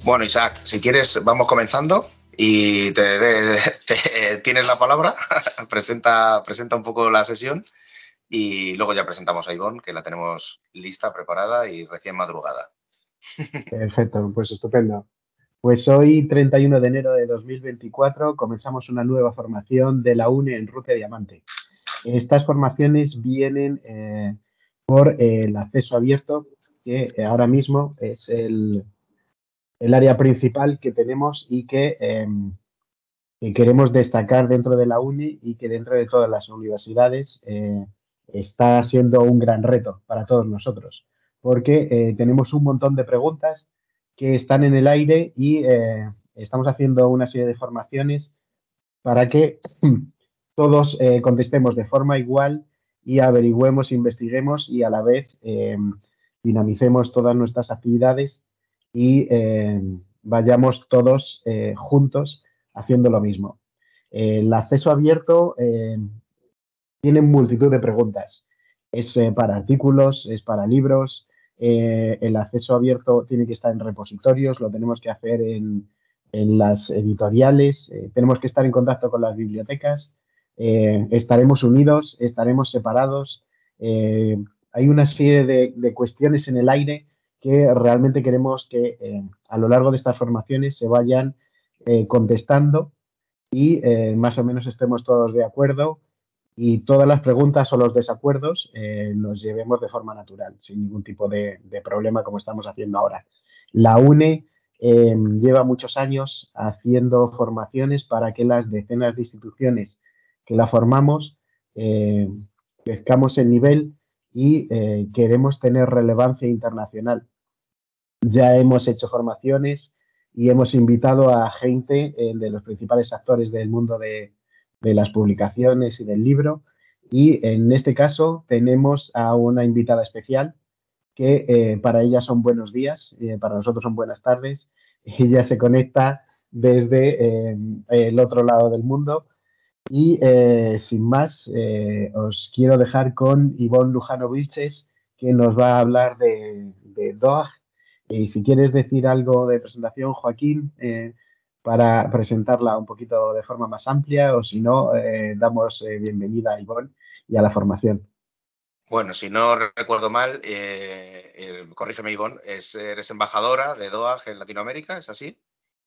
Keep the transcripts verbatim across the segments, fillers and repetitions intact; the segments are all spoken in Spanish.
Bueno, Isaac, si quieres, vamos comenzando y te, te, te, tienes la palabra. presenta, presenta un poco la sesión y luego ya presentamos a Ivonne, que la tenemos lista, preparada y recién madrugada. Perfecto, pues estupendo. Pues hoy, treinta y uno de enero de dos mil veinticuatro, comenzamos una nueva formación de la UNE en Ruta Diamante. Estas formaciones vienen eh, por eh, el acceso abierto, que eh, ahora mismo es el, el área principal que tenemos y que, eh, que queremos destacar dentro de la UNE y que dentro de todas las universidades eh, está siendo un gran reto para todos nosotros, porque eh, tenemos un montón de preguntas que están en el aire y eh, estamos haciendo una serie de formaciones para que todos eh, contestemos de forma igual y averigüemos, investiguemos y a la vez eh, dinamicemos todas nuestras actividades y eh, vayamos todos eh, juntos haciendo lo mismo. Eh, el acceso abierto eh, tiene multitud de preguntas. Es eh, para artículos, es para libros. Eh, el acceso abierto tiene que estar en repositorios, lo tenemos que hacer en, en las editoriales, eh, tenemos que estar en contacto con las bibliotecas, eh, estaremos unidos, estaremos separados. Eh, hay una serie de, de, cuestiones en el aire que realmente queremos que eh, a lo largo de estas formaciones se vayan eh, contestando y eh, más o menos estemos todos de acuerdo y todas las preguntas o los desacuerdos eh, los llevemos de forma natural, sin ningún tipo de, de problema como estamos haciendo ahora. La UNE eh, lleva muchos años haciendo formaciones para que las decenas de instituciones que la formamos eh, crezcamos en nivel y eh, queremos tener relevancia internacional. Ya hemos hecho formaciones y hemos invitado a gente eh, de los principales actores del mundo de, de las publicaciones y del libro. Y en este caso tenemos a una invitada especial que eh, para ella son buenos días, eh, para nosotros son buenas tardes. Ella se conecta desde eh, el otro lado del mundo. Y eh, sin más, eh, os quiero dejar con Ivonne Lujano Vilches, que nos va a hablar de, de D O A G. Y si quieres decir algo de presentación, Joaquín, eh, para presentarla un poquito de forma más amplia, o si no, eh, damos eh, bienvenida a Ivonne y a la formación. Bueno, si no recuerdo mal, eh, eh, corrígeme, Ivonne, es, eres embajadora de D O A G en Latinoamérica, ¿es así?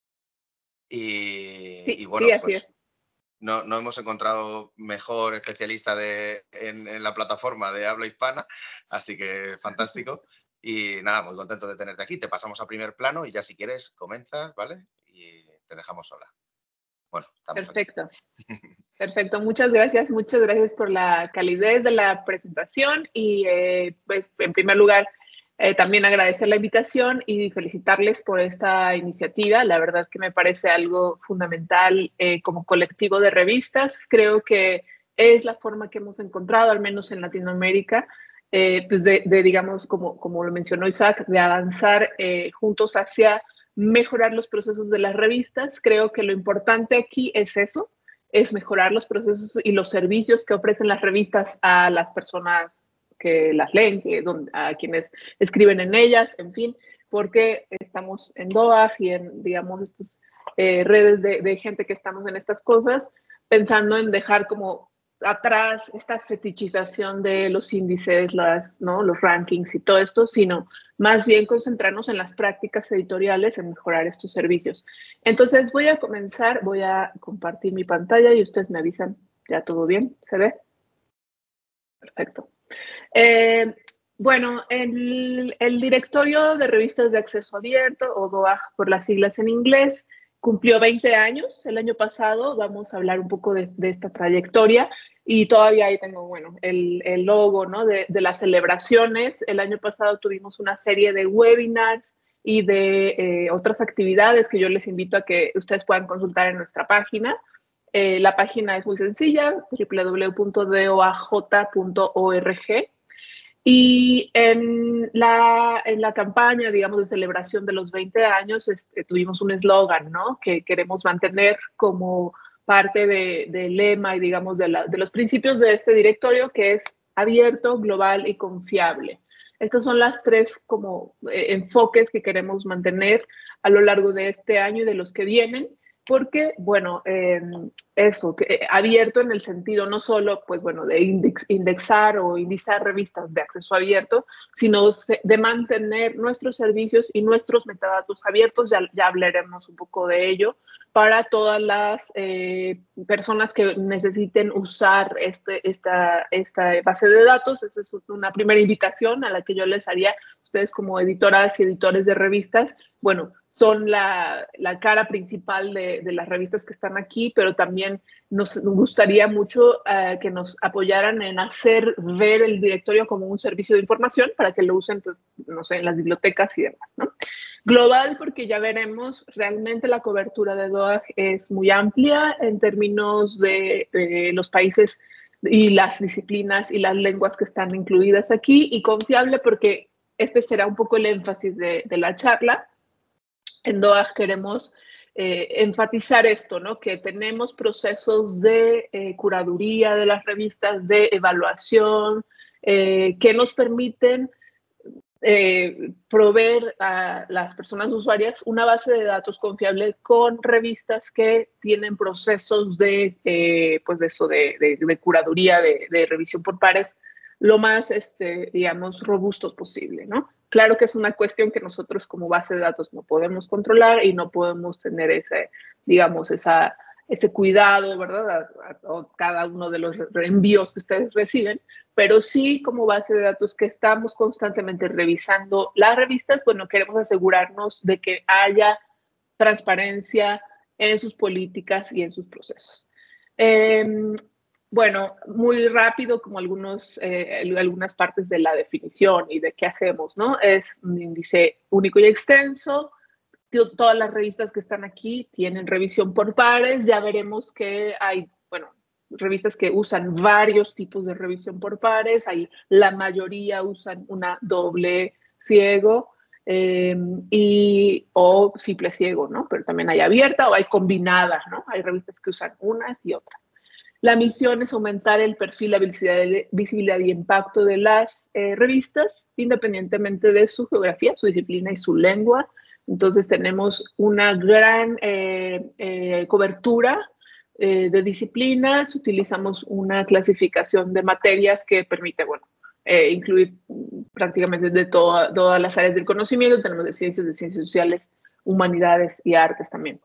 Y, sí, y bueno, sí, así pues es. No, no hemos encontrado mejor especialista de, en, en la plataforma de habla hispana, así que fantástico. Y nada, muy contento de tenerte aquí. Te pasamos a primer plano y ya si quieres comienzas, ¿vale? Y te dejamos sola. Bueno, estamos Perfecto. aquí. Perfecto, muchas gracias. Muchas gracias por la calidez de la presentación y eh, pues en primer lugar eh, también agradecer la invitación y felicitarles por esta iniciativa. La verdad que me parece algo fundamental eh, como colectivo de revistas. Creo que es la forma que hemos encontrado, al menos en Latinoamérica, eh, pues de, de, digamos, como, como lo mencionó Isaac, de avanzar eh, juntos hacia mejorar los procesos de las revistas. Creo que lo importante aquí es eso, es mejorar los procesos y los servicios que ofrecen las revistas a las personas que las leen, que, a quienes escriben en ellas, en fin, porque estamos en D O A G y en, digamos, estas eh, redes de, de gente que estamos en estas cosas, pensando en dejar como atrás esta fetichización de los índices, las, ¿no? los rankings y todo esto, sino más bien concentrarnos en las prácticas editoriales, en mejorar estos servicios. Entonces voy a comenzar, voy a compartir mi pantalla y ustedes me avisan, ¿ya todo bien? ¿Se ve? Perfecto. Eh, bueno, el, el Directorio de Revistas de Acceso Abierto, o D O A G por las siglas en inglés, cumplió veinte años el año pasado. Vamos a hablar un poco de, de esta trayectoria y todavía ahí tengo, bueno, el, el logo, ¿no? de, de las celebraciones. El año pasado tuvimos una serie de webinars y de eh, otras actividades que yo les invito a que ustedes puedan consultar en nuestra página. Eh, la página es muy sencilla, doble u doble u doble u punto d o a j punto org. Y en la, en la campaña, digamos, de celebración de los veinte años, este, tuvimos un eslogan, ¿no? Que queremos mantener como parte del de lema y, digamos, de, la, de los principios de este directorio, que es abierto, global y confiable. Estas son las tres como eh, enfoques que queremos mantener a lo largo de este año y de los que vienen, porque, bueno, eh, eso, que, eh, abierto en el sentido no solo, pues, bueno, de index, indexar o indizar revistas de acceso abierto, sino de mantener nuestros servicios y nuestros metadatos abiertos, ya, ya hablaremos un poco de ello, para todas las eh, personas que necesiten usar este, esta, esta base de datos. Esa es una primera invitación a la que yo les haría. Ustedes como editoras y editores de revistas, bueno, son la, la cara principal de, de las revistas que están aquí, pero también nos gustaría mucho uh, que nos apoyaran en hacer ver el directorio como un servicio de información para que lo usen, pues, no sé, en las bibliotecas y demás, ¿no? Global, porque ya veremos, realmente la cobertura de D O A G es muy amplia en términos de, de los países y las disciplinas y las lenguas que están incluidas aquí, y confiable porque este será un poco el énfasis de, de la charla. En D O A G queremos eh, enfatizar esto, ¿no? Que tenemos procesos de eh, curaduría de las revistas, de evaluación, eh, que nos permiten Eh, proveer a las personas usuarias una base de datos confiable con revistas que tienen procesos de, eh, pues de eso, de, de, de curaduría, de, de revisión por pares, lo más, este, digamos, robustos posible, ¿no? Claro que es una cuestión que nosotros como base de datos no podemos controlar y no podemos tener ese, digamos, esa, ese cuidado, ¿verdad? A, a, a cada uno de los envíos que ustedes reciben, pero sí como base de datos que estamos constantemente revisando las revistas, bueno, queremos asegurarnos de que haya transparencia en sus políticas y en sus procesos. Eh, bueno, muy rápido, como algunos, eh, algunas partes de la definición y de qué hacemos, ¿no? Es un índice único y extenso. Todas las revistas que están aquí tienen revisión por pares. Ya veremos que hay, bueno, revistas que usan varios tipos de revisión por pares. Hay, la mayoría usan una doble ciego eh, y, o simple ciego, ¿no? Pero también hay abierta o hay combinada, ¿no? Hay revistas que usan unas y otras. La misión es aumentar el perfil, la visibilidad, visibilidad y impacto de las eh, revistas, independientemente de su geografía, su disciplina y su lengua. Entonces tenemos una gran eh, eh, cobertura eh, de disciplinas, utilizamos una clasificación de materias que permite, bueno, eh, incluir prácticamente de toda, todas las áreas del conocimiento. Tenemos de ciencias, de ciencias sociales, humanidades y artes también.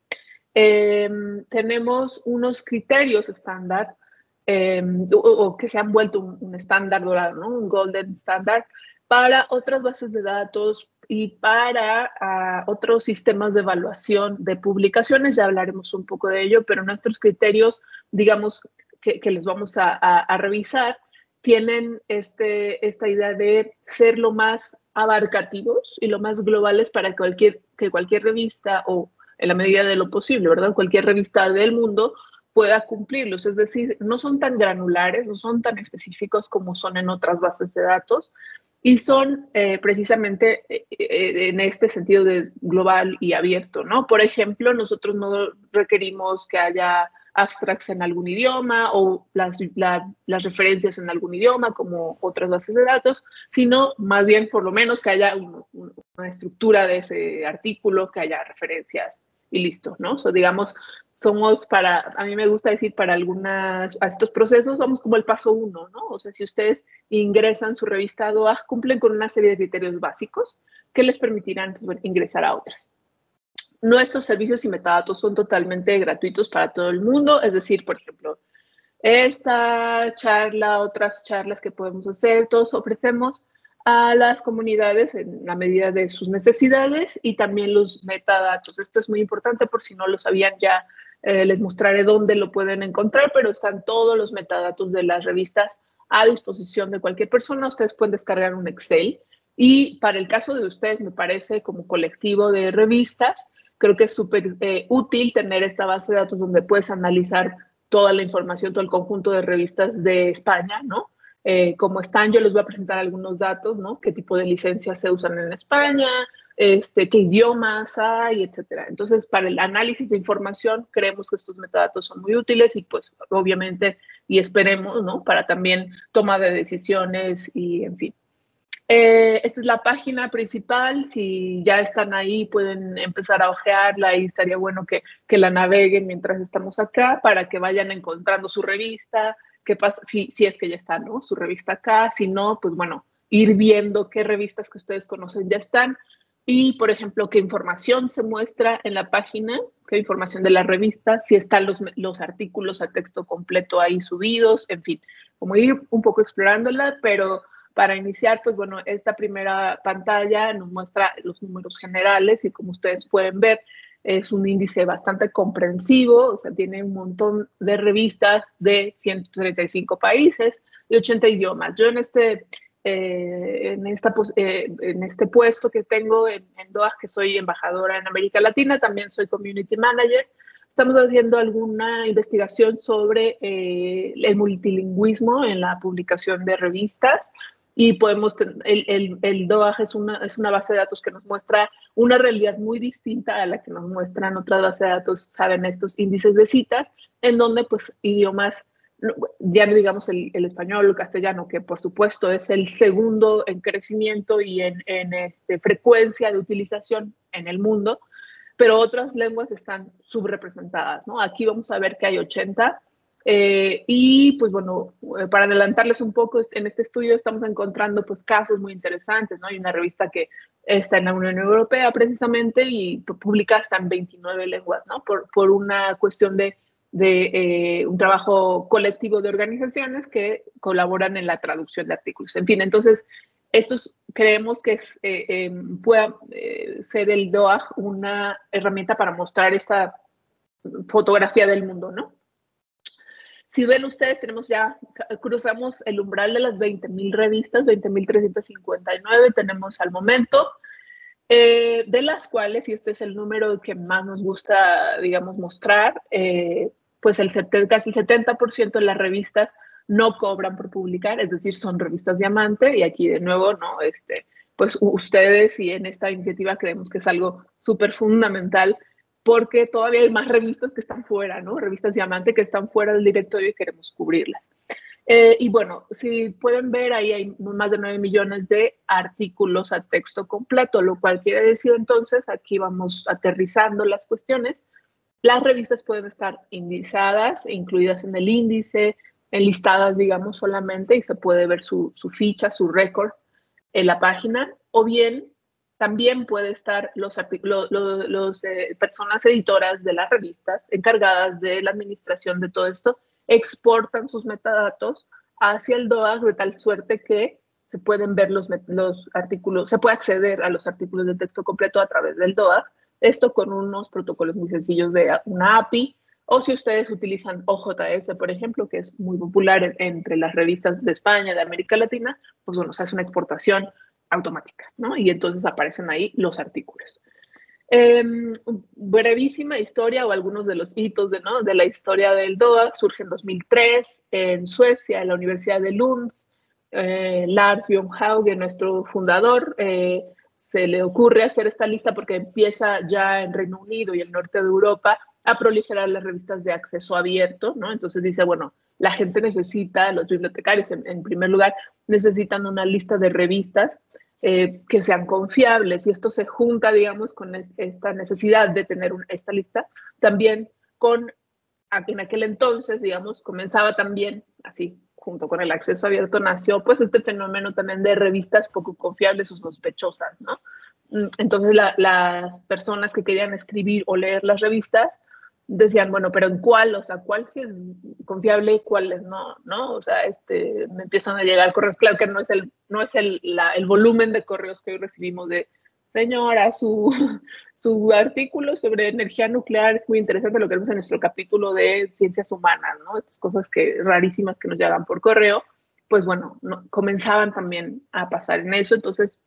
Eh, tenemos unos criterios estándar eh, o, o que se han vuelto un, un estándar dorado, ¿no? Un golden standard para otras bases de datos y para uh, otros sistemas de evaluación de publicaciones. Ya hablaremos un poco de ello, pero nuestros criterios, digamos, que, que les vamos a, a, a revisar, tienen este, esta idea de ser lo más abarcativos y lo más globales para que cualquier, que cualquier revista o en la medida de lo posible, ¿verdad? Cualquier revista del mundo pueda cumplirlos. Es decir, no son tan granulares, no son tan específicos como son en otras bases de datos y son eh, precisamente eh, en este sentido de global y abierto, ¿no? Por ejemplo, nosotros no requerimos que haya abstracts en algún idioma o las, la, las referencias en algún idioma como otras bases de datos, sino más bien por lo menos que haya un, un, una estructura de ese artículo, que haya referencias y listo, ¿no? O so, digamos, somos para, a mí me gusta decir para algunas, a estos procesos vamos como el paso uno, ¿no? O sea, si ustedes ingresan su revista D O A G, cumplen con una serie de criterios básicos que les permitirán, pues, bueno, ingresar a otras. Nuestros servicios y metadatos son totalmente gratuitos para todo el mundo, es decir, por ejemplo, esta charla, otras charlas que podemos hacer, todos ofrecemos a las comunidades en la medida de sus necesidades y también los metadatos. Esto es muy importante, por si no lo sabían ya, eh, les mostraré dónde lo pueden encontrar, pero están todos los metadatos de las revistas a disposición de cualquier persona. Ustedes pueden descargar un Excel y para el caso de ustedes, me parece, como colectivo de revistas, creo que es súper eh, útil tener esta base de datos donde puedes analizar toda la información, todo el conjunto de revistas de España, ¿no? Eh, como están, yo les voy a presentar algunos datos, ¿no? Qué tipo de licencias se usan en España, este, qué idiomas hay, etcétera. Entonces, para el análisis de información, creemos que estos metadatos son muy útiles y, pues, obviamente, y esperemos, ¿no? Para también toma de decisiones y, en fin. Eh, esta es la página principal. Si ya están ahí, pueden empezar a ojearla y estaría bueno que, que la naveguen mientras estamos acá para que vayan encontrando su revista. ¿Qué pasa? Si, si es que ya está, ¿no? Su revista acá. Si no, pues bueno, ir viendo qué revistas que ustedes conocen ya están. Y, por ejemplo, qué información se muestra en la página, qué información de la revista, si están los, los artículos a texto completo ahí subidos, en fin, como ir un poco explorándola, pero para iniciar, pues bueno, esta primera pantalla nos muestra los números generales y como ustedes pueden ver, es un índice bastante comprensivo, o sea, tiene un montón de revistas de ciento treinta y cinco países y ochenta idiomas. Yo en este... Eh, en, esta, eh, en este puesto que tengo en, en D O A J, que soy embajadora en América Latina, también soy community manager. Estamos haciendo alguna investigación sobre eh, el multilingüismo en la publicación de revistas y podemos, el, el, el D O A J es una, es una base de datos que nos muestra una realidad muy distinta a la que nos muestran otras bases de datos, saben, estos índices de citas, en donde pues idiomas, ya no digamos el, el español o el castellano, que por supuesto es el segundo en crecimiento y en, en este, frecuencia de utilización en el mundo, pero otras lenguas están subrepresentadas, ¿no? Aquí vamos a ver que hay ochenta, eh, y pues bueno, para adelantarles un poco, en este estudio estamos encontrando pues casos muy interesantes, ¿no? Hay una revista que está en la Unión Europea precisamente y publica hasta en veintinueve lenguas, ¿no? Por, por una cuestión de de eh, un trabajo colectivo de organizaciones que colaboran en la traducción de artículos. En fin, entonces, estos creemos que eh, eh, pueda eh, ser el D O A J una herramienta para mostrar esta fotografía del mundo, ¿no? Si ven ustedes, tenemos ya, cruzamos el umbral de las veinte mil revistas, veinte mil trescientas cincuenta y nueve tenemos al momento, eh, de las cuales, y este es el número que más nos gusta, digamos, mostrar, eh, pues el casi el setenta por ciento de las revistas no cobran por publicar, es decir, son revistas diamante, y aquí de nuevo, ¿no? Este, pues ustedes y en esta iniciativa creemos que es algo súper fundamental porque todavía hay más revistas que están fuera, ¿no? Revistas diamante que están fuera del directorio y queremos cubrirlas. Eh, y bueno, si pueden ver, ahí hay más de nueve millones de artículos a texto completo, lo cual quiere decir entonces, aquí vamos aterrizando las cuestiones, las revistas pueden estar indizadas, incluidas en el índice, enlistadas, digamos, solamente, y se puede ver su, su ficha, su récord en la página, o bien también puede estar los, los, los, los eh, personas editoras de las revistas encargadas de la administración de todo esto, exportan sus metadatos hacia el D O A J de tal suerte que se pueden ver los, los artículos, se puede acceder a los artículos de texto completo a través del D O A J, esto con unos protocolos muy sencillos de una A P I, o si ustedes utilizan O J S, por ejemplo, que es muy popular en, entre las revistas de España, de América Latina, pues bueno, se hace una exportación automática, ¿no? Y entonces aparecen ahí los artículos. Eh, brevísima historia o algunos de los hitos de, ¿no? de la historia del D O A J. Surge en dos mil tres en Suecia, en la Universidad de Lund. Eh, Lars Bjørn Hauge, nuestro fundador, eh, se le ocurre hacer esta lista porque empieza ya en Reino Unido y el norte de Europa a proliferar las revistas de acceso abierto, ¿no? Entonces dice, bueno, la gente necesita, los bibliotecarios en, en primer lugar, necesitan una lista de revistas eh, que sean confiables, y esto se junta, digamos, con es, esta necesidad de tener un, esta lista, también con, en aquel entonces, digamos, comenzaba también así, junto con el acceso abierto, nació pues este fenómeno también de revistas poco confiables o sospechosas, ¿no? Entonces la, las personas que querían escribir o leer las revistas decían, bueno, pero ¿en cuál? O sea, ¿cuál sí es confiable y cuál no? ¿No? O sea, este, me empiezan a llegar correos, claro que no es el, no es el, la, el volumen de correos que hoy recibimos de, señora, su, su artículo sobre energía nuclear es muy interesante, lo que vemos en nuestro capítulo de ciencias humanas, ¿no? Estas cosas que, rarísimas que nos llegan por correo, pues bueno, no, comenzaban también a pasar en eso. Entonces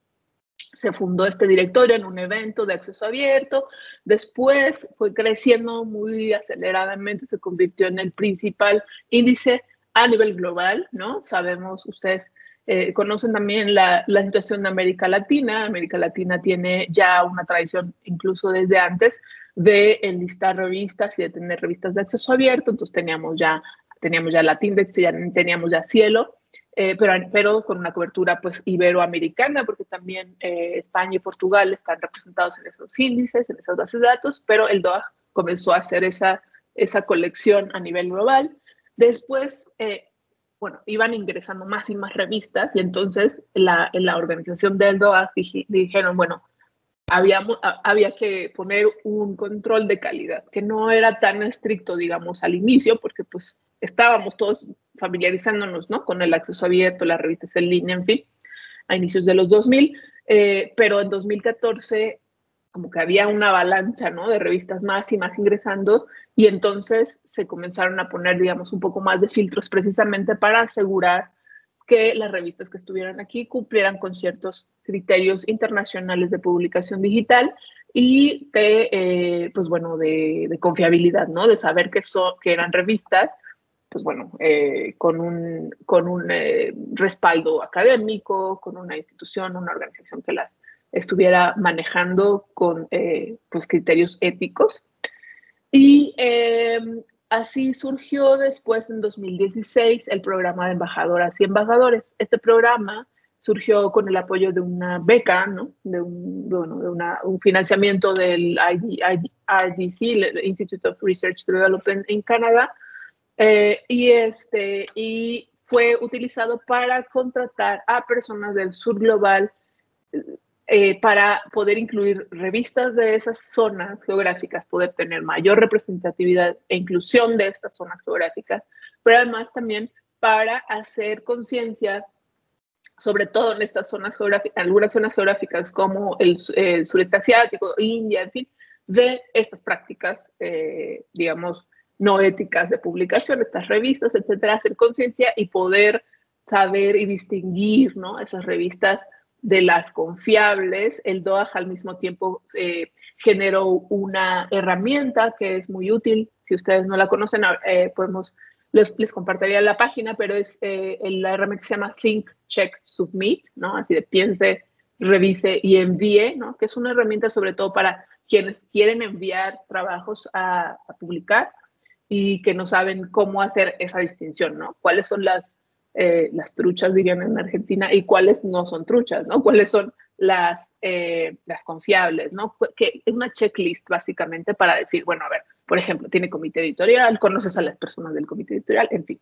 se fundó este directorio en un evento de acceso abierto, después fue creciendo muy aceleradamente, se convirtió en el principal índice a nivel global, ¿no? Sabemos, ustedes eh, conocen también la, la situación de América Latina. América Latina tiene ya una tradición, incluso desde antes, de enlistar revistas y de tener revistas de acceso abierto. Entonces teníamos ya, teníamos ya Latindex, ya teníamos ya Cielo. eh, pero, pero con una cobertura pues iberoamericana, porque también eh, España y Portugal están representados en esos índices, en esas bases de datos, pero el D O A J comenzó a hacer esa, esa colección a nivel global. Después, eh, bueno, iban ingresando más y más revistas, y entonces la, en la organización del D O A J dij, dijeron, bueno, había, había que poner un control de calidad, que no era tan estricto, digamos, al inicio, porque pues estábamos todos familiarizándonos, ¿no?, con el acceso abierto, las revistas en línea, en fin, a inicios de los dos mil, eh, pero en dos mil catorce como que había una avalancha, ¿no?, de revistas más y más ingresando, y entonces se comenzaron a poner, digamos, un poco más de filtros precisamente para asegurar que las revistas que estuvieran aquí cumplieran con ciertos criterios internacionales de publicación digital y de, eh, pues bueno, de, de confiabilidad, ¿no? De saber que, so, que eran revistas, pues bueno, eh, con un, con un eh, respaldo académico, con una institución, una organización que las estuviera manejando con eh, pues criterios éticos. Y eh, así surgió después, en dos mil dieciséis, el programa de embajadoras y embajadores. Este programa surgió con el apoyo de una beca, ¿no?, de, un, bueno, de una, un financiamiento del I D C, el Institute of Research Development en Canadá, eh, y, este, y fue utilizado para contratar a personas del sur global, Eh, para poder incluir revistas de esas zonas geográficas, poder tener mayor representatividad e inclusión de estas zonas geográficas, pero además también para hacer conciencia, sobre todo en estas zonas geográficas, algunas zonas geográficas como el, el sureste asiático, India, en fin, de estas prácticas, eh, digamos, no éticas de publicación, estas revistas, etcétera, hacer conciencia y poder saber y distinguir, ¿no?, esas revistas de las confiables. El D O A J al mismo tiempo eh, generó una herramienta que es muy útil. Si ustedes no la conocen, eh, podemos, les, les compartiría la página, pero es eh, la herramienta se llama Think, Check, Submit, ¿no? Así de piense, revise y envíe, ¿no?, que es una herramienta sobre todo para quienes quieren enviar trabajos a, a publicar y que no saben cómo hacer esa distinción, ¿no? ¿Cuáles son las Eh, las truchas, dirían en Argentina, y cuáles no son truchas, ¿no? Cuáles son las, eh, las confiables, ¿no? Que es una checklist básicamente para decir, bueno, a ver, por ejemplo, tiene comité editorial, conoces a las personas del comité editorial, en fin.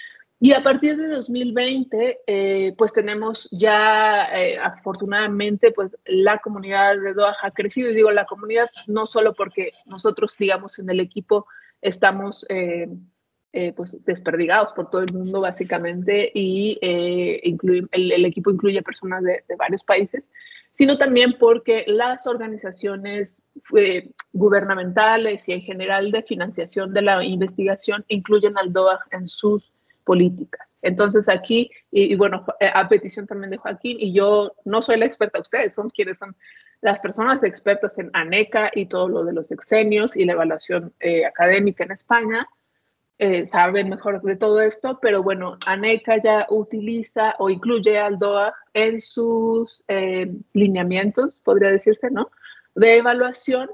Y a partir de dos mil veinte, eh, pues tenemos ya, eh, afortunadamente, pues la comunidad de D O A J ha crecido, y digo la comunidad no solo porque nosotros, digamos, en el equipo estamos eh, Eh, pues desperdigados por todo el mundo básicamente, y eh, incluye, el, el equipo incluye personas de, de varios países, sino también porque las organizaciones eh, gubernamentales y en general de financiación de la investigación incluyen al D O A J en sus políticas. Entonces aquí, y, y bueno, a petición también de Joaquín, y yo no soy la experta, ustedes son quienes son las personas expertas en ANECA y todo lo de los sexenios y la evaluación eh, académica en España, Eh, saben mejor de todo esto, pero bueno, ANECA ya utiliza o incluye al D O A J en sus eh, lineamientos, podría decirse, ¿no?, de evaluación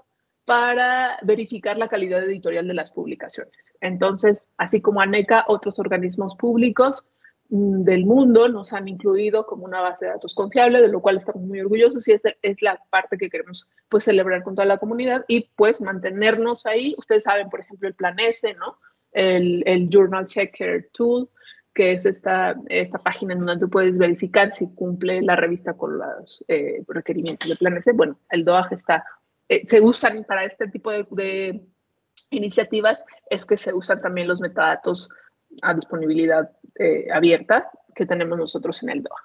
para verificar la calidad editorial de las publicaciones. Entonces, así como ANECA, otros organismos públicos mmm, del mundo nos han incluido como una base de datos confiable, de lo cual estamos muy orgullosos, y es, es la parte que queremos pues celebrar con toda la comunidad y pues mantenernos ahí. Ustedes saben, por ejemplo, el Plan S, ¿no?, El, el Journal Checker Tool, que es esta, esta página en donde tú puedes verificar si cumple la revista con los eh, requerimientos de Plan S. Bueno, el D O A J está, eh, se usan para este tipo de, de iniciativas, es que se usan también los metadatos a disponibilidad eh, abierta que tenemos nosotros en el D O A J.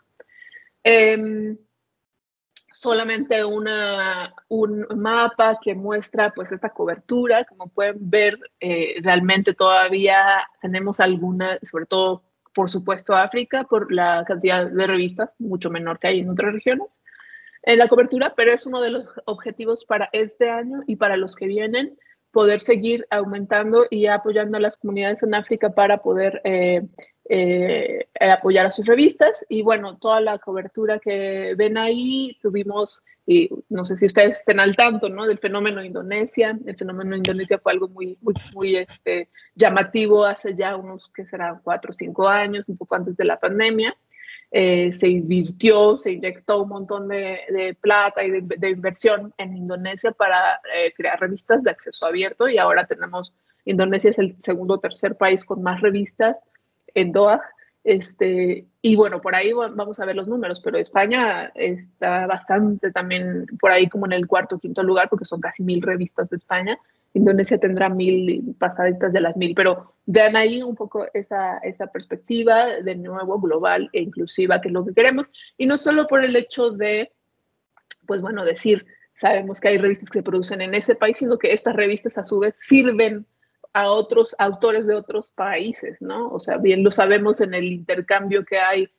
Eh, solamente una, un mapa que muestra pues esta cobertura. Como pueden ver, eh, realmente todavía tenemos alguna, sobre todo por supuesto África, por la cantidad de revistas, mucho menor que hay en otras regiones, en la cobertura, pero es uno de los objetivos para este año y para los que vienen, poder seguir aumentando y apoyando a las comunidades en África para poder eh, eh, apoyar a sus revistas. Y bueno, toda la cobertura que ven ahí, tuvimos, y no sé si ustedes estén al tanto, ¿no?, del fenómeno Indonesia. El fenómeno Indonesia fue algo muy, muy, muy este, llamativo hace ya unos, que serán cuatro o cinco años, un poco antes de la pandemia. eh, se invirtió, se inyectó un montón de, de plata y de, de inversión en Indonesia para eh, crear revistas de acceso abierto, y ahora tenemos, Indonesia es el segundo o tercer país con más revistas en D O A J. Este, y bueno, por ahí vamos a ver los números, pero España está bastante también por ahí como en el cuarto o quinto lugar, porque son casi mil revistas de España. Indonesia tendrá mil pasaditas de las mil, pero vean ahí un poco esa, esa perspectiva de nuevo global e inclusiva, que es lo que queremos, y no solo por el hecho de, pues bueno, decir, sabemos que hay revistas que se producen en ese país, sino que estas revistas a su vez sirven a otros autores de otros países, ¿no? O sea, bien lo sabemos en el intercambio que hay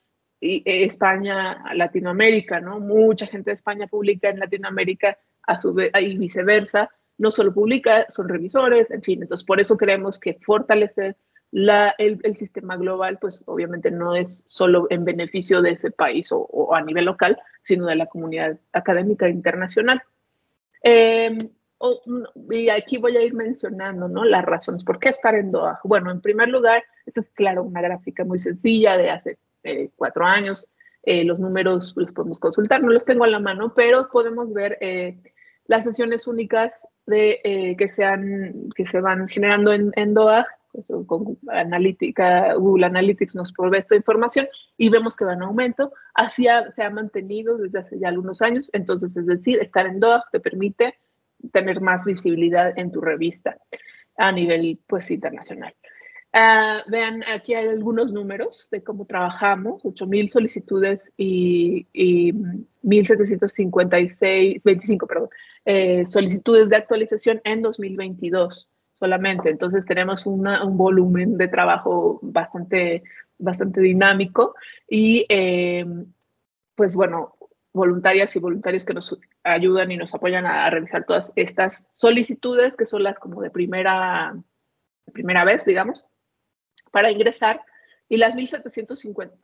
España a Latinoamérica, ¿no? Mucha gente de España publica en Latinoamérica a su vez, y viceversa. No solo publica, son revisores, en fin. Entonces, por eso creemos que fortalecer la, el, el sistema global, pues obviamente no es solo en beneficio de ese país o, o a nivel local, sino de la comunidad académica internacional. Eh, Oh, y aquí voy a ir mencionando, ¿no?, las razones. ¿Por qué estar en D O A J? Bueno, en primer lugar, esta es, claro, una gráfica muy sencilla de hace eh, cuatro años. Eh, los números los podemos consultar, no los tengo a la mano, pero podemos ver eh, las sesiones únicas de, eh, que, se han, que se van generando en, en D O A J. Con analítica, Google Analytics nos provee esta información y vemos que va en aumento. Así ha, se ha mantenido desde hace ya algunos años. Entonces, es decir, estar en D O A J te permite tener más visibilidad en tu revista a nivel, pues, internacional. Uh, vean, aquí hay algunos números de cómo trabajamos: ocho mil solicitudes y, y mil setecientos cincuenta y seis, veinticinco, perdón, eh, solicitudes de actualización en dos mil veintidós solamente. Entonces tenemos una, un volumen de trabajo bastante, bastante dinámico y, eh, pues bueno, voluntarias y voluntarios que nos ayudan y nos apoyan a, a revisar todas estas solicitudes, que son las como de primera, de primera vez, digamos, para ingresar. Y las mil setecientos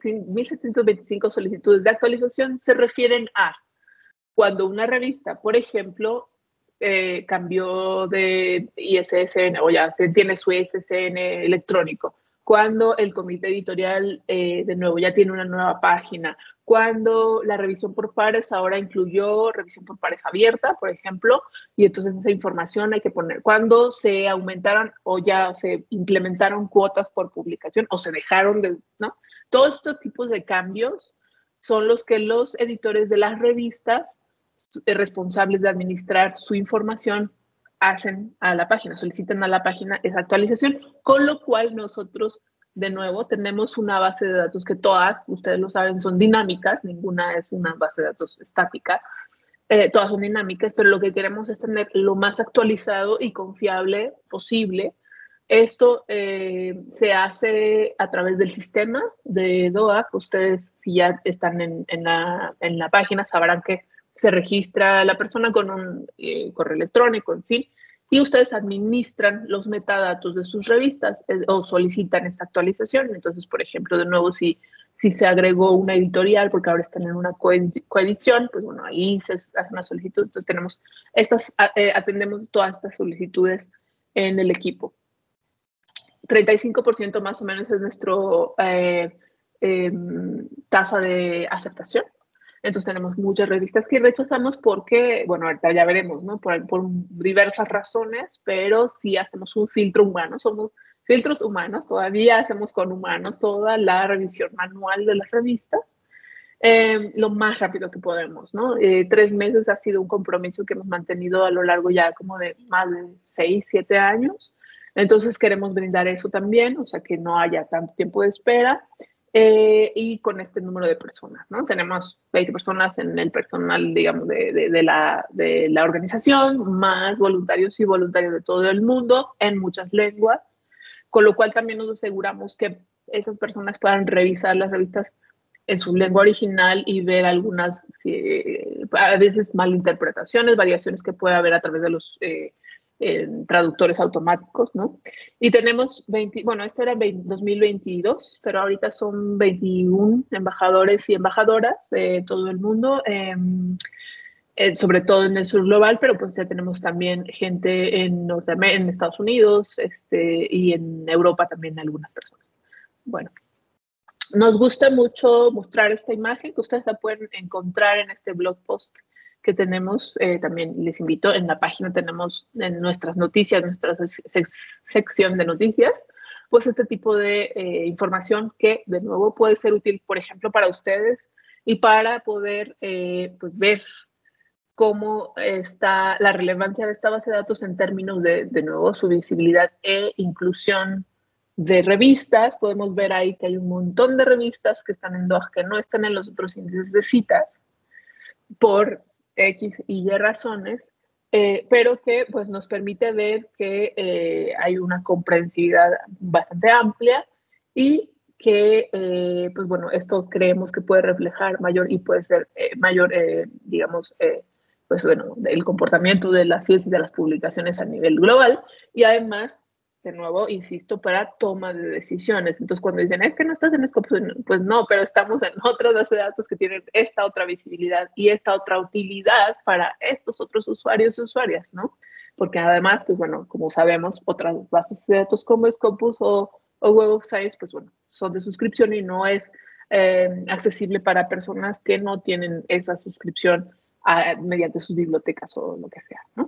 veinticinco solicitudes de actualización se refieren a cuando una revista, por ejemplo, eh, cambió de I S S N o ya se tiene su I S S N electrónico, cuando el comité editorial eh, de nuevo ya tiene una nueva página, cuando la revisión por pares ahora incluyó revisión por pares abierta, por ejemplo, y entonces esa información hay que poner, cuando se aumentaron o ya se implementaron cuotas por publicación o se dejaron de, ¿no? Todos estos tipos de cambios son los que los editores de las revistas responsables de administrar su información hacen a la página, solicitan a la página esa actualización, con lo cual nosotros, de nuevo, tenemos una base de datos que todas, ustedes lo saben, son dinámicas, ninguna es una base de datos estática, eh, todas son dinámicas, pero lo que queremos es tener lo más actualizado y confiable posible. Esto eh, se hace a través del sistema de D O A J. Ustedes, si ya están en, en, la, en la página, sabrán que se registra la persona con un eh, correo electrónico, en fin, y ustedes administran los metadatos de sus revistas eh, o solicitan esta actualización. Entonces, por ejemplo, de nuevo, si, si se agregó una editorial, porque ahora están en una coedición, pues bueno, ahí se hace una solicitud. Entonces, tenemos estas, eh, atendemos todas estas solicitudes en el equipo. treinta y cinco por ciento más o menos es nuestro eh, eh, tasa de aceptación. Entonces tenemos muchas revistas que rechazamos porque, bueno, ahorita ya veremos, ¿no? Por, por diversas razones, pero sí hacemos un filtro humano, somos filtros humanos, todavía hacemos con humanos toda la revisión manual de las revistas, eh, lo más rápido que podemos, ¿no? Eh, tres meses ha sido un compromiso que hemos mantenido a lo largo ya como de más de seis, siete años. Entonces queremos brindar eso también, o sea, que no haya tanto tiempo de espera. Eh, y con este número de personas, ¿no? Tenemos veinte personas en el personal, digamos, de, de, de, la, de la organización, más voluntarios y voluntarios de todo el mundo, en muchas lenguas, con lo cual también nos aseguramos que esas personas puedan revisar las revistas en su lengua original y ver algunas, eh, a veces malinterpretaciones, variaciones que puede haber a través de los eh, eh, traductores automáticos, ¿no? Y tenemos veinte, bueno, este era dos mil veintidós, pero ahorita son veintiún embajadores y embajadoras de eh, todo el mundo, eh, eh, sobre todo en el sur global, pero pues ya tenemos también gente en, Norteamérica, en Estados Unidos este, y en Europa también algunas personas. Bueno, Nos gusta mucho mostrar esta imagen, que ustedes la pueden encontrar en este blog post que tenemos. Eh, también les invito, en la página tenemos en nuestras noticias, nuestra sec sección de noticias, pues este tipo de eh, información que de nuevo puede ser útil, por ejemplo, para ustedes y para poder eh, pues ver cómo está la relevancia de esta base de datos en términos de, de nuevo, su visibilidad e inclusión de revistas. Podemos ver ahí que hay un montón de revistas que están en D O A J, que no están en los otros índices de citas por X y Y razones, eh, pero que pues, nos permite ver que eh, hay una comprensividad bastante amplia y que, eh, pues bueno, esto creemos que puede reflejar mayor y puede ser eh, mayor, eh, digamos, eh, pues bueno, el comportamiento de la ciencia y de las publicaciones a nivel global, y además, de nuevo, insisto, para toma de decisiones. Entonces, cuando dicen, es que no estás en Scopus, pues no, pero estamos en otra base de datos que tienen esta otra visibilidad y esta otra utilidad para estos otros usuarios y usuarias, ¿no? Porque además, pues bueno, como sabemos, otras bases de datos como Scopus o, o Web of Science, pues bueno, son de suscripción y no es eh, accesible para personas que no tienen esa suscripción a, mediante sus bibliotecas o lo que sea, ¿no?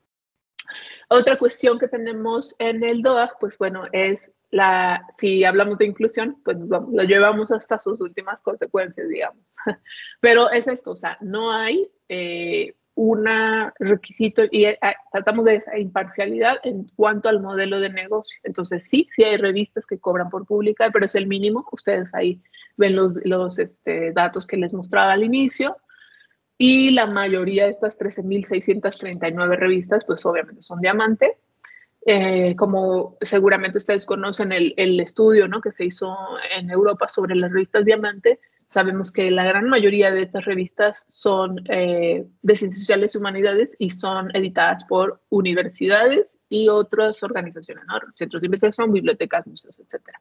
Otra cuestión que tenemos en el D O A J, pues bueno, es la, si hablamos de inclusión, pues vamos, lo llevamos hasta sus últimas consecuencias, digamos. Pero es esto, o sea, no hay eh, un requisito y eh, tratamos de esa imparcialidad en cuanto al modelo de negocio. Entonces, sí, sí hay revistas que cobran por publicar, pero es el mínimo. Ustedes ahí ven los, los este, datos que les mostraba al inicio. Y la mayoría de estas trece mil seiscientas treinta y nueve revistas, pues obviamente son diamante. Eh, como seguramente ustedes conocen el, el estudio, ¿no?, que se hizo en Europa sobre las revistas diamante, sabemos que la gran mayoría de estas revistas son eh, de ciencias sociales y humanidades y son editadas por universidades y otras organizaciones, ¿no?, centros de investigación, bibliotecas, museos, etcétera.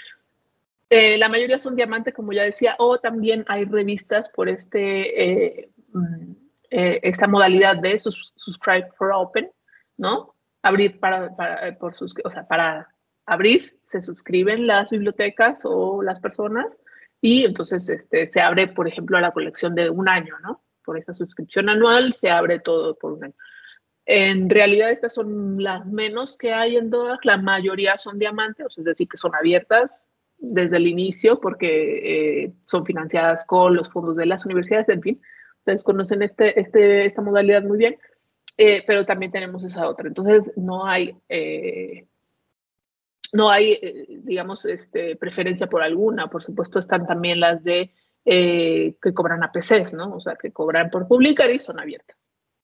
Eh, la mayoría son diamante, como ya decía, o también hay revistas por este, eh, eh, esta modalidad de sus, subscribe for open, ¿no? Abrir para, para, por sus, o sea, para abrir, se suscriben las bibliotecas o las personas y entonces este, se abre, por ejemplo, a la colección de un año, ¿no? Por esta suscripción anual se abre todo por un año. En realidad estas son las menos que hay en D O A J, la mayoría son diamantes, es decir, que son abiertas desde el inicio porque eh, son financiadas con los fondos de las universidades, en fin, ustedes conocen este, este, esta modalidad muy bien, eh, pero también tenemos esa otra. Entonces no hay, eh, no hay eh, digamos, este, preferencia por alguna. Por supuesto están también las de eh, que cobran A P Cs, ¿no? O sea, que cobran por publicar y son abiertas.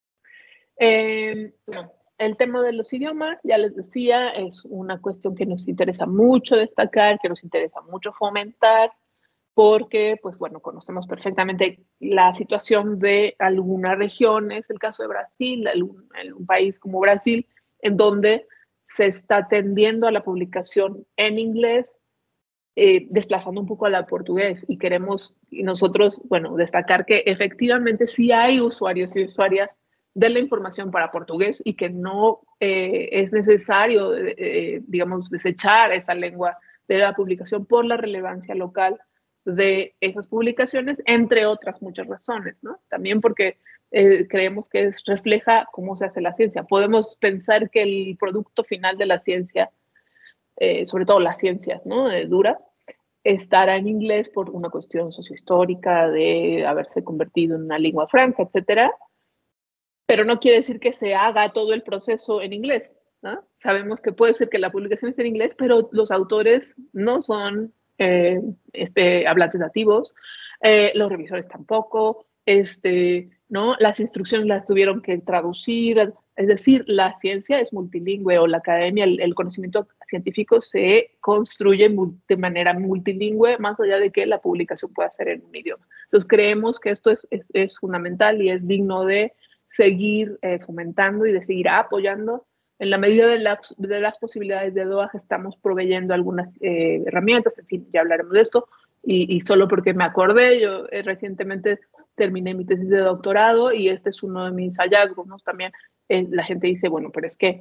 Eh, no. El tema de los idiomas, ya les decía, es una cuestión que nos interesa mucho destacar, que nos interesa mucho fomentar, porque, pues bueno, conocemos perfectamente la situación de algunas regiones, el caso de Brasil, en un país como Brasil, en donde se está tendiendo a la publicación en inglés, eh, desplazando un poco a la portugués, y queremos nosotros, bueno, destacar que efectivamente sí hay usuarios y usuarias de la información para portugués y que no eh, es necesario, eh, digamos, desechar esa lengua de la publicación por la relevancia local de esas publicaciones, entre otras muchas razones, ¿no? También porque eh, creemos que es, refleja cómo se hace la ciencia. Podemos pensar que el producto final de la ciencia, eh, sobre todo las ciencias, ¿no?, eh, duras, estará en inglés por una cuestión sociohistórica de haberse convertido en una lengua franca, etcétera, pero no quiere decir que se haga todo el proceso en inglés, ¿no? Sabemos que puede ser que la publicación esté en inglés, pero los autores no son eh, este, hablantes nativos, eh, los revisores tampoco, este, ¿no? Las instrucciones las tuvieron que traducir, es decir, la ciencia es multilingüe, o la academia, el, el conocimiento científico se construye de manera multilingüe, más allá de que la publicación pueda ser en un idioma. Entonces creemos que esto es, es, es fundamental y es digno de seguir eh, fomentando y de seguir apoyando. En la medida de, la, de las posibilidades de D O A J estamos proveyendo algunas eh, herramientas, en fin, ya hablaremos de esto, y, y solo porque me acordé, yo eh, recientemente terminé mi tesis de doctorado y este es uno de mis hallazgos, ¿no? También eh, la gente dice, bueno, pero es que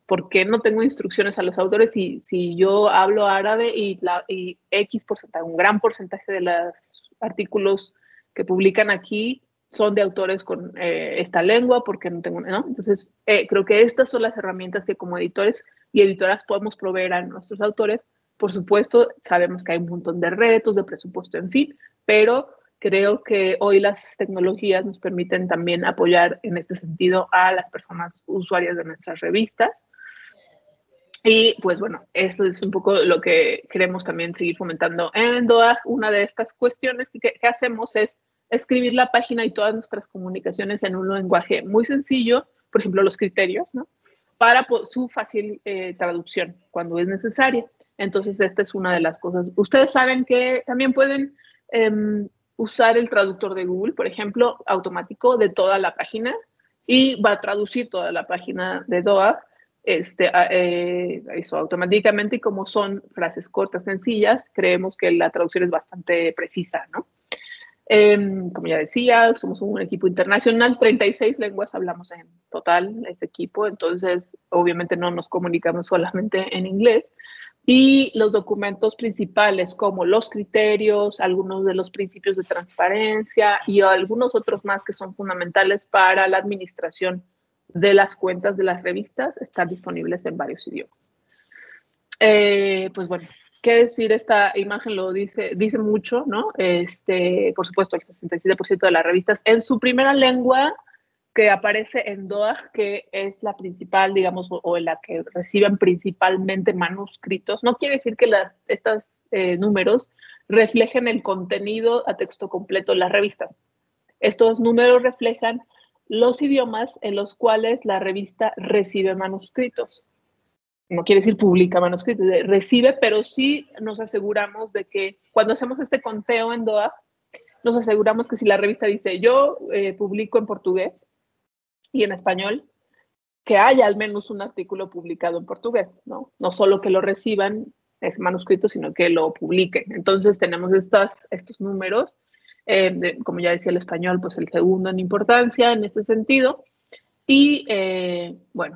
¿por qué no tengo instrucciones a los autores si, si yo hablo árabe y, la, y X porcentaje, un gran porcentaje de los artículos que publican aquí son de autores con eh, esta lengua? Porque no tengo, ¿no? Entonces, eh, creo que estas son las herramientas que como editores y editoras podemos proveer a nuestros autores. Por supuesto, sabemos que hay un montón de retos, de presupuesto, en fin, pero creo que hoy las tecnologías nos permiten también apoyar en este sentido a las personas usuarias de nuestras revistas. Y pues bueno, esto es un poco lo que queremos también seguir fomentando en D O A G. Una de estas cuestiones que, que hacemos es escribir la página y todas nuestras comunicaciones en un lenguaje muy sencillo, por ejemplo, los criterios, ¿no? Para su fácil eh, traducción cuando es necesaria. Entonces, esta es una de las cosas. Ustedes saben que también pueden eh, usar el traductor de Google, por ejemplo, automático de toda la página, y va a traducir toda la página de D O A G este, eh, eso automáticamente, y como son frases cortas, sencillas, creemos que la traducción es bastante precisa, ¿no? Eh, como ya decía, somos un equipo internacional, treinta y seis lenguas hablamos en total este equipo, entonces obviamente no nos comunicamos solamente en inglés. Y los documentos principales como los criterios, algunos de los principios de transparencia y algunos otros más que son fundamentales para la administración de las cuentas de las revistas están disponibles en varios idiomas. Eh, pues bueno, qué decir, esta imagen lo dice, dice mucho, ¿no? Este, por supuesto, el sesenta y siete por ciento de las revistas en su primera lengua que aparece en D O A G, que es la principal, digamos, o, o en la que reciben principalmente manuscritos. No quiere decir que la, estos eh, números reflejen el contenido a texto completo de las revistas. Estos números reflejan los idiomas en los cuales la revista recibe manuscritos. No quiere decir publica manuscritos, recibe, pero sí nos aseguramos de que cuando hacemos este conteo en D O A G, nos aseguramos que si la revista dice yo eh, publico en portugués y en español, que haya al menos un artículo publicado en portugués, ¿no? No solo que lo reciban ese manuscrito, sino que lo publiquen. Entonces tenemos estas, estos números. Eh, de, como ya decía, el español, pues el segundo en importancia en este sentido. Y eh, bueno,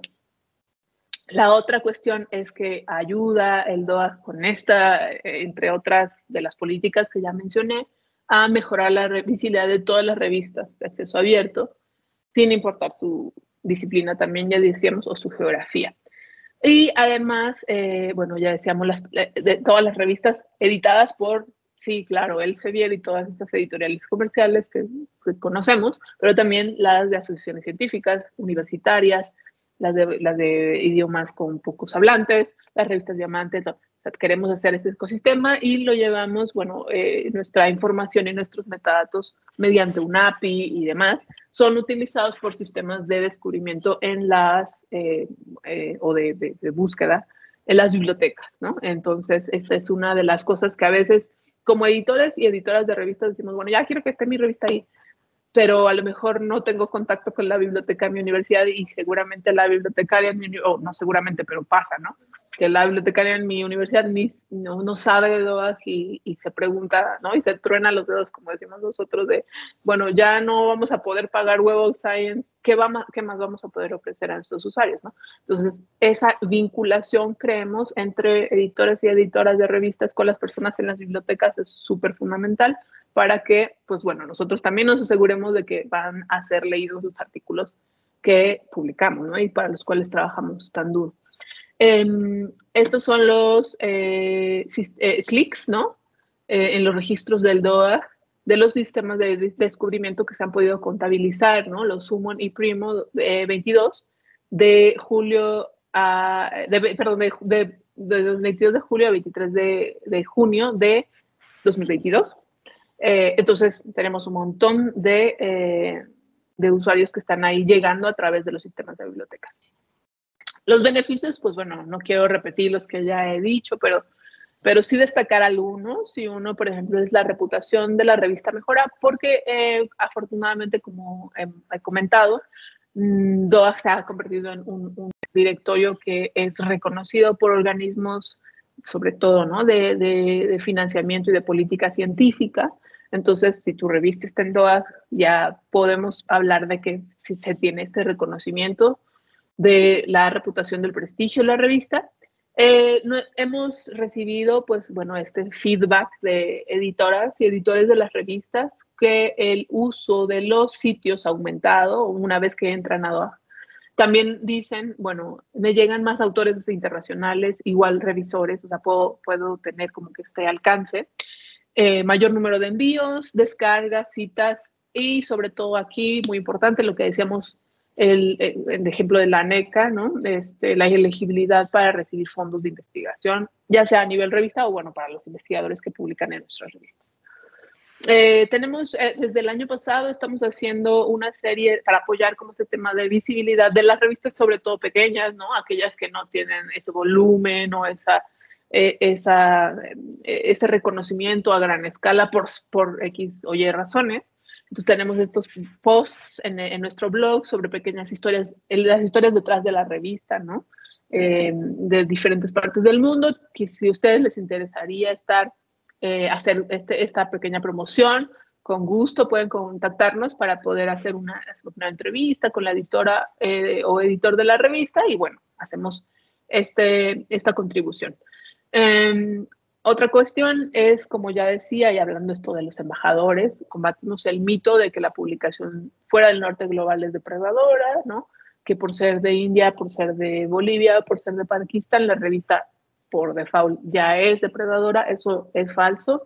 la otra cuestión es que ayuda el D O A G con esta, eh, entre otras de las políticas que ya mencioné, a mejorar la visibilidad de todas las revistas de acceso abierto, sin importar su disciplina también, ya decíamos, o su geografía. Y además, eh, bueno, ya decíamos, las, de todas las revistas editadas por, sí, claro, Elsevier y todas estas editoriales comerciales que, que conocemos, pero también las de asociaciones científicas, universitarias, las de, las de idiomas con pocos hablantes, las revistas Diamante. O sea, queremos hacer este ecosistema y lo llevamos, bueno, eh, nuestra información y nuestros metadatos mediante un A P I y demás son utilizados por sistemas de descubrimiento en las, eh, eh, o de, de, de búsqueda en las bibliotecas, ¿no? Entonces, esta es una de las cosas que a veces, como editores y editoras de revistas, decimos, bueno, ya quiero que esté mi revista ahí, pero a lo mejor no tengo contacto con la biblioteca de mi universidad y seguramente la bibliotecaria, en mi, o no seguramente, pero pasa, ¿no? Que la bibliotecaria en mi universidad ni, no, no sabe de D O A G y, y se pregunta, ¿no? Y se truena los dedos, como decimos nosotros, de, bueno, ya no vamos a poder pagar Web of Science, ¿qué, va más, qué más vamos a poder ofrecer a nuestros usuarios, ¿no? Entonces, esa vinculación, creemos, entre editores y editoras de revistas con las personas en las bibliotecas es súper fundamental, para que, pues bueno, nosotros también nos aseguremos de que van a ser leídos los artículos que publicamos, ¿no? Y para los cuales trabajamos tan duro. Eh, estos son los eh, eh, clics, ¿no? Eh, en los registros del D O A G, de los sistemas de, de descubrimiento que se han podido contabilizar, ¿no? Los Summon y Primo eh, veintidós de julio a, de, perdón, de, de, de veintidós de julio a veintitrés de, de junio de dos mil veintidós. Eh, entonces, tenemos un montón de, eh, de usuarios que están ahí llegando a través de los sistemas de bibliotecas. Los beneficios, pues bueno, no quiero repetir los que ya he dicho, pero, pero sí destacar algunos. Y uno, por ejemplo, es la reputación de la revista mejora, porque eh, afortunadamente, como he, he comentado, D O A G se ha convertido en un, un directorio que es reconocido por organismos, sobre todo, ¿no? de, de, de financiamiento y de política científica. Entonces, si tu revista está en D O A G, ya podemos hablar de que si se tiene este reconocimiento de la reputación, del prestigio de la revista. Eh, no, hemos recibido, pues, bueno, este feedback de editoras y editores de las revistas, que el uso de los sitios ha aumentado una vez que entran a DOAJ. También dicen, bueno, me llegan más autores internacionales, igual revisores, o sea, puedo, puedo tener como que este alcance, eh, mayor número de envíos, descargas, citas y sobre todo aquí, muy importante, lo que decíamos, el, el, el ejemplo de la NECA, ¿no? Este, la elegibilidad para recibir fondos de investigación, ya sea a nivel revista o, bueno, para los investigadores que publican en nuestras revistas. Eh, tenemos, eh, desde el año pasado, estamos haciendo una serie para apoyar como este tema de visibilidad de las revistas, sobre todo pequeñas, ¿no? Aquellas que no tienen ese volumen o esa, eh, esa, eh, ese reconocimiento a gran escala por, por X o Y razones. Entonces tenemos estos posts en, en nuestro blog sobre pequeñas historias, las historias detrás de la revista, ¿no? Eh, de diferentes partes del mundo, que si a ustedes les interesaría estar Eh, hacer este, esta pequeña promoción, con gusto pueden contactarnos para poder hacer una, una entrevista con la editora eh, o editor de la revista y bueno, hacemos este, esta contribución. Eh, otra cuestión es, como ya decía, y hablando esto de los embajadores, combatimos el mito de que la publicación fuera del norte global es depredadora, ¿no? Que por ser de India, por ser de Bolivia, por ser de Pakistán, la revista por default ya es depredadora, eso es falso.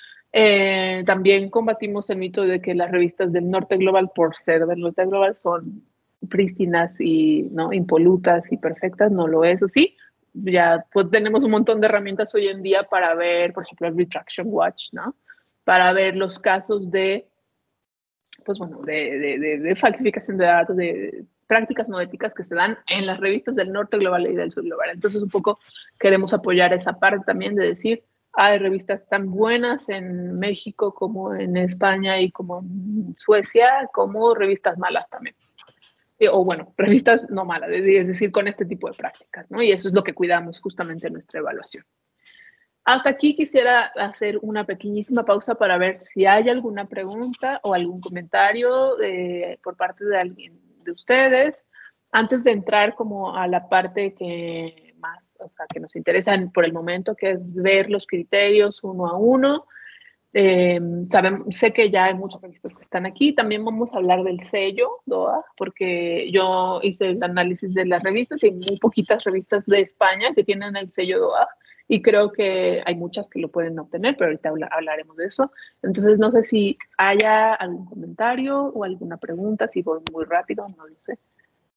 Eh, también combatimos el mito de que las revistas del norte global, por ser del norte global, son prístinas y no impolutas y perfectas, no lo es así. Ya pues, tenemos un montón de herramientas hoy en día para ver, por ejemplo, el Retraction Watch, ¿no? Para ver los casos de, pues bueno, de, de, de, de falsificación de datos, de prácticas no éticas que se dan en las revistas del norte global y del sur global. Entonces, un poco queremos apoyar esa parte también de decir, hay revistas tan buenas en México como en España y como en Suecia, como revistas malas también. Eh, o bueno, revistas no malas, es decir, con este tipo de prácticas, ¿no? Y eso es lo que cuidamos justamente en nuestra evaluación. Hasta aquí quisiera hacer una pequeñísima pausa para ver si hay alguna pregunta o algún comentario eh, por parte de alguien de ustedes, antes de entrar como a la parte que más, o sea, que nos interesa por el momento, que es ver los criterios uno a uno. Eh, sabemos, sé que ya hay muchas revistas que están aquí. También vamos a hablar del sello DOAJ, porque yo hice el análisis de las revistas y hay muy poquitas revistas de España que tienen el sello DOAJ. Y creo que hay muchas que lo pueden obtener, pero ahorita habla, hablaremos de eso. Entonces, no sé si haya algún comentario o alguna pregunta, si voy muy rápido, no lo sé.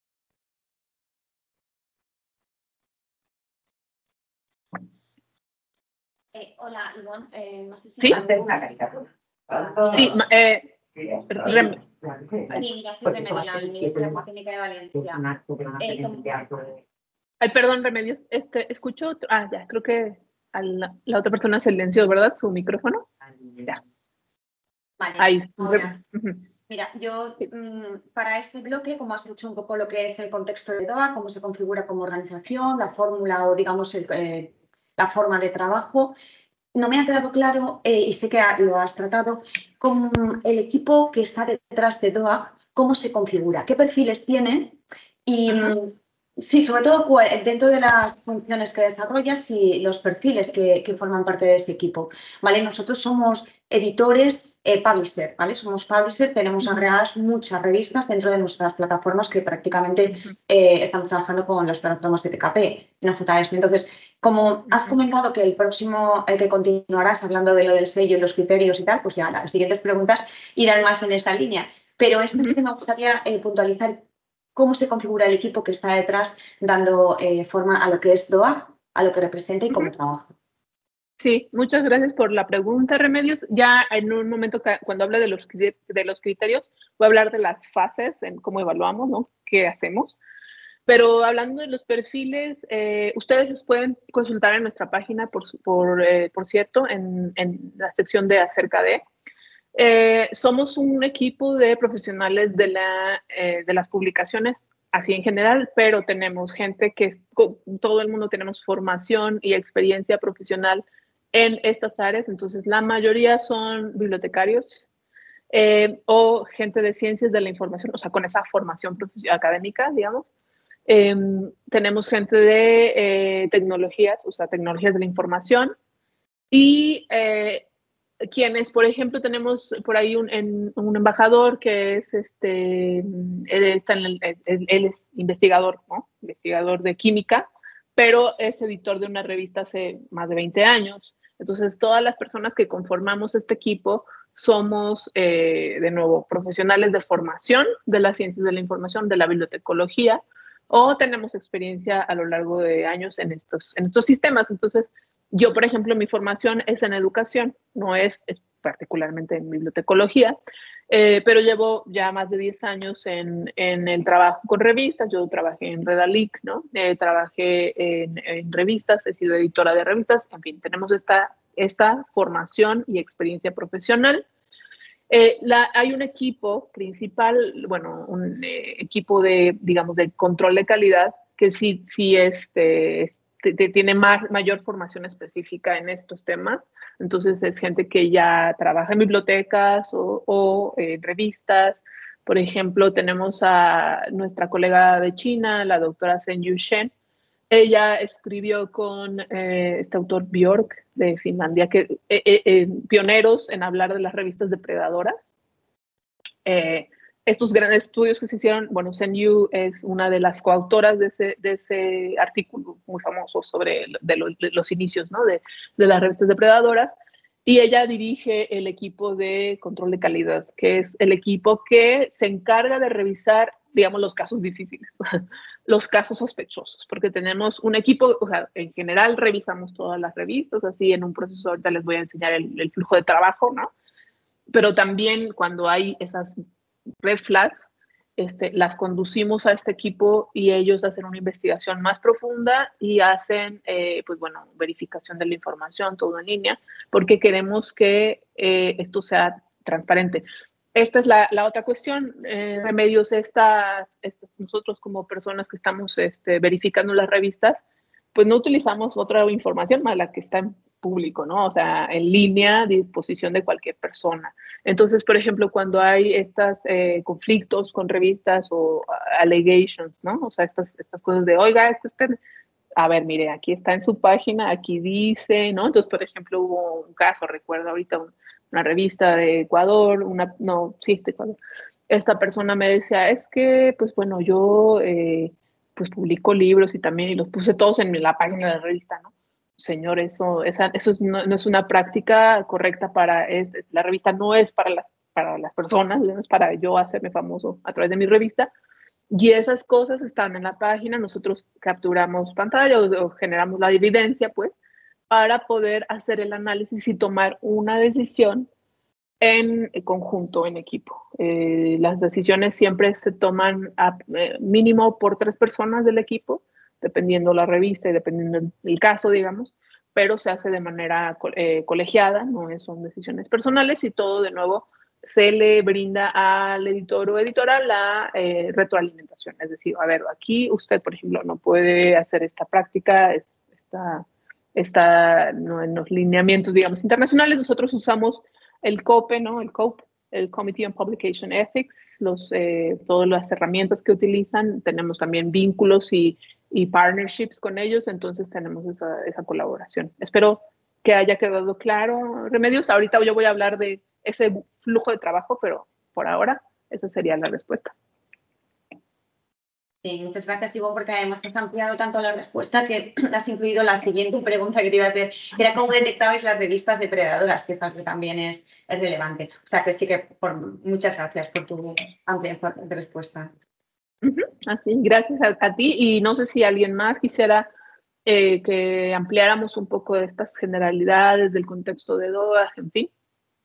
Eh, hola, Ivonne, eh, no sé si... ¿Sí? Hacer una caricatura. Sí, eh, rem... Sí, mira, soy Remedi, la Universidad Técnica de Valencia. Eh, como... Ay, perdón, Remedios, este, escucho otro... Ah, ya, creo que a la, la otra persona silenció, ¿verdad? Su micrófono. Ya. Vale, ahí. ahora. Mira, yo mmm, para este bloque, como has hecho un poco lo que es el contexto de DOAJ, cómo se configura como organización, la fórmula o digamos el, eh, la forma de trabajo, no me ha quedado claro, eh, y sé que lo has tratado, con el equipo que está detrás de DOAJ, cómo se configura, qué perfiles tiene y... Uh-huh. Sí, sobre todo dentro de las funciones que desarrollas y los perfiles que, que forman parte de ese equipo. ¿Vale? Nosotros somos editores, eh, publisher, ¿vale? Somos publisher, tenemos agregadas muchas revistas dentro de nuestras plataformas que prácticamente eh, estamos trabajando con las plataformas de P K P, en J S. Entonces, como has comentado que el próximo, eh, que continuarás hablando de lo del sello y los criterios y tal, pues ya las siguientes preguntas irán más en esa línea. Pero este sí que me gustaría eh, puntualizar cómo se configura el equipo que está detrás dando eh, forma a lo que es DOAJ, a lo que representa y cómo uh-huh. trabaja. Sí, muchas gracias por la pregunta, Remedios. Ya en un momento, cuando hable de los, de los criterios, voy a hablar de las fases, en cómo evaluamos, ¿no? ¿Qué hacemos? Pero hablando de los perfiles, eh, ustedes los pueden consultar en nuestra página, por, por, eh, por cierto, en, en la sección de acerca de... Eh, somos un equipo de profesionales de, la, eh, de las publicaciones, así en general, pero tenemos gente que, todo el mundo tenemos formación y experiencia profesional en estas áreas, entonces la mayoría son bibliotecarios eh, o gente de ciencias de la información, o sea, con esa formación académica, digamos. Eh, tenemos gente de eh, tecnologías, o sea, tecnologías de la información, y eh, quienes, por ejemplo, tenemos por ahí un, en, un embajador que es, este, él, está en el, él, él es investigador, ¿no? Investigador de química, pero es editor de una revista hace más de veinte años. Entonces, todas las personas que conformamos este equipo somos, eh, de nuevo, profesionales de formación de las ciencias de la información, de la bibliotecología, o tenemos experiencia a lo largo de años en estos, en estos sistemas. Entonces, yo, por ejemplo, mi formación es en educación, no es, es particularmente en bibliotecología, eh, pero llevo ya más de diez años en, en el trabajo con revistas. Yo trabajé en Redalic, ¿no? Eh, trabajé en, en revistas, he sido editora de revistas, en fin, tenemos esta, esta formación y experiencia profesional. Eh, la, hay un equipo principal, bueno, un eh, equipo de, digamos, de control de calidad que sí, sí este, tiene más, mayor formación específica en estos temas. Entonces es gente que ya trabaja en bibliotecas o, o en revistas. Por ejemplo, tenemos a nuestra colega de China, la doctora Sen-Yu Shen. Ella escribió con eh, este autor Björk de Finlandia, que eh, eh, pioneros en hablar de las revistas depredadoras. Eh, estos grandes estudios que se hicieron, bueno, Sen-Yu es una de las coautoras de ese, de ese artículo muy famoso sobre de lo, de los inicios, ¿no? de, de las revistas depredadoras, y ella dirige el equipo de control de calidad, que es el equipo que se encarga de revisar, digamos, los casos difíciles, los casos sospechosos, porque tenemos un equipo, o sea, en general revisamos todas las revistas, así en un proceso, ahorita les voy a enseñar el, el flujo de trabajo, ¿no? Pero también cuando hay esas red flags, este, las conducimos a este equipo y ellos hacen una investigación más profunda y hacen, eh, pues bueno, verificación de la información, todo en línea, porque queremos que eh, esto sea transparente. Esta es la, la otra cuestión, eh, Remedios, estas, estas, nosotros como personas que estamos este, verificando las revistas, pues no utilizamos otra información más la que está en público, ¿no? O sea, en línea, a disposición de cualquier persona. Entonces, por ejemplo, cuando hay estos eh, conflictos con revistas o allegations, ¿no? O sea, estas, estas cosas de, oiga, es que usted, a ver, mire, aquí está en su página, aquí dice, ¿no? Entonces, por ejemplo, hubo un caso, recuerdo ahorita, un, una revista de Ecuador, una, no, sí, de Ecuador. Esta persona me decía, es que, pues bueno, yo, eh, pues publico libros y también, y los puse todos en la página de la revista, ¿no? Señor, eso, esa, eso no, no es una práctica correcta para, es, la revista no es para las, para las personas, no es para yo hacerme famoso a través de mi revista, y esas cosas están en la página, nosotros capturamos pantalla o, o generamos la evidencia, pues, para poder hacer el análisis y tomar una decisión en conjunto, en equipo. Eh, las decisiones siempre se toman a, eh, mínimo por tres personas del equipo, dependiendo la revista y dependiendo el, el caso, digamos, pero se hace de manera eh, colegiada, no es, son decisiones personales, y todo de nuevo se le brinda al editor o editora la eh, retroalimentación. Es decir, a ver, aquí usted, por ejemplo, no puede hacer esta práctica, esta, esta, no, en los lineamientos, digamos, internacionales. Nosotros usamos el COPE, ¿no? El COPE, el Committee on Publication Ethics, los, eh, todas las herramientas que utilizan. Tenemos también vínculos y, y partnerships con ellos, entonces tenemos esa, esa colaboración. Espero que haya quedado claro, Remedios. Ahorita yo voy a hablar de ese flujo de trabajo, pero por ahora esa sería la respuesta. Sí, muchas gracias, Ivonne, porque además has ampliado tanto la respuesta que has incluido la siguiente pregunta que te iba a hacer, que era cómo detectabais las revistas depredadoras, que es algo que también es, es relevante. O sea, que sí que por, muchas gracias por tu amplia respuesta. Uh-huh. Así, gracias a, a ti, y no sé si alguien más quisiera eh, que ampliáramos un poco de estas generalidades del contexto de D O A, en fin.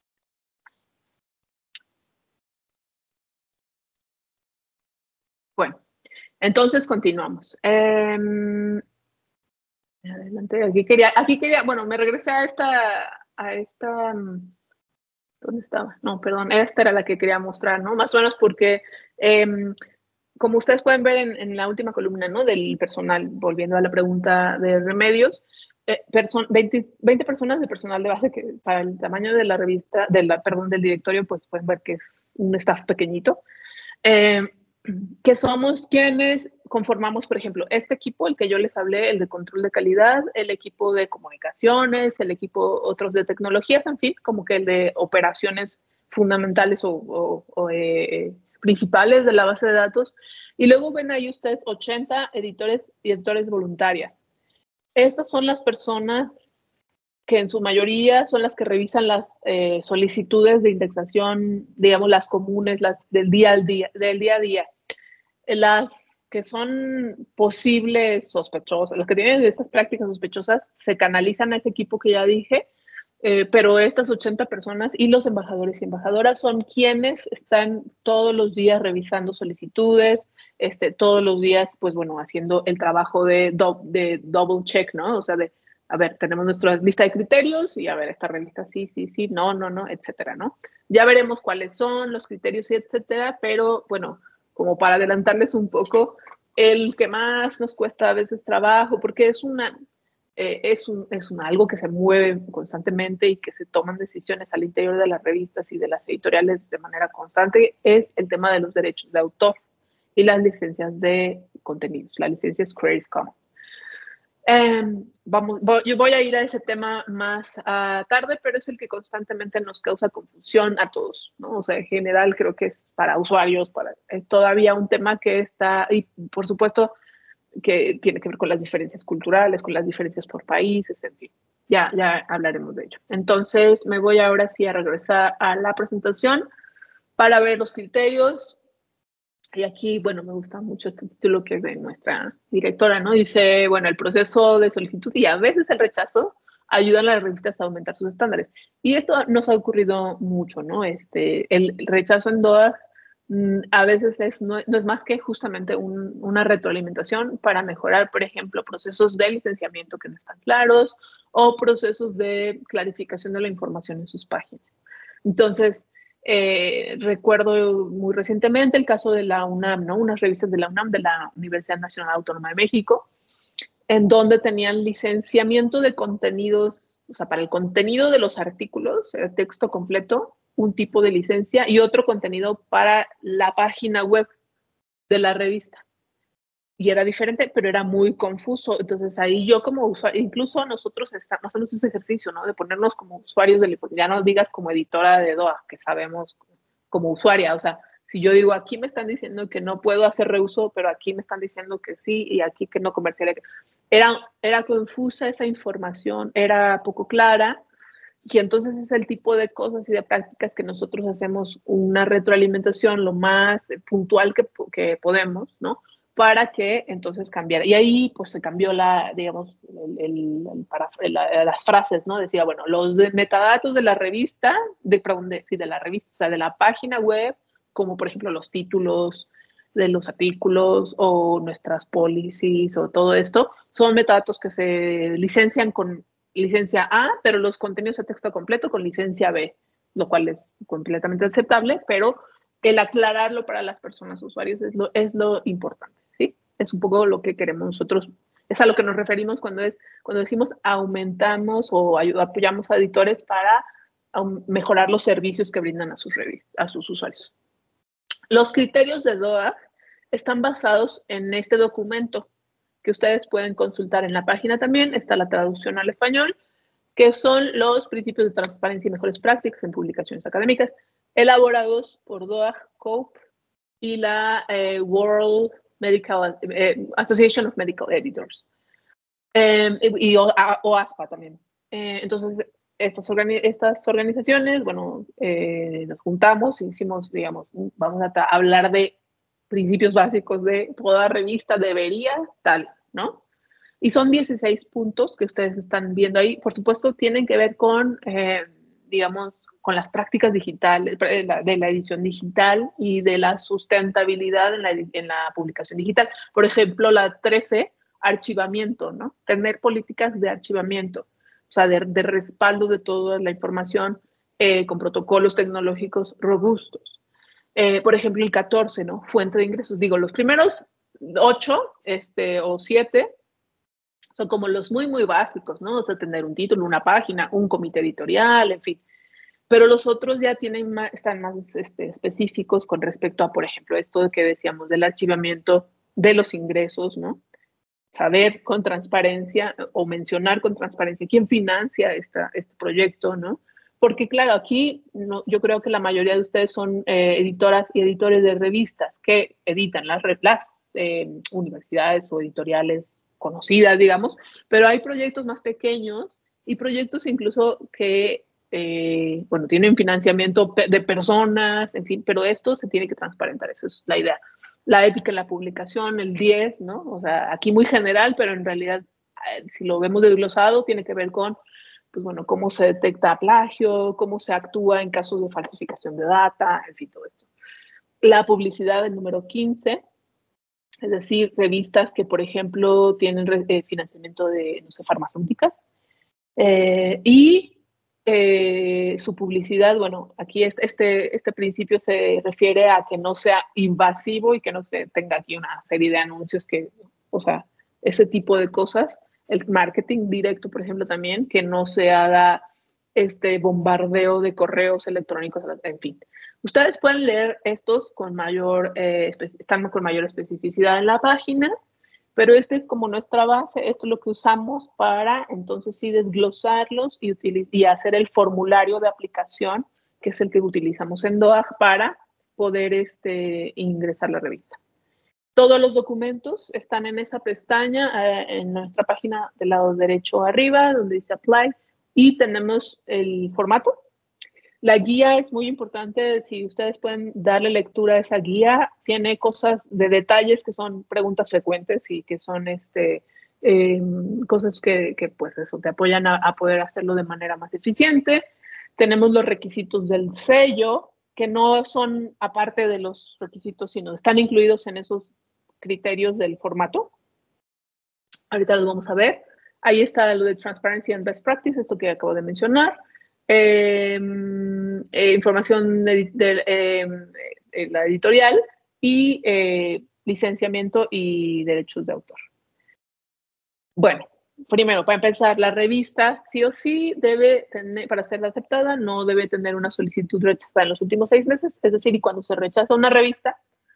Bueno, entonces continuamos. Eh, adelante, aquí quería, aquí quería, bueno, me regresé a esta, a esta, ¿dónde estaba? No, perdón, esta era la que quería mostrar, ¿no? Más o menos porque, eh, como ustedes pueden ver en, en la última columna, ¿no? Del personal, volviendo a la pregunta de Remedios, eh, veinte, veinte personas de personal de base que para el tamaño de la revista, de la, perdón, del directorio, pues pueden ver que es un staff pequeñito. Eh, que somos quienes conformamos, por ejemplo, este equipo, el que yo les hablé, el de control de calidad, el equipo de comunicaciones, el equipo otros de tecnologías, en fin, como que el de operaciones fundamentales o, o, o eh, principales de la base de datos. Y luego ven ahí ustedes ochenta editores y editores voluntarias. Estas son las personas que en su mayoría son las que revisan las eh, solicitudes de indexación, digamos, las comunes, las del día al día, del día a día. Las que son posibles sospechosas, los que tienen estas prácticas sospechosas, se canalizan a ese equipo que ya dije, eh, pero estas ochenta personas y los embajadores y embajadoras son quienes están todos los días revisando solicitudes, este, todos los días, pues bueno, haciendo el trabajo de, do, de double check, ¿no? O sea, de, a ver, tenemos nuestra lista de criterios y a ver, esta revista sí, sí, sí, no, no, no, etcétera, ¿no? Ya veremos cuáles son los criterios y etcétera, pero bueno, como para adelantarles un poco, el que más nos cuesta a veces trabajo, porque es una, eh, es, un, es un, algo que se mueve constantemente y que se toman decisiones al interior de las revistas y de las editoriales de manera constante, es el tema de los derechos de autor y las licencias de contenidos, las licencias Creative Commons. Um, vamos, voy, yo voy a ir a ese tema más uh, tarde, pero es el que constantemente nos causa confusión a todos, ¿no? O sea, en general creo que es para usuarios, para es todavía un tema que está, y por supuesto que tiene que ver con las diferencias culturales, con las diferencias por países, en fin, ya, ya hablaremos de ello. Entonces me voy ahora sí a regresar a la presentación para ver los criterios. Y aquí, bueno, me gusta mucho este título que es de nuestra directora, ¿no? Dice, bueno, el proceso de solicitud y a veces el rechazo ayudan a las revistas a aumentar sus estándares. Y esto nos ha ocurrido mucho, ¿no? Este, el rechazo en D O A mmm, a veces es, no, no es más que justamente un, una retroalimentación para mejorar, por ejemplo, procesos de licenciamiento que no están claros o procesos de clarificación de la información en sus páginas. Entonces, Eh, recuerdo muy recientemente el caso de la UNAM, ¿no? Unas revistas de la UNAM, de la Universidad Nacional Autónoma de México, en donde tenían licenciamiento de contenidos, o sea, para el contenido de los artículos, el texto completo, un tipo de licencia y otro contenido para la página web de la revista. Y era diferente, pero era muy confuso. Entonces ahí yo como usuario, incluso nosotros estamos haciendo ese ejercicio, ¿no? De ponernos como usuarios del, ya no digas como editora de D O A, que sabemos como usuaria, o sea, si yo digo aquí me están diciendo que no puedo hacer reuso, pero aquí me están diciendo que sí y aquí que no comercial. Era, era confusa esa información, era poco clara y entonces es el tipo de cosas y de prácticas que nosotros hacemos una retroalimentación lo más puntual que, que podemos, ¿no? Para que entonces cambiara. Y ahí pues se cambió la, digamos, el, el, el para, la, las frases, ¿no? Decía, bueno, los de metadatos de la revista, de, perdón, de, sí, de la revista, o sea, de la página web, como por ejemplo los títulos de los artículos o nuestras policies o todo esto, son metadatos que se licencian con licencia A, pero los contenidos de texto completo con licencia B, lo cual es completamente aceptable, pero el aclararlo para las personas usuarios es lo, es lo importante, ¿sí? Es un poco lo que queremos nosotros, es a lo que nos referimos cuando, es, cuando decimos aumentamos o ayuda, apoyamos a editores para um, mejorar los servicios que brindan a sus, a sus usuarios. Los criterios de D O A están basados en este documento que ustedes pueden consultar en la página también, está la traducción al español, que son los principios de transparencia y mejores prácticas en publicaciones académicas, elaborados por D O A, COPE y la eh, World Medical eh, Association of Medical Editors, eh, y o, OASPA también. Eh, entonces, estas, organi estas organizaciones, bueno, eh, nos juntamos y hicimos, digamos, vamos a hablar de principios básicos de toda revista debería tal, ¿no? Y son dieciséis puntos que ustedes están viendo ahí. Por supuesto, tienen que ver con, eh, digamos, con las prácticas digitales, de la, de la edición digital y de la sustentabilidad en la, en la publicación digital. Por ejemplo, la trece, archivamiento, ¿no? Tener políticas de archivamiento, o sea, de, de respaldo de toda la información eh, con protocolos tecnológicos robustos. Eh, por ejemplo, el catorce, ¿no? Fuente de ingresos. Digo, los primeros ocho este, o siete son como los muy, muy básicos, ¿no? O sea, tener un título, una página, un comité editorial, en fin. pero los otros ya tienen más, están más este, específicos con respecto a, por ejemplo, esto que decíamos del archivamiento de los ingresos, ¿no? Saber con transparencia o mencionar con transparencia quién financia esta, este proyecto, ¿no? Porque claro, aquí no, yo creo que la mayoría de ustedes son eh, editoras y editores de revistas que editan las, las eh, universidades o editoriales conocidas, digamos, pero hay proyectos más pequeños y proyectos incluso que, eh, bueno, tienen financiamiento de personas, en fin, pero esto se tiene que transparentar, esa es la idea. La ética en la publicación, el diez, ¿no? O sea, aquí muy general, pero en realidad, si lo vemos desglosado, tiene que ver con, pues bueno, cómo se detecta plagio, cómo se actúa en casos de falsificación de data, en fin, todo esto. La publicidad, el número quince, es decir, revistas que, por ejemplo, tienen eh, financiamiento de, no sé, farmacéuticas. Eh, y eh, su publicidad, bueno, aquí este, este principio se refiere a que no sea invasivo y que no se tenga aquí una serie de anuncios que, o sea, ese tipo de cosas. El marketing directo, por ejemplo, también, que no se haga este bombardeo de correos electrónicos, en fin. Ustedes pueden leer estos con mayor, eh, están con mayor especificidad en la página, pero este es como nuestra base, esto es lo que usamos para entonces sí desglosarlos y, y hacer el formulario de aplicación, que es el que utilizamos en D O A J para poder este, ingresar la revista. Todos los documentos están en esa pestaña, eh, en nuestra página del lado derecho arriba, donde dice Apply, y tenemos el formato. La guía es muy importante, si ustedes pueden darle lectura a esa guía, tiene cosas de detalles que son preguntas frecuentes y que son este, eh, cosas que, que, pues eso, te apoyan a, a poder hacerlo de manera más eficiente. Tenemos los requisitos del sello, que no son aparte de los requisitos, sino están incluidos en esos criterios del formato. Ahorita los vamos a ver. Ahí está lo de Transparency and Best Practice, esto que acabo de mencionar. Eh, eh, información de, de eh, eh, la editorial y eh, licenciamiento y derechos de autor. Bueno, primero, para empezar, la revista sí o sí debe tener, para ser aceptada, no debe tener una solicitud rechazada en los últimos seis meses, es decir, y cuando se rechaza una revista,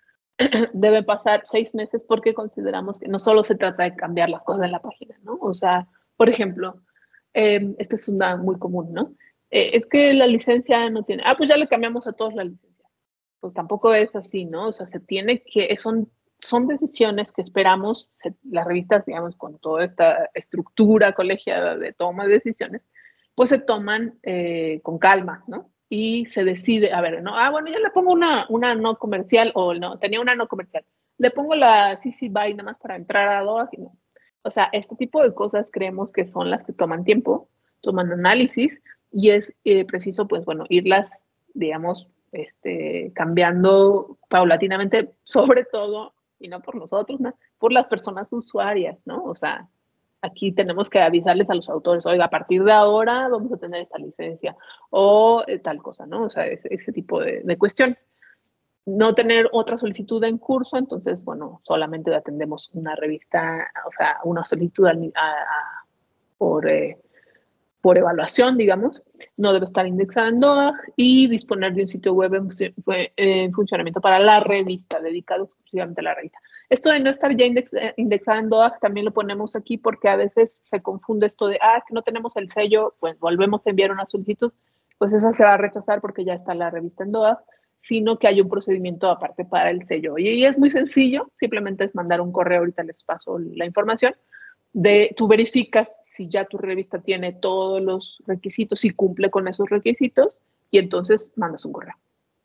debe pasar seis meses porque consideramos que no solo se trata de cambiar las cosas en la página, ¿no? O sea, por ejemplo, eh, esta es una muy común, ¿no? Eh, es que la licencia no tiene, ah, pues ya le cambiamos a todos la licencia. Pues tampoco es así, ¿no? O sea, se tiene que, son, son decisiones que esperamos, se, las revistas, digamos, con toda esta estructura colegiada de toma de decisiones, pues se toman eh, con calma, ¿no? Y se decide, a ver, ¿no? Ah, bueno, yo le pongo una, una no comercial, o no, tenía una no comercial. Le pongo la C C B Y nada más para entrar a D O A J. No. O sea, este tipo de cosas creemos que son las que toman tiempo, toman análisis, y es eh, preciso, pues, bueno, irlas, digamos, este, cambiando paulatinamente, sobre todo, y no por nosotros, ¿no? Por las personas usuarias, ¿no? O sea, aquí tenemos que avisarles a los autores, oiga, a partir de ahora vamos a tener esta licencia o eh, tal cosa, ¿no? O sea, ese, ese tipo de, de cuestiones. No tener otra solicitud en curso, entonces, bueno, solamente atendemos una revista, o sea, una solicitud a, a, a, por, eh, por evaluación, digamos. No debe estar indexada en D O A J y disponer de un sitio web en, en funcionamiento para la revista, dedicado exclusivamente a la revista. Esto de no estar ya index, indexada en D O A J también lo ponemos aquí porque a veces se confunde esto de, ah, que no tenemos el sello, pues volvemos a enviar una solicitud, pues esa se va a rechazar porque ya está la revista en D O A J, sino que hay un procedimiento aparte para el sello. Y es muy sencillo, simplemente es mandar un correo, ahorita les paso la información, de, tú verificas si ya tu revista tiene todos los requisitos, si cumple con esos requisitos, y entonces mandas un correo.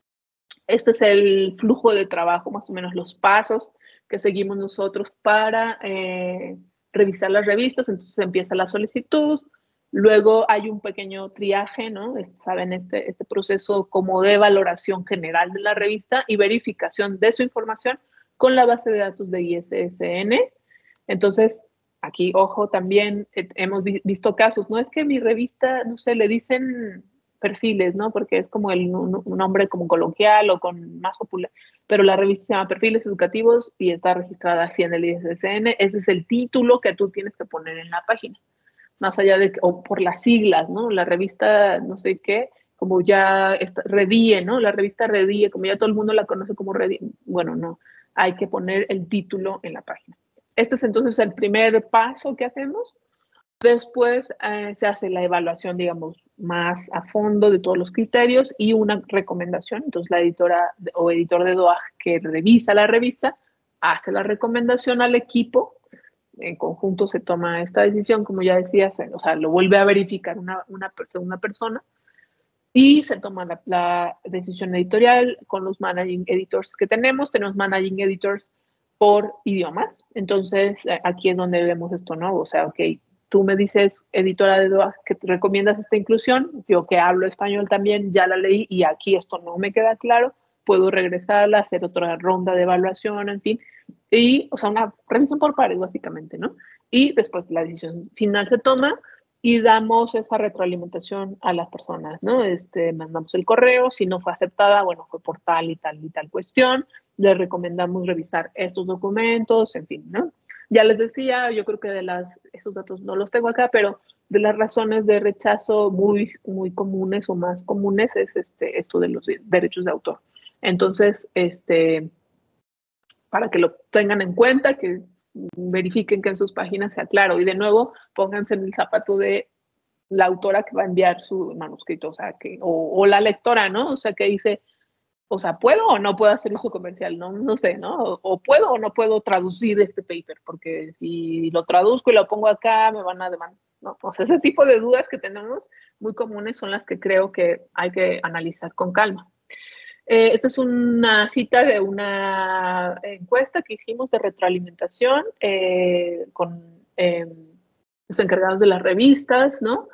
Este es el flujo de trabajo, más o menos los pasos que seguimos nosotros para eh, revisar las revistas. Entonces empieza la solicitud, luego hay un pequeño triaje, ¿no? Saben, este, este proceso como de valoración general de la revista y verificación de su información con la base de datos de I S S N. Entonces, aquí, ojo, también eh, hemos vi visto casos, no es que mi revista, no sé, le dicen perfiles, ¿no? Porque es como el, un, un nombre como coloquial o con más popular, pero la revista se llama Perfiles Educativos y está registrada así en el I S S N. Ese es el título que tú tienes que poner en la página, más allá de, o por las siglas, ¿no? La revista no sé qué, como ya está, Redie, ¿no? La revista Redie, como ya todo el mundo la conoce como Redie. Bueno, no, hay que poner el título en la página. Este es entonces el primer paso que hacemos. Después eh, se hace la evaluación, digamos, más a fondo de todos los criterios y una recomendación. Entonces, la editora o editor de D O A G que revisa la revista hace la recomendación al equipo. En conjunto se toma esta decisión, como ya decía, se, o sea, lo vuelve a verificar una, una segunda persona y se toma la, la decisión editorial con los managing editors que tenemos. Tenemos managing editors por idiomas. Entonces, aquí es donde vemos esto, ¿no? O sea, ok, tú me dices, editora de D O A G, que te recomiendas esta inclusión. Yo que hablo español también, ya la leí y aquí esto no me queda claro. Puedo regresarla, hacer otra ronda de evaluación, en fin. Y, o sea, una revisión por pares, básicamente, ¿no? Y después la decisión final se toma y damos esa retroalimentación a las personas, ¿no? Este, mandamos el correo, si no fue aceptada, bueno, fue por tal y tal y tal cuestión. Les recomendamos revisar estos documentos, en fin, ¿no? Ya les decía, yo creo que de las, esos datos no los tengo acá, pero de las razones de rechazo muy, muy comunes o más comunes es este, esto de los derechos de autor. Entonces, este, para que lo tengan en cuenta, que verifiquen que en sus páginas sea claro. Y de nuevo, pónganse en el zapato de la autora que va a enviar su manuscrito, o sea, que, o, o la lectora, ¿no? O sea, que dice, o sea, ¿puedo o no puedo hacer uso comercial? No, no sé, ¿no? O, o puedo o no puedo traducir este paper, porque si lo traduzco y lo pongo acá, me van a demandar, ¿no? O sea, ese tipo de dudas que tenemos muy comunes son las que creo que hay que analizar con calma. Eh, esta es una cita de una encuesta que hicimos de retroalimentación eh, con eh, los encargados de las revistas, ¿no?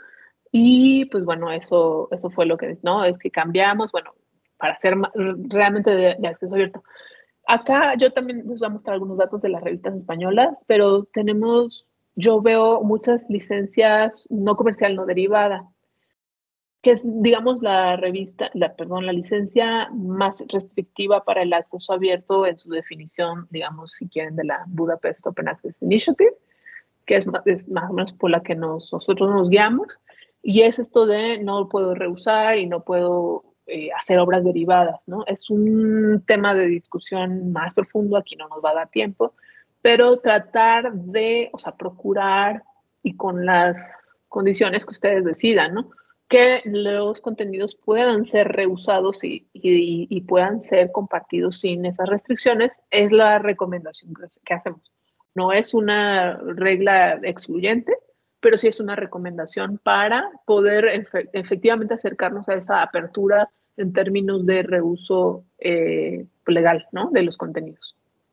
Y pues bueno, eso, eso fue lo que, ¿no? Es que cambiamos, bueno, para ser realmente de, de acceso abierto. Acá yo también les voy a mostrar algunos datos de las revistas españolas, pero tenemos, yo veo muchas licencias no comercial, no derivada, que es, digamos, la revista, la, perdón, la licencia más restrictiva para el acceso abierto en su definición, digamos, si quieren, de la Budapest Open Access Initiative, que es más, es más o menos por la que nos, nosotros nos guiamos, y es esto de no puedo rehusar y no puedo eh, hacer obras derivadas, ¿no? Es un tema de discusión más profundo, aquí no nos va a dar tiempo, pero tratar de, o sea, procurar y con las condiciones que ustedes decidan, ¿no? Que los contenidos puedan ser reusados y, y, y puedan ser compartidos sin esas restricciones, es la recomendación que, que hacemos. No es una regla excluyente, pero sí es una recomendación para poder efe efectivamente acercarnos a esa apertura en términos de reuso eh, legal, ¿no? De los contenidos.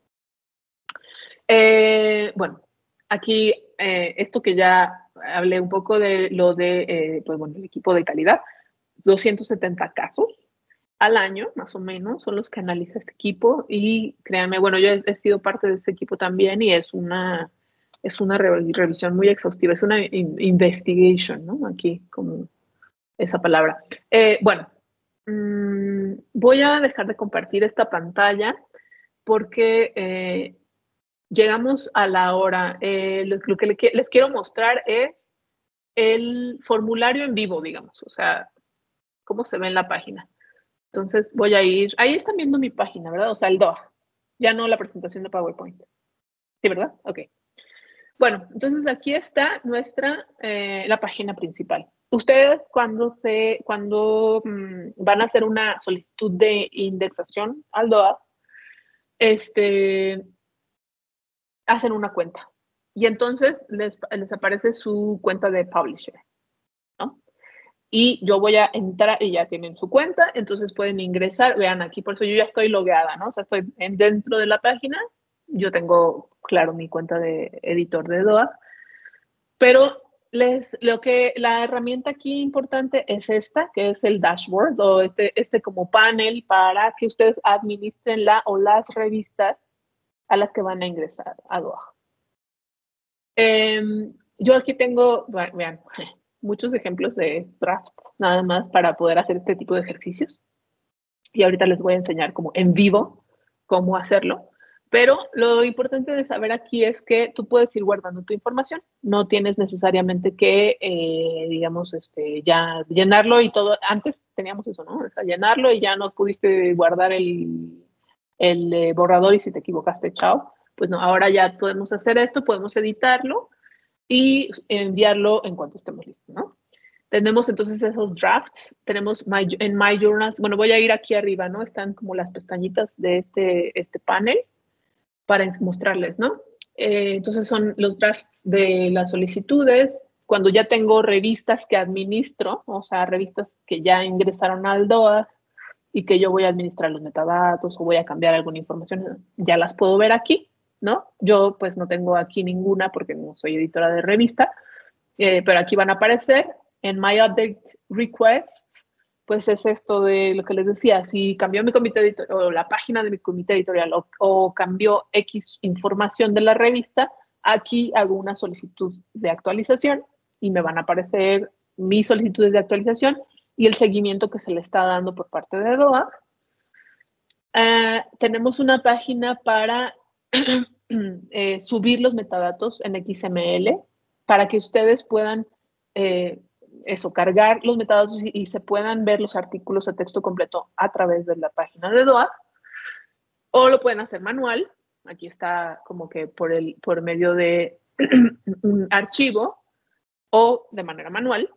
Eh, bueno, aquí eh, esto que ya hablé un poco de lo de, eh, pues bueno, el equipo de calidad, doscientos setenta casos al año, más o menos, son los que analiza este equipo y créanme, bueno, yo he, he sido parte de ese equipo también y es una, es una re revisión muy exhaustiva, es una in investigation, ¿no? Aquí, como esa palabra. Eh, bueno, mmm, voy a dejar de compartir esta pantalla porque eh, llegamos a la hora. Eh, lo, lo que le, les quiero mostrar es el formulario en vivo, digamos, o sea, cómo se ve en la página. Entonces voy a ir, ahí están viendo mi página, ¿verdad? O sea, el D O A, ya no la presentación de PowerPoint. ¿Sí, verdad? Ok. Bueno, entonces aquí está nuestra, eh, la página principal. Ustedes cuando, se, cuando mmm, van a hacer una solicitud de indexación al D O A, este, hacen una cuenta. Y entonces les, les aparece su cuenta de publisher, ¿no? Y yo voy a entrar y ya tienen su cuenta, entonces pueden ingresar, vean aquí, por eso yo ya estoy logueada, ¿no? O sea, estoy en, dentro de la página, yo tengo, claro, mi cuenta de editor de D O A, pero les, lo que, la herramienta aquí importante es esta, que es el dashboard, o este, este como panel para que ustedes administren la o las revistas a las que van a ingresar a D O A. Eh, yo aquí tengo, vean, muchos ejemplos de drafts nada más para poder hacer este tipo de ejercicios. Y ahorita les voy a enseñar como en vivo cómo hacerlo. Pero lo importante de saber aquí es que tú puedes ir guardando tu información. No tienes necesariamente que, eh, digamos, este, ya llenarlo y todo. Antes teníamos eso, ¿no? O sea, llenarlo y ya no pudiste guardar el, el eh, borrador y si te equivocaste, chao. Pues no, ahora ya podemos hacer esto, podemos editarlo y enviarlo en cuanto estemos listos, ¿no? Tenemos entonces esos drafts, tenemos my, en My Journals, bueno, voy a ir aquí arriba, ¿no? Están como las pestañitas de este, este panel para mostrarles, ¿no? Eh, entonces son los drafts de las solicitudes, cuando ya tengo revistas que administro, o sea, revistas que ya ingresaron al D O A y que yo voy a administrar los metadatos o voy a cambiar alguna información, ya las puedo ver aquí, ¿no? Yo pues no tengo aquí ninguna porque no soy editora de revista, eh, pero aquí van a aparecer. En My Update Requests, pues es esto de lo que les decía, si cambió mi comité editorial o la página de mi comité editorial o, o cambió X información de la revista, aquí hago una solicitud de actualización y me van a aparecer mis solicitudes de actualización y el seguimiento que se le está dando por parte de D O A. Uh, tenemos una página para eh, subir los metadatos en X M L para que ustedes puedan eh, eso, cargar los metadatos y, y se puedan ver los artículos de texto completo a través de la página de D O A, o lo pueden hacer manual. Aquí está como que por, el, por medio de un archivo o de manera manual.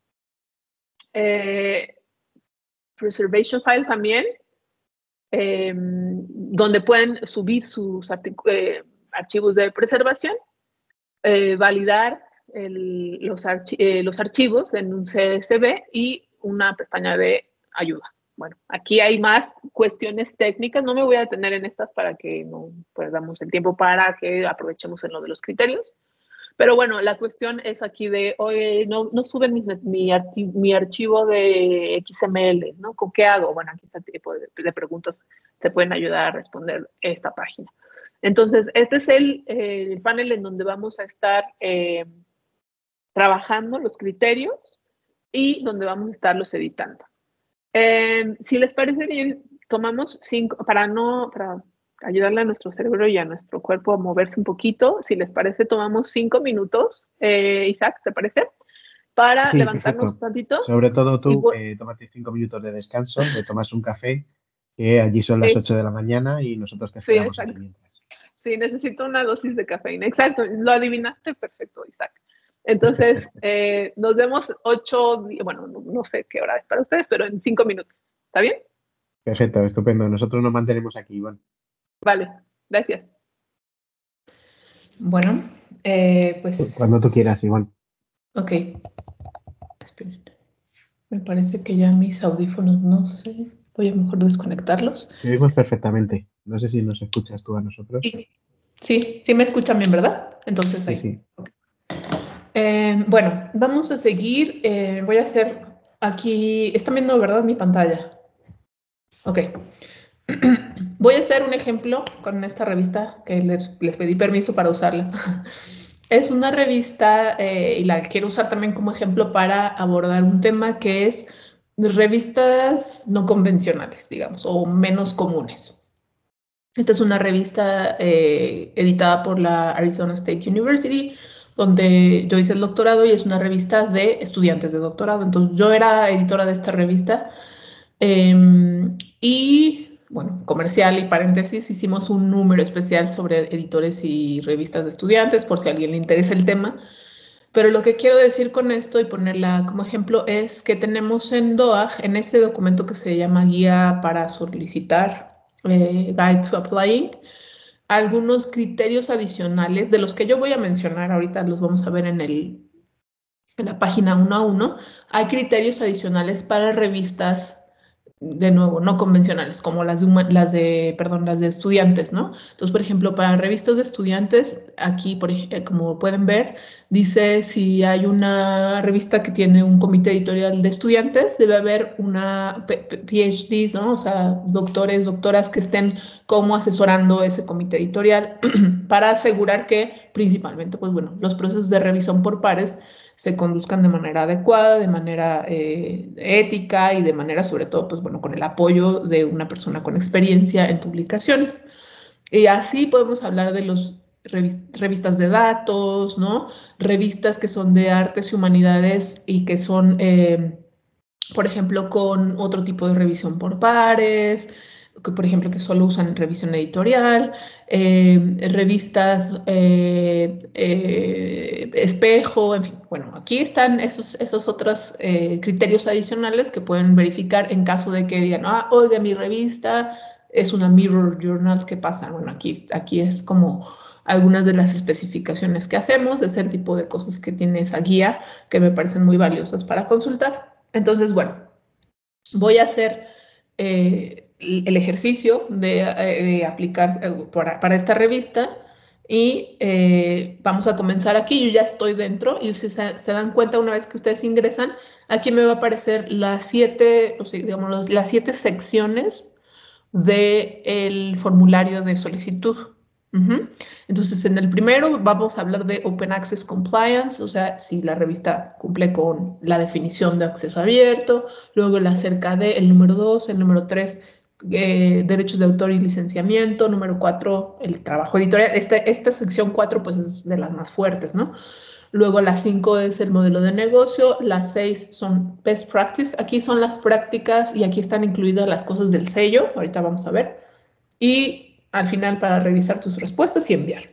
Eh, preservation file también, eh, donde pueden subir sus eh, archivos de preservación, eh, validar El, los, archi eh, los archivos en un C S V y una pestaña de ayuda. Bueno, aquí hay más cuestiones técnicas, no me voy a detener en estas para que no perdamos el tiempo para que aprovechemos en lo de los criterios, pero bueno, la cuestión es aquí de, oye, no, no suben mi, mi, archi mi archivo de X M L, ¿no? ¿Con qué hago? Bueno, aquí este tipo de, de preguntas se pueden ayudar a responder esta página. Entonces, este es el, eh, el panel en donde vamos a estar eh, trabajando los criterios y donde vamos a estarlos editando. Eh, si les parece bien, tomamos cinco, para no, para ayudarle a nuestro cerebro y a nuestro cuerpo a moverse un poquito, si les parece, tomamos cinco minutos. Eh, Isaac, ¿te parece? Para sí, levantarnos perfecto. un ratito. Sobre todo tú, voy... eh, tómate cinco minutos de descanso, te tomas un café, que allí son las sí. ocho de la mañana y nosotros te Sí, esperamos exacto. aquí mientras. Sí, necesito una dosis de cafeína. Exacto, lo adivinaste perfecto, Isaac. Entonces, eh, nos vemos ocho, bueno, no, no sé qué hora es para ustedes, pero en cinco minutos. ¿Está bien? Perfecto, estupendo. Nosotros nos mantenemos aquí, Iván. Vale, gracias. Bueno, eh, pues... Cuando tú quieras, Iván. Ok. Esperen. Me parece que ya mis audífonos, no sé. Voy a mejor desconectarlos. Te oímos perfectamente. No sé si nos escuchas tú a nosotros. Sí, sí, sí me escuchan bien, ¿verdad? Entonces ahí. Sí, sí. Okay. Eh, bueno, vamos a seguir. Eh, voy a hacer aquí... Están viendo, ¿verdad? Mi pantalla. Ok. Voy a hacer un ejemplo con esta revista que les, les pedí permiso para usarla. Es una revista eh, y la quiero usar también como ejemplo para abordar un tema que es revistas no convencionales, digamos, o menos comunes. Esta es una revista eh, editada por la Arizona State University, donde yo hice el doctorado y es una revista de estudiantes de doctorado. Entonces yo era editora de esta revista eh, y... bueno, comercial y paréntesis, hicimos un número especial sobre editores y revistas de estudiantes, por si a alguien le interesa el tema. Pero lo que quiero decir con esto y ponerla como ejemplo es que tenemos en D O A, en este documento que se llama Guía para solicitar, eh, Guide to Applying, algunos criterios adicionales de los que yo voy a mencionar, ahorita los vamos a ver en, el, en la página uno a uno. Hay criterios adicionales para revistas, de nuevo, no convencionales, como las de, las de, perdón, las de estudiantes, ¿no? Entonces, por ejemplo, para revistas de estudiantes, aquí, por ejemplo, como pueden ver, dice si hay una revista que tiene un comité editorial de estudiantes, debe haber una P H Ds, ¿no? O sea, doctores, doctoras que estén como asesorando ese comité editorial para asegurar que, principalmente, pues bueno, los procesos de revisión por pares se conduzcan de manera adecuada, de manera eh, ética y de manera, sobre todo, pues bueno, con el apoyo de una persona con experiencia en publicaciones. Y así podemos hablar de los revistas de datos, ¿no? Revistas que son de artes y humanidades y que son, eh, por ejemplo, con otro tipo de revisión por pares, que por ejemplo que solo usan revisión editorial, eh, revistas eh, eh, espejo, en fin. Bueno, aquí están esos, esos otros eh, criterios adicionales que pueden verificar en caso de que digan, ah, oiga, mi revista es una mirror journal, ¿qué pasa? Bueno, aquí, aquí es como algunas de las especificaciones que hacemos, es el tipo de cosas que tiene esa guía que me parecen muy valiosas para consultar. Entonces, bueno, voy a hacer eh, el ejercicio de, de aplicar eh, para, para esta revista y eh, vamos a comenzar aquí. Yo ya estoy dentro y si se, se dan cuenta una vez que ustedes ingresan, aquí me va a aparecer las siete, o sea, digamos, las siete secciones del formulario de solicitud. Uh-huh. Entonces, en el primero vamos a hablar de Open Access Compliance, o sea, si la revista cumple con la definición de acceso abierto, luego el acerca de, el número dos, el número tres, eh, derechos de autor y licenciamiento, número cuatro, el trabajo editorial. Esta, esta sección cuatro, pues, es de las más fuertes, ¿no? Luego la cinco es el modelo de negocio, las seis son best practice, aquí son las prácticas y aquí están incluidas las cosas del sello, ahorita vamos a ver, y al final para revisar tus respuestas y enviar.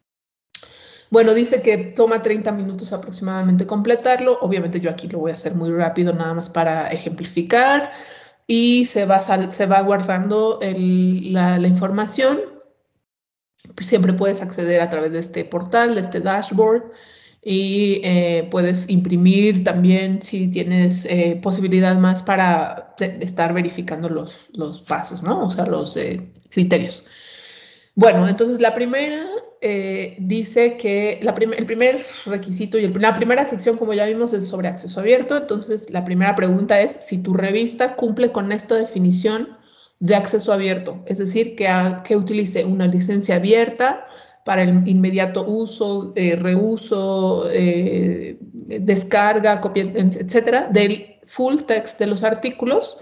Bueno, dice que toma treinta minutos aproximadamente completarlo, obviamente yo aquí lo voy a hacer muy rápido nada más para ejemplificar y se va, se va guardando el, la, la información, siempre puedes acceder a través de este portal, de este dashboard, y eh, puedes imprimir también si tienes eh, posibilidad más para estar verificando los, los pasos, ¿no? O sea, los eh, criterios. Bueno, entonces la primera eh, dice que la prim el primer requisito y el, la primera sección, como ya vimos, es sobre acceso abierto. Entonces, la primera pregunta es si tu revista cumple con esta definición de acceso abierto, es decir, que, a, que utilice una licencia abierta para el inmediato uso, eh, reuso, eh, descarga, copia, etcétera, del full text de los artículos.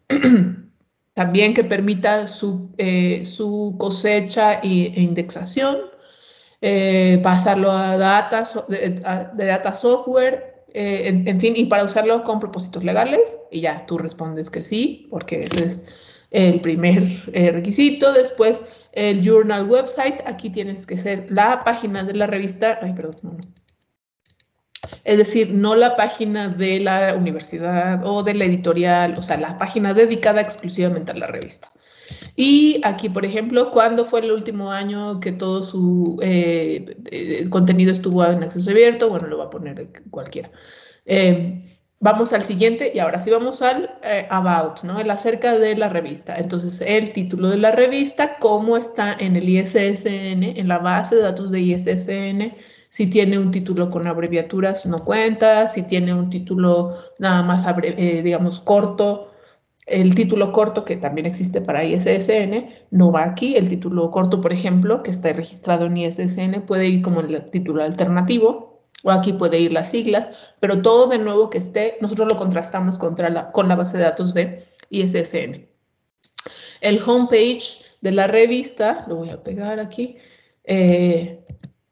También que permita su, eh, su cosecha e indexación, eh, pasarlo a data, de, a, de data software, eh, en, en fin, y para usarlo con propósitos legales. Y ya, tú respondes que sí, porque ese es el primer eh, requisito. Después, el journal website. Aquí tienes que ser la página de la revista. Ay, perdón, no, no. Es decir, no la página de la universidad o de la editorial, o sea, la página dedicada exclusivamente a la revista. Y aquí, por ejemplo, ¿cuándo fue el último año que todo su eh, eh, contenido estuvo en acceso abierto? Bueno, lo va a poner cualquiera. Eh, vamos al siguiente y ahora sí vamos al eh, about, ¿no? El acerca de la revista. Entonces, el título de la revista, cómo está en el I S S N, en la base de datos de I S S N. Si tiene un título con abreviaturas, no cuenta. Si tiene un título nada más, eh, digamos, corto, el título corto, que también existe para I S S N, no va aquí. El título corto, por ejemplo, que está registrado en I S S N, puede ir como el título alternativo, o aquí puede ir las siglas, pero todo de nuevo que esté, nosotros lo contrastamos contra la, con la base de datos de I S S N. El homepage de la revista, lo voy a pegar aquí, eh,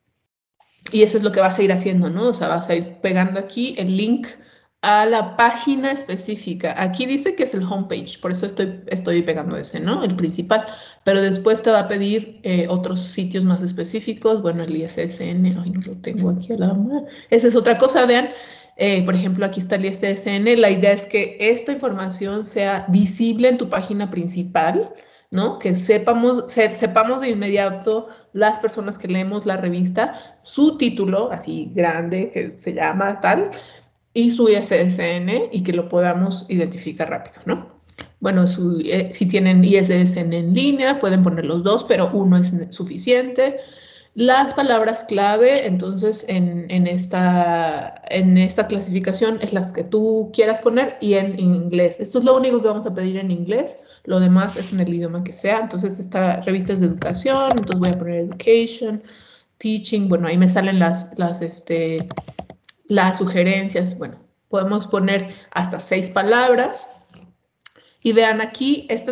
y eso es lo que vas a ir haciendo, ¿no? O sea, vas a ir pegando aquí el link a la página específica. Aquí dice que es el homepage, por eso estoy, estoy pegando ese, ¿no? El principal. Pero después te va a pedir eh, otros sitios más específicos. Bueno, el I S S N, ay, no lo tengo aquí a la mano. Esa es otra cosa, vean. Eh, por ejemplo, aquí está el I S S N. La idea es que esta información sea visible en tu página principal, ¿no? Que sepamos, se, sepamos de inmediato las personas que leemos la revista, su título, así grande, que se llama tal, y su I S S N, y que lo podamos identificar rápido, ¿no? Bueno, su, eh, si tienen I S S N en línea, pueden poner los dos, pero uno es suficiente. Las palabras clave, entonces, en, en, esta, en esta clasificación es las que tú quieras poner y en inglés. Esto es lo único que vamos a pedir en inglés. Lo demás es en el idioma que sea. Entonces, esta revista es de educación, entonces voy a poner education, teaching. Bueno, ahí me salen las, las, este, las sugerencias. Bueno, podemos poner hasta seis palabras. Y vean aquí, estas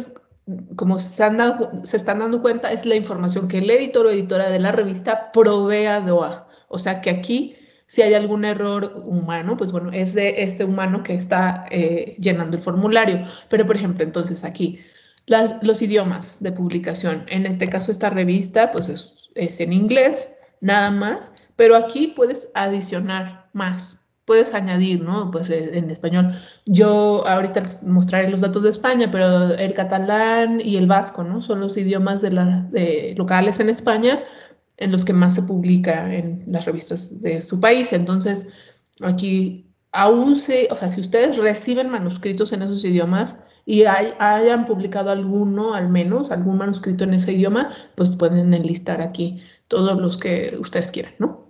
como se, han dado, se están dando cuenta, es la información que el editor o editora de la revista provee a D O A. O sea que aquí, si hay algún error humano, pues bueno, es de este humano que está eh, llenando el formulario. Pero, por ejemplo, entonces aquí, las, los idiomas de publicación. En este caso, esta revista, pues es, es en inglés, nada más. Pero aquí puedes adicionar más. Puedes añadir, ¿no? Pues en español. Yo ahorita les mostraré los datos de España, pero el catalán y el vasco, ¿no? Son los idiomas de la, de locales en España en los que más se publica en las revistas de su país. Entonces, aquí aún se, o sea, si ustedes reciben manuscritos en esos idiomas y hay, hayan publicado alguno, al menos, algún manuscrito en ese idioma, pues pueden enlistar aquí todos los que ustedes quieran, ¿no?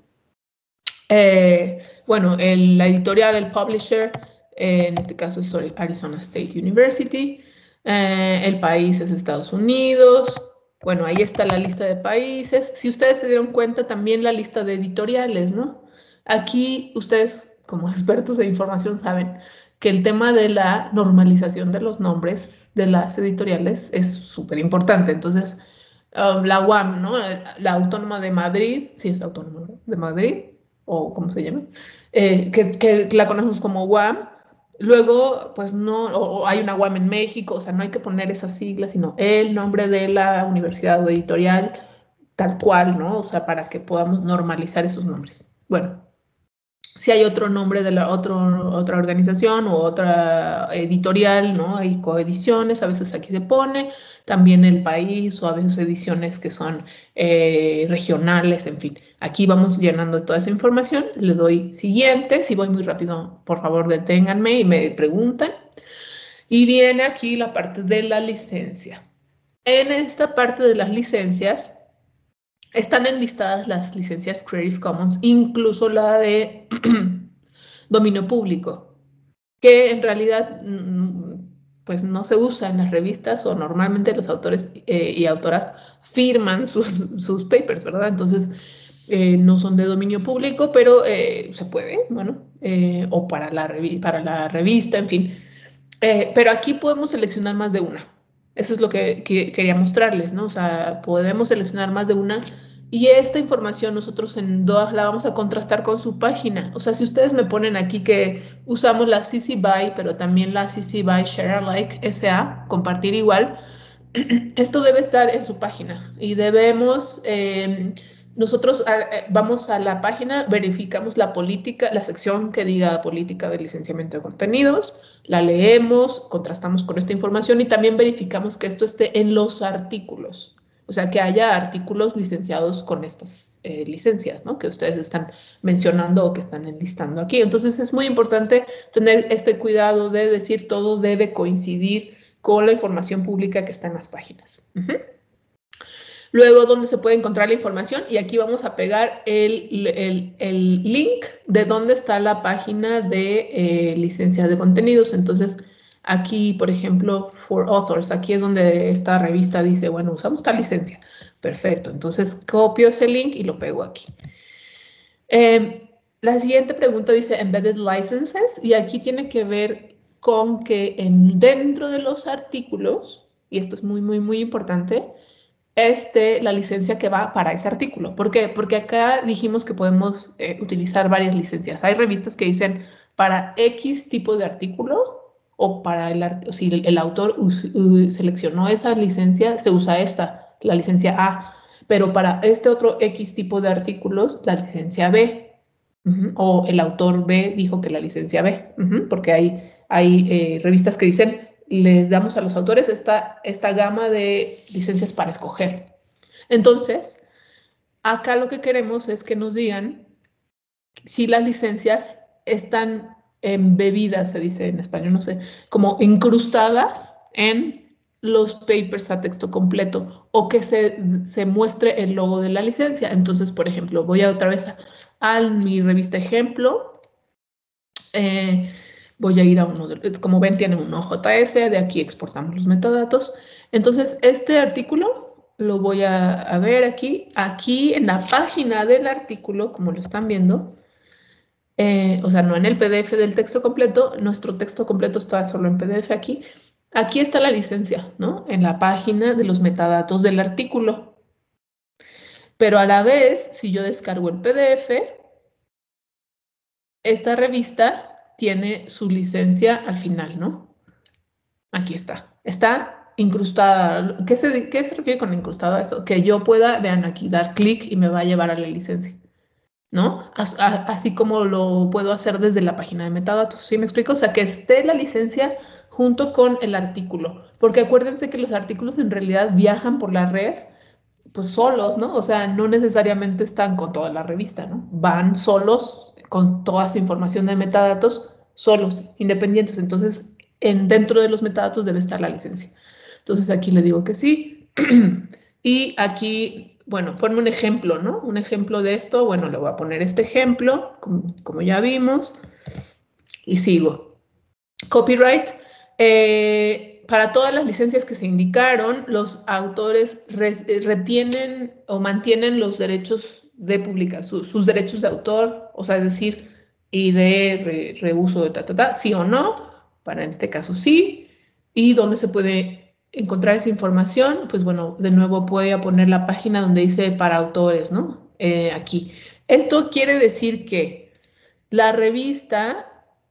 Eh, bueno, el, la editorial, el publisher, eh, en este caso es Arizona State University. Eh, el país es Estados Unidos. Bueno, ahí está la lista de países. Si ustedes se dieron cuenta, también la lista de editoriales, ¿no? Aquí ustedes, como expertos de información, saben que el tema de la normalización de los nombres de las editoriales es súper importante. Entonces, um, la U A M, ¿no? La Autónoma de Madrid, sí es Autónoma de Madrid, o como se llama, eh, que, que la conocemos como U A M. Luego, pues no, o, o hay una U A M en México, o sea, no hay que poner esas siglas, sino el nombre de la universidad o editorial, tal cual, ¿no? O sea, para que podamos normalizar esos nombres. Bueno, si hay otro nombre de la otro, otra organización o otra editorial, ¿no? Hay coediciones, a veces aquí se pone, también el país o a veces ediciones que son eh, regionales, en fin. Aquí vamos llenando toda esa información, le doy siguiente, si voy muy rápido, por favor deténganme y me preguntan. Y viene aquí la parte de la licencia. En esta parte de las licencias, están enlistadas las licencias Creative Commons, incluso la de dominio público, que en realidad pues no se usa en las revistas o normalmente los autores eh, y autoras firman sus, sus papers, ¿verdad? Entonces eh, no son de dominio público, pero eh, se puede, bueno, eh, o para la, para la revista, en fin. Eh, pero aquí podemos seleccionar más de una. Eso es lo que, que quería mostrarles, ¿no? O sea, podemos seleccionar más de una. Y esta información nosotros en D O A G la vamos a contrastar con su página. O sea, si ustedes me ponen aquí que usamos la C C B Y, pero también la C C B Y Share Alike S A, compartir igual, esto debe estar en su página y debemos, eh, nosotros eh, vamos a la página, verificamos la política, la sección que diga política de licenciamiento de contenidos, la leemos, contrastamos con esta información y también verificamos que esto esté en los artículos. O sea, que haya artículos licenciados con estas eh, licencias, ¿no? Que ustedes están mencionando o que están enlistando aquí. Entonces, es muy importante tener este cuidado de decir todo debe coincidir con la información pública que está en las páginas. Uh-huh. Luego, ¿dónde se puede encontrar la información? Y aquí vamos a pegar el, el, el link de dónde está la página de eh, licencias de contenidos. Entonces, aquí, por ejemplo, for authors, aquí es donde esta revista dice, bueno, usamos tal licencia. Perfecto, entonces copio ese link y lo pego aquí. Eh, la siguiente pregunta dice Embedded Licenses y aquí tiene que ver con que en, dentro de los artículos, y esto es muy, muy, muy importante, esté la licencia que va para ese artículo. ¿Por qué? Porque acá dijimos que podemos eh, utilizar varias licencias. Hay revistas que dicen para X tipo de artículo, o para el, o si el, el autor us, uh, seleccionó esa licencia, se usa esta, la licencia A, pero para este otro X tipo de artículos, la licencia B, uh-huh, o el autor B dijo que la licencia B, uh-huh, porque hay, hay eh, revistas que dicen, les damos a los autores esta, esta gama de licencias para escoger. Entonces, acá lo que queremos es que nos digan si las licencias están embebidas, se dice en español, no sé, como incrustadas en los papers a texto completo o que se, se muestre el logo de la licencia. Entonces, por ejemplo, voy a otra vez a, a mi revista ejemplo. Eh, voy a ir a uno, de, como ven, tiene un O J S, de aquí exportamos los metadatos. Entonces, este artículo lo voy a, a ver aquí. Aquí en la página del artículo, como lo están viendo, Eh, o sea, no en el P D F del texto completo, nuestro texto completo está solo en P D F aquí, Aquí está la licencia, ¿no? En la página de los metadatos del artículo. Pero a la vez, si yo descargo el P D F, esta revista tiene su licencia al final, ¿no? Aquí está. Está incrustada. ¿Qué se, qué se refiere con incrustada esto? Que yo pueda, vean aquí, dar clic y me va a llevar a la licencia, ¿no? As, a, así como lo puedo hacer desde la página de metadatos. ¿Sí me explico? O sea, que esté la licencia junto con el artículo. Porque acuérdense que los artículos en realidad viajan por la red pues solos, ¿no? O sea, no necesariamente están con toda la revista, ¿no? Van solos con toda su información de metadatos, solos, independientes. Entonces, en, dentro de los metadatos debe estar la licencia. Entonces, aquí le digo que sí. Y aquí, bueno, ponme un ejemplo, ¿no? Un ejemplo de esto. Bueno, le voy a poner este ejemplo, como, como ya vimos. Y sigo. Copyright. Eh, para todas las licencias que se indicaron, los autores retienen o mantienen los derechos de publicación, su, sus derechos de autor, o sea, es decir, y de re, reuso de ta, ta, ta, sí o no, para en este caso sí. ¿Y dónde se puede encontrar esa información? Pues bueno, de nuevo voy a poner la página donde dice para autores, ¿no? Eh, aquí. Esto quiere decir que la revista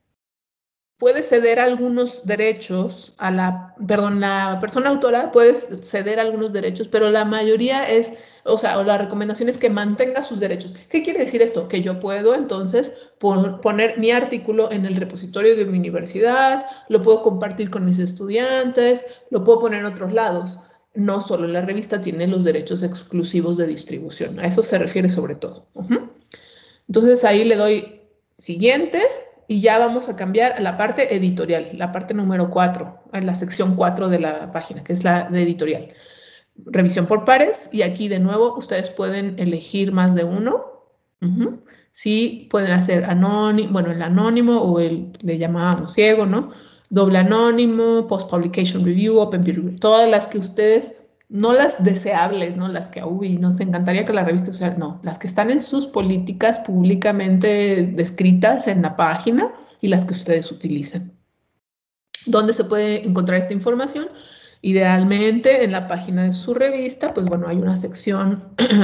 puede ceder algunos derechos a la, perdón, la persona autora puede ceder algunos derechos, pero la mayoría es, o sea, o la recomendación es que mantenga sus derechos. ¿Qué quiere decir esto? Que yo puedo entonces pon, poner mi artículo en el repositorio de mi universidad, lo puedo compartir con mis estudiantes, lo puedo poner en otros lados. No solo la revista tiene los derechos exclusivos de distribución, a eso se refiere sobre todo. Uh-huh. Entonces ahí le doy siguiente. Y ya vamos a cambiar a la parte editorial, la parte número cuatro, en la sección cuatro de la página, que es la de editorial. Revisión por pares, y aquí de nuevo ustedes pueden elegir más de uno. Uh-huh. Sí, pueden hacer anónimo, bueno, el anónimo o el, le llamábamos ciego, ¿no? Doble anónimo, post-publication review, open peer review, todas las que ustedes, no las deseables, ¿no? Las que, uy, nos encantaría que la revista, o sea, no, las que están en sus políticas públicamente descritas en la página y las que ustedes utilizan. ¿Dónde se puede encontrar esta información? Idealmente en la página de su revista, pues bueno, hay una sección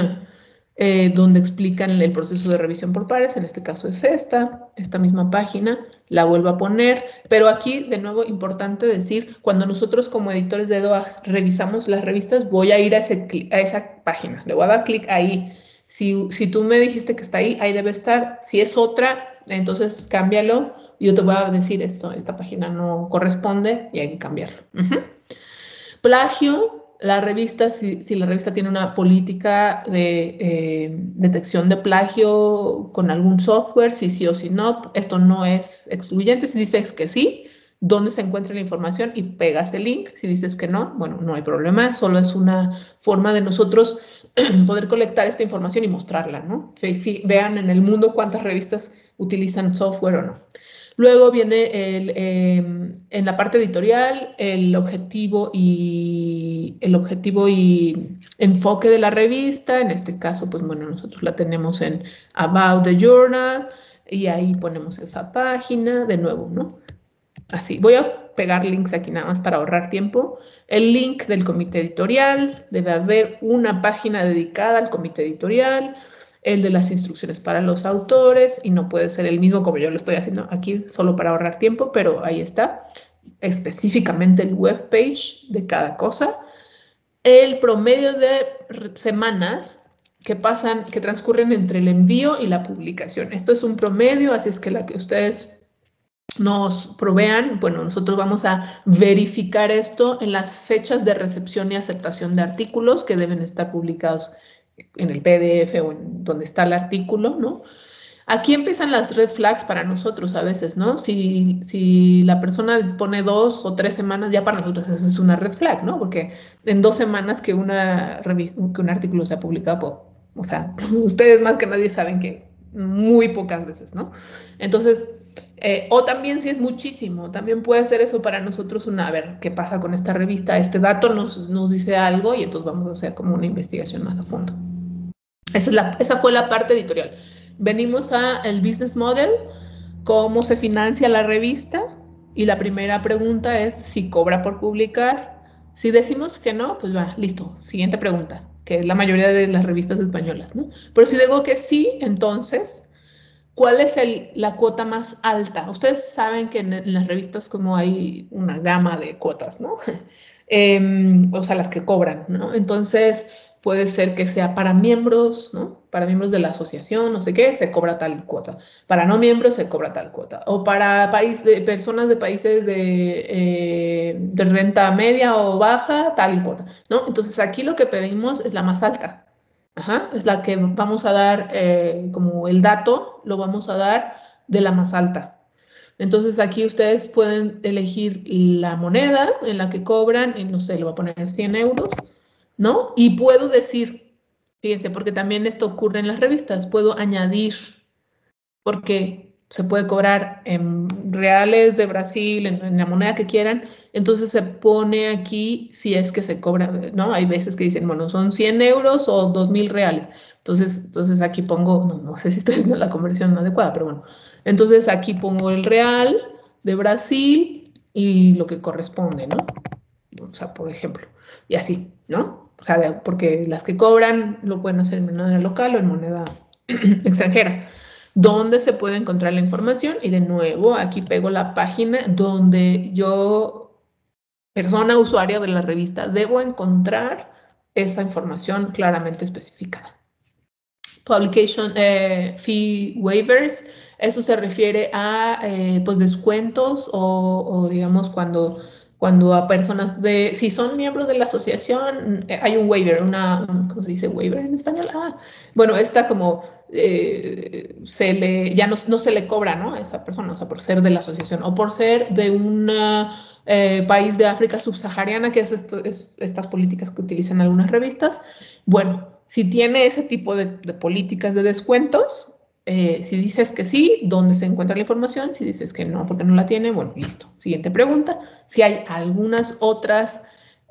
eh, donde explican el proceso de revisión por pares, en este caso es esta, esta misma página, la vuelvo a poner, pero aquí de nuevo importante decir, cuando nosotros como editores de D O A revisamos las revistas, voy a ir a, ese, a esa página, le voy a dar clic ahí. Si, si tú me dijiste que está ahí, ahí debe estar. Si es otra, entonces cámbialo. Yo te voy a decir esto, esta página no corresponde y hay que cambiarlo. Uh-huh. Plagio. La revista, si, si la revista tiene una política de eh, detección de plagio con algún software, si sí o si no, esto no es excluyente. Si dices que sí, ¿dónde se encuentra la información? Y pegas el link. Si dices que no, bueno, no hay problema. Solo es una forma de nosotros poder colectar esta información y mostrarla, ¿no? Vean en el mundo cuántas revistas utilizan software o no. Luego viene el, eh, en la parte editorial el objetivo y el objetivo y enfoque de la revista. En este caso, pues bueno, nosotros la tenemos en About the Journal y ahí ponemos esa página de nuevo, ¿no? Así, voy a pegar links aquí nada más para ahorrar tiempo. El link del comité editorial, debe haber una página dedicada al comité editorial, el de las instrucciones para los autores, y no puede ser el mismo como yo lo estoy haciendo aquí, solo para ahorrar tiempo, pero ahí está, específicamente el webpage de cada cosa. El promedio de semanas que pasan, que transcurren entre el envío y la publicación. Esto es un promedio, así es que la que ustedes nos provean, bueno, nosotros vamos a verificar esto en las fechas de recepción y aceptación de artículos que deben estar publicados en el P D F o en donde está el artículo, ¿no? Aquí empiezan las red flags para nosotros a veces, ¿no? Si, si la persona pone dos o tres semanas, ya para nosotros eso es una red flag, ¿no? Porque en dos semanas que, una revista, que un artículo se ha publicado, pues, o sea, ustedes más que nadie saben que muy pocas veces, ¿no? Entonces, eh, o también si es muchísimo, también puede ser eso para nosotros una, a ver, ¿qué pasa con esta revista? Este dato nos, nos dice algo y entonces vamos a hacer como una investigación más a fondo. Esa, es la, esa fue la parte editorial. Venimos al business model, cómo se financia la revista. Y la primera pregunta es si cobra por publicar. Si decimos que no, pues va, listo. Siguiente pregunta, que es la mayoría de las revistas españolas, ¿no? Pero si digo que sí, entonces, ¿cuál es el, la cuota más alta? Ustedes saben que en, en las revistas como hay una gama de cuotas, ¿no? eh, o sea, las que cobran, ¿no? Entonces, puede ser que sea para miembros, ¿no? Para miembros de la asociación, no sé qué, se cobra tal cuota. Para no miembros se cobra tal cuota. O para país de, personas de países de, eh, de renta media o baja, tal cuota, ¿no? Entonces, aquí lo que pedimos es la más alta. Ajá, es la que vamos a dar, eh, como el dato, lo vamos a dar de la más alta. Entonces aquí ustedes pueden elegir la moneda en la que cobran, y no sé, le voy a poner cien euros, ¿no? Y puedo decir, fíjense, porque también esto ocurre en las revistas, puedo añadir, porque se puede cobrar en reales de Brasil, en, en la moneda que quieran, entonces se pone aquí si es que se cobra, ¿no? Hay veces que dicen, bueno, son cien euros o dos mil reales. Entonces, entonces aquí pongo, no, no sé si estoy haciendo la conversión adecuada, pero bueno. Entonces aquí pongo el real de Brasil y lo que corresponde, ¿no? O sea, por ejemplo, y así, ¿no? O sea, porque las que cobran lo pueden hacer en moneda local o en moneda extranjera. ¿Dónde se puede encontrar la información? Y de nuevo, aquí pego la página donde yo, persona usuaria de la revista, debo encontrar esa información claramente especificada. Publication eh, fee waivers, eso se refiere a eh, pues descuentos o, o digamos cuando, cuando a personas de, si son miembros de la asociación, eh, hay un waiver, una, ¿cómo se dice waiver en español? Ah, bueno, esta como eh, se le, ya no, no se le cobra, ¿no? A esa persona, o sea, por ser de la asociación o por ser de un eh, país de África subsahariana, que es, esto, es estas políticas que utilizan algunas revistas. Bueno, si tiene ese tipo de, de políticas de descuentos, eh, si dices que sí, ¿dónde se encuentra la información? Si dices que no, porque no la tiene, bueno, listo. Siguiente pregunta. Si hay algunas otras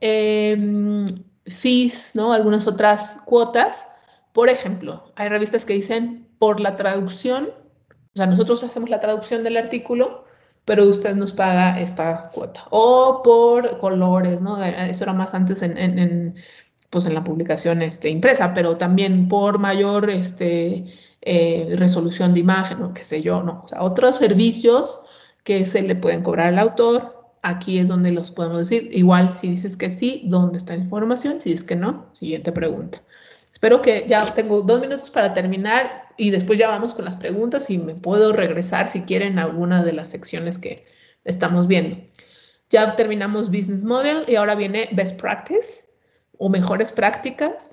eh, fees, ¿no? Algunas otras cuotas. Por ejemplo, hay revistas que dicen por la traducción, o sea, nosotros hacemos la traducción del artículo, pero usted nos paga esta cuota. O por colores, ¿no? Eso era más antes en, en, en pues en la publicación este, impresa, pero también por mayor este, eh, resolución de imagen, o qué sé yo, ¿no? O sea, otros servicios que se le pueden cobrar al autor, aquí es donde los podemos decir. Igual, si dices que sí, ¿dónde está la información? Si dices que no, siguiente pregunta. Espero que ya tengo dos minutos para terminar y después ya vamos con las preguntas y me puedo regresar si quieren a alguna de las secciones que estamos viendo. Ya terminamos Business Model y ahora viene Best Practice o mejores prácticas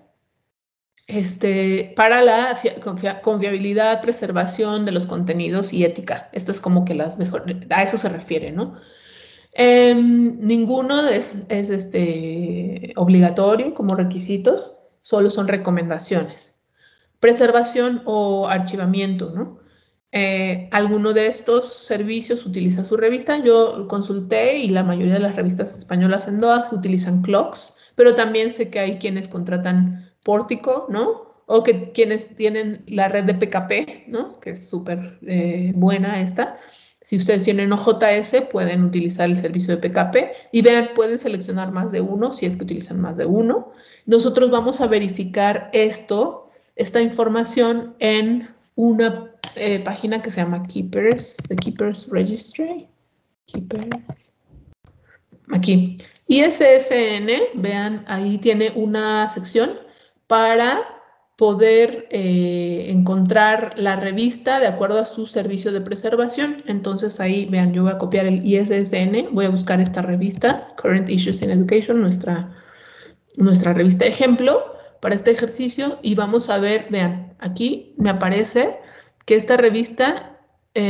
este, para la confiabilidad, preservación de los contenidos y ética. Esto es como que las mejores, a eso se refiere, ¿no? Eh, ninguno es, es este, obligatorio como requisitos, solo son recomendaciones. Preservación o archivamiento, ¿no? Eh, alguno de estos servicios utiliza su revista. Yo consulté y la mayoría de las revistas españolas en D O A utilizan Clocks, pero también sé que hay quienes contratan Pórtico, ¿no? O que quienes tienen la red de P K P, ¿no? Que es súper eh, buena esta. Si ustedes tienen O J S, pueden utilizar el servicio de P K P y vean, pueden seleccionar más de uno si es que utilizan más de uno. Nosotros vamos a verificar esto, esta información en una eh, página que se llama Keepers, the Keepers Registry. Keepers. Aquí. I S S N, vean, ahí tiene una sección para poder eh, encontrar la revista de acuerdo a su servicio de preservación. Entonces ahí, vean, yo voy a copiar el I S S N, voy a buscar esta revista, Current Issues in Education, nuestra, nuestra revista ejemplo para este ejercicio y vamos a ver, vean, aquí me aparece que esta revista,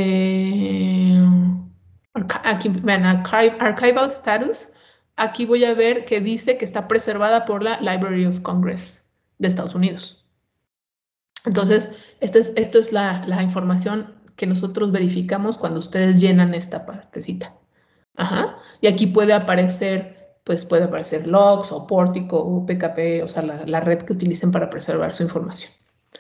eh, aquí, vean, archive, Archival Status, aquí voy a ver que dice que está preservada por la Library of Congress de Estados Unidos. Entonces, esta es, esto es la, la información que nosotros verificamos cuando ustedes llenan esta partecita. Ajá. Y aquí puede aparecer, pues puede aparecer logs o Pórtico o P K P, o sea, la, la red que utilicen para preservar su información.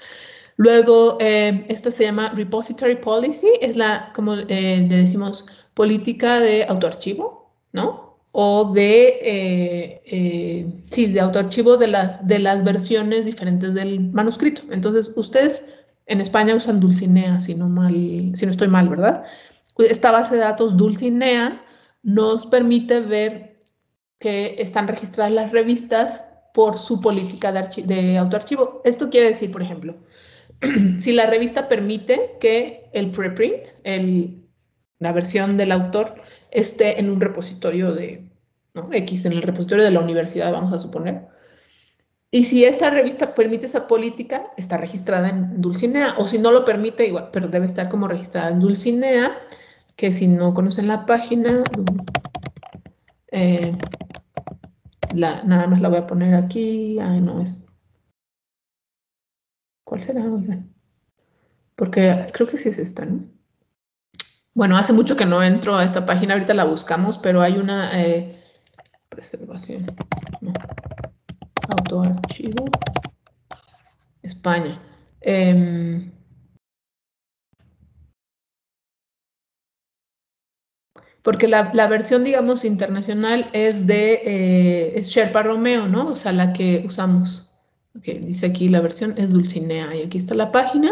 Luego, eh, esta se llama Repository Policy, es la, como eh, le decimos, política de autoarchivo, ¿no? O de, eh, eh, sí, de autoarchivo de las, de las versiones diferentes del manuscrito. Entonces, ustedes en España usan Dulcinea, si no, mal, si no estoy mal, ¿verdad? Esta base de datos Dulcinea nos permite ver que están registradas las revistas por su política de, de autoarchivo. Esto quiere decir, por ejemplo, si la revista permite que el preprint, el, la versión del autor, esté en un repositorio de, ¿no? X, en el repositorio de la universidad, vamos a suponer. Y si esta revista permite esa política, está registrada en Dulcinea, o si no lo permite, igual, pero debe estar como registrada en Dulcinea, que si no conocen la página, eh, la, nada más la voy a poner aquí. Ay, no es. ¿Cuál será? Oigan. Porque creo que sí es esta, ¿no? Bueno, hace mucho que no entro a esta página, ahorita la buscamos, pero hay una eh, preservación. No. Autoarchivo. España. Eh, porque la, la versión, digamos, internacional es de eh, es Sherpa Romeo, ¿no? O sea, la que usamos. Okay, dice aquí la versión es Dulcinea y aquí está la página.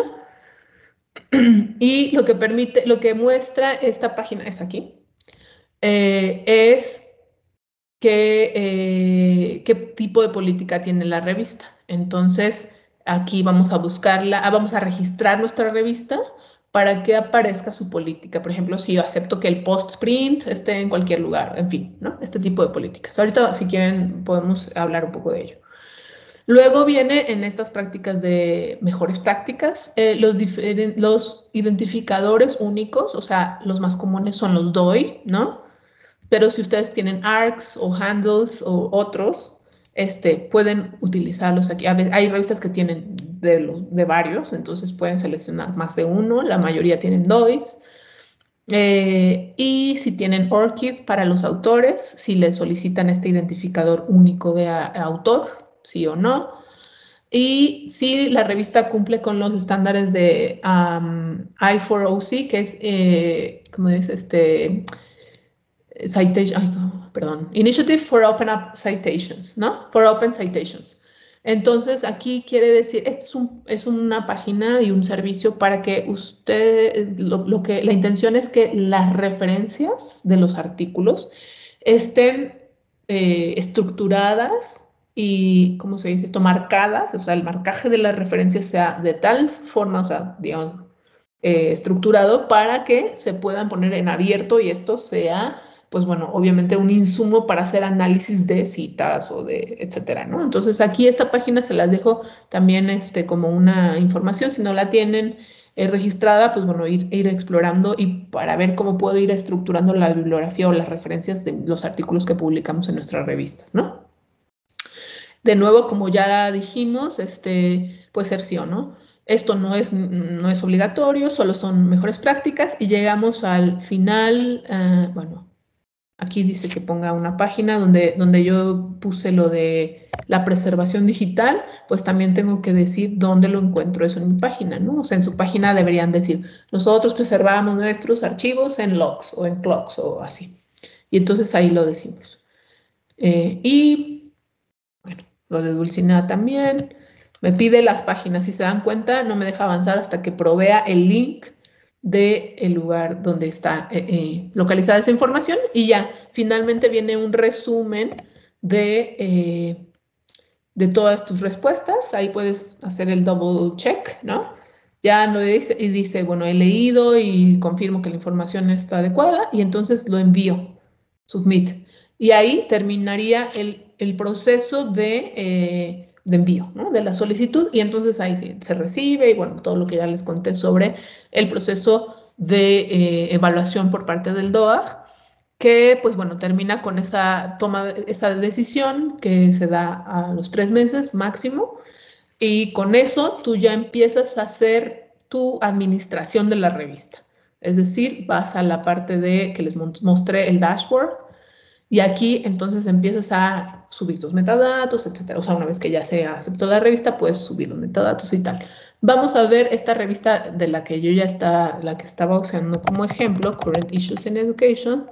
Y lo que permite, lo que muestra esta página es aquí, eh, es que, eh, qué tipo de política tiene la revista. Entonces, aquí vamos a buscarla, ah, vamos a registrar nuestra revista para que aparezca su política. Por ejemplo, si yo acepto que el post-print esté en cualquier lugar, en fin, ¿no? Este tipo de políticas. Ahorita, si quieren, podemos hablar un poco de ello. Luego viene en estas prácticas de mejores prácticas, eh, los, los identificadores únicos, o sea, los más comunes son los D O I, ¿no? Pero si ustedes tienen arcs o handles o otros, este, pueden utilizarlos aquí. A veces, hay revistas que tienen de, los, de varios, entonces pueden seleccionar más de uno. La mayoría tienen D O Is. Eh, y si tienen ORCID para los autores, si les solicitan este identificador único de a, a autor, sí o no. Y si la revista cumple con los estándares de um, I cuatro O C, que es, eh, ¿cómo es? Este, citation, ay, no, perdón, Initiative for Open Up Citations, ¿no? For Open Citations. Entonces, aquí quiere decir, este es, un, es una página y un servicio para que usted, lo, lo que, la intención es que las referencias de los artículos estén eh, estructuradas y, ¿cómo se dice esto? Marcadas, o sea, el marcaje de las referencias sea de tal forma, o sea, digamos, eh, estructurado para que se puedan poner en abierto y esto sea, pues bueno, obviamente un insumo para hacer análisis de citas o de etcétera, ¿no? Entonces aquí esta página se las dejo también este, como una información, si no la tienen eh, registrada, pues bueno, ir, ir explorando y para ver cómo puedo ir estructurando la bibliografía o las referencias de los artículos que publicamos en nuestras revistas, ¿no? De nuevo, como ya dijimos, este, puede ser sí o no. Esto no es, no es obligatorio, solo son mejores prácticas y llegamos al final, uh, bueno, aquí dice que ponga una página donde, donde yo puse lo de la preservación digital, pues también tengo que decir dónde lo encuentro eso en mi página, ¿no? O sea, en su página deberían decir, nosotros preservamos nuestros archivos en logs o en clocks o así. Y entonces ahí lo decimos. Eh, y, bueno, lo de Dulcinea también. Me pide las páginas, si se dan cuenta, no me deja avanzar hasta que provea el link del lugar donde está eh, eh, localizada esa información y ya, finalmente viene un resumen de, eh, de todas tus respuestas. Ahí puedes hacer el double check, ¿no? Ya lo dice y dice, bueno, he leído y confirmo que la información está adecuada y entonces lo envío, submit. Y ahí terminaría el, el proceso de... Eh, de envío, ¿no? De la solicitud y entonces ahí se, se recibe y bueno, todo lo que ya les conté sobre el proceso de eh, evaluación por parte del D O A J, que pues bueno, termina con esa toma, esa decisión que se da a los tres meses máximo y con eso tú ya empiezas a hacer tu administración de la revista. Es decir, vas a la parte de que les mostré el dashboard. Y aquí entonces empiezas a subir tus metadatos, etcétera. O sea, una vez que ya se aceptó la revista, puedes subir los metadatos y tal. Vamos a ver esta revista de la que yo ya estaba, la que estaba usando como ejemplo, Current Issues in Education.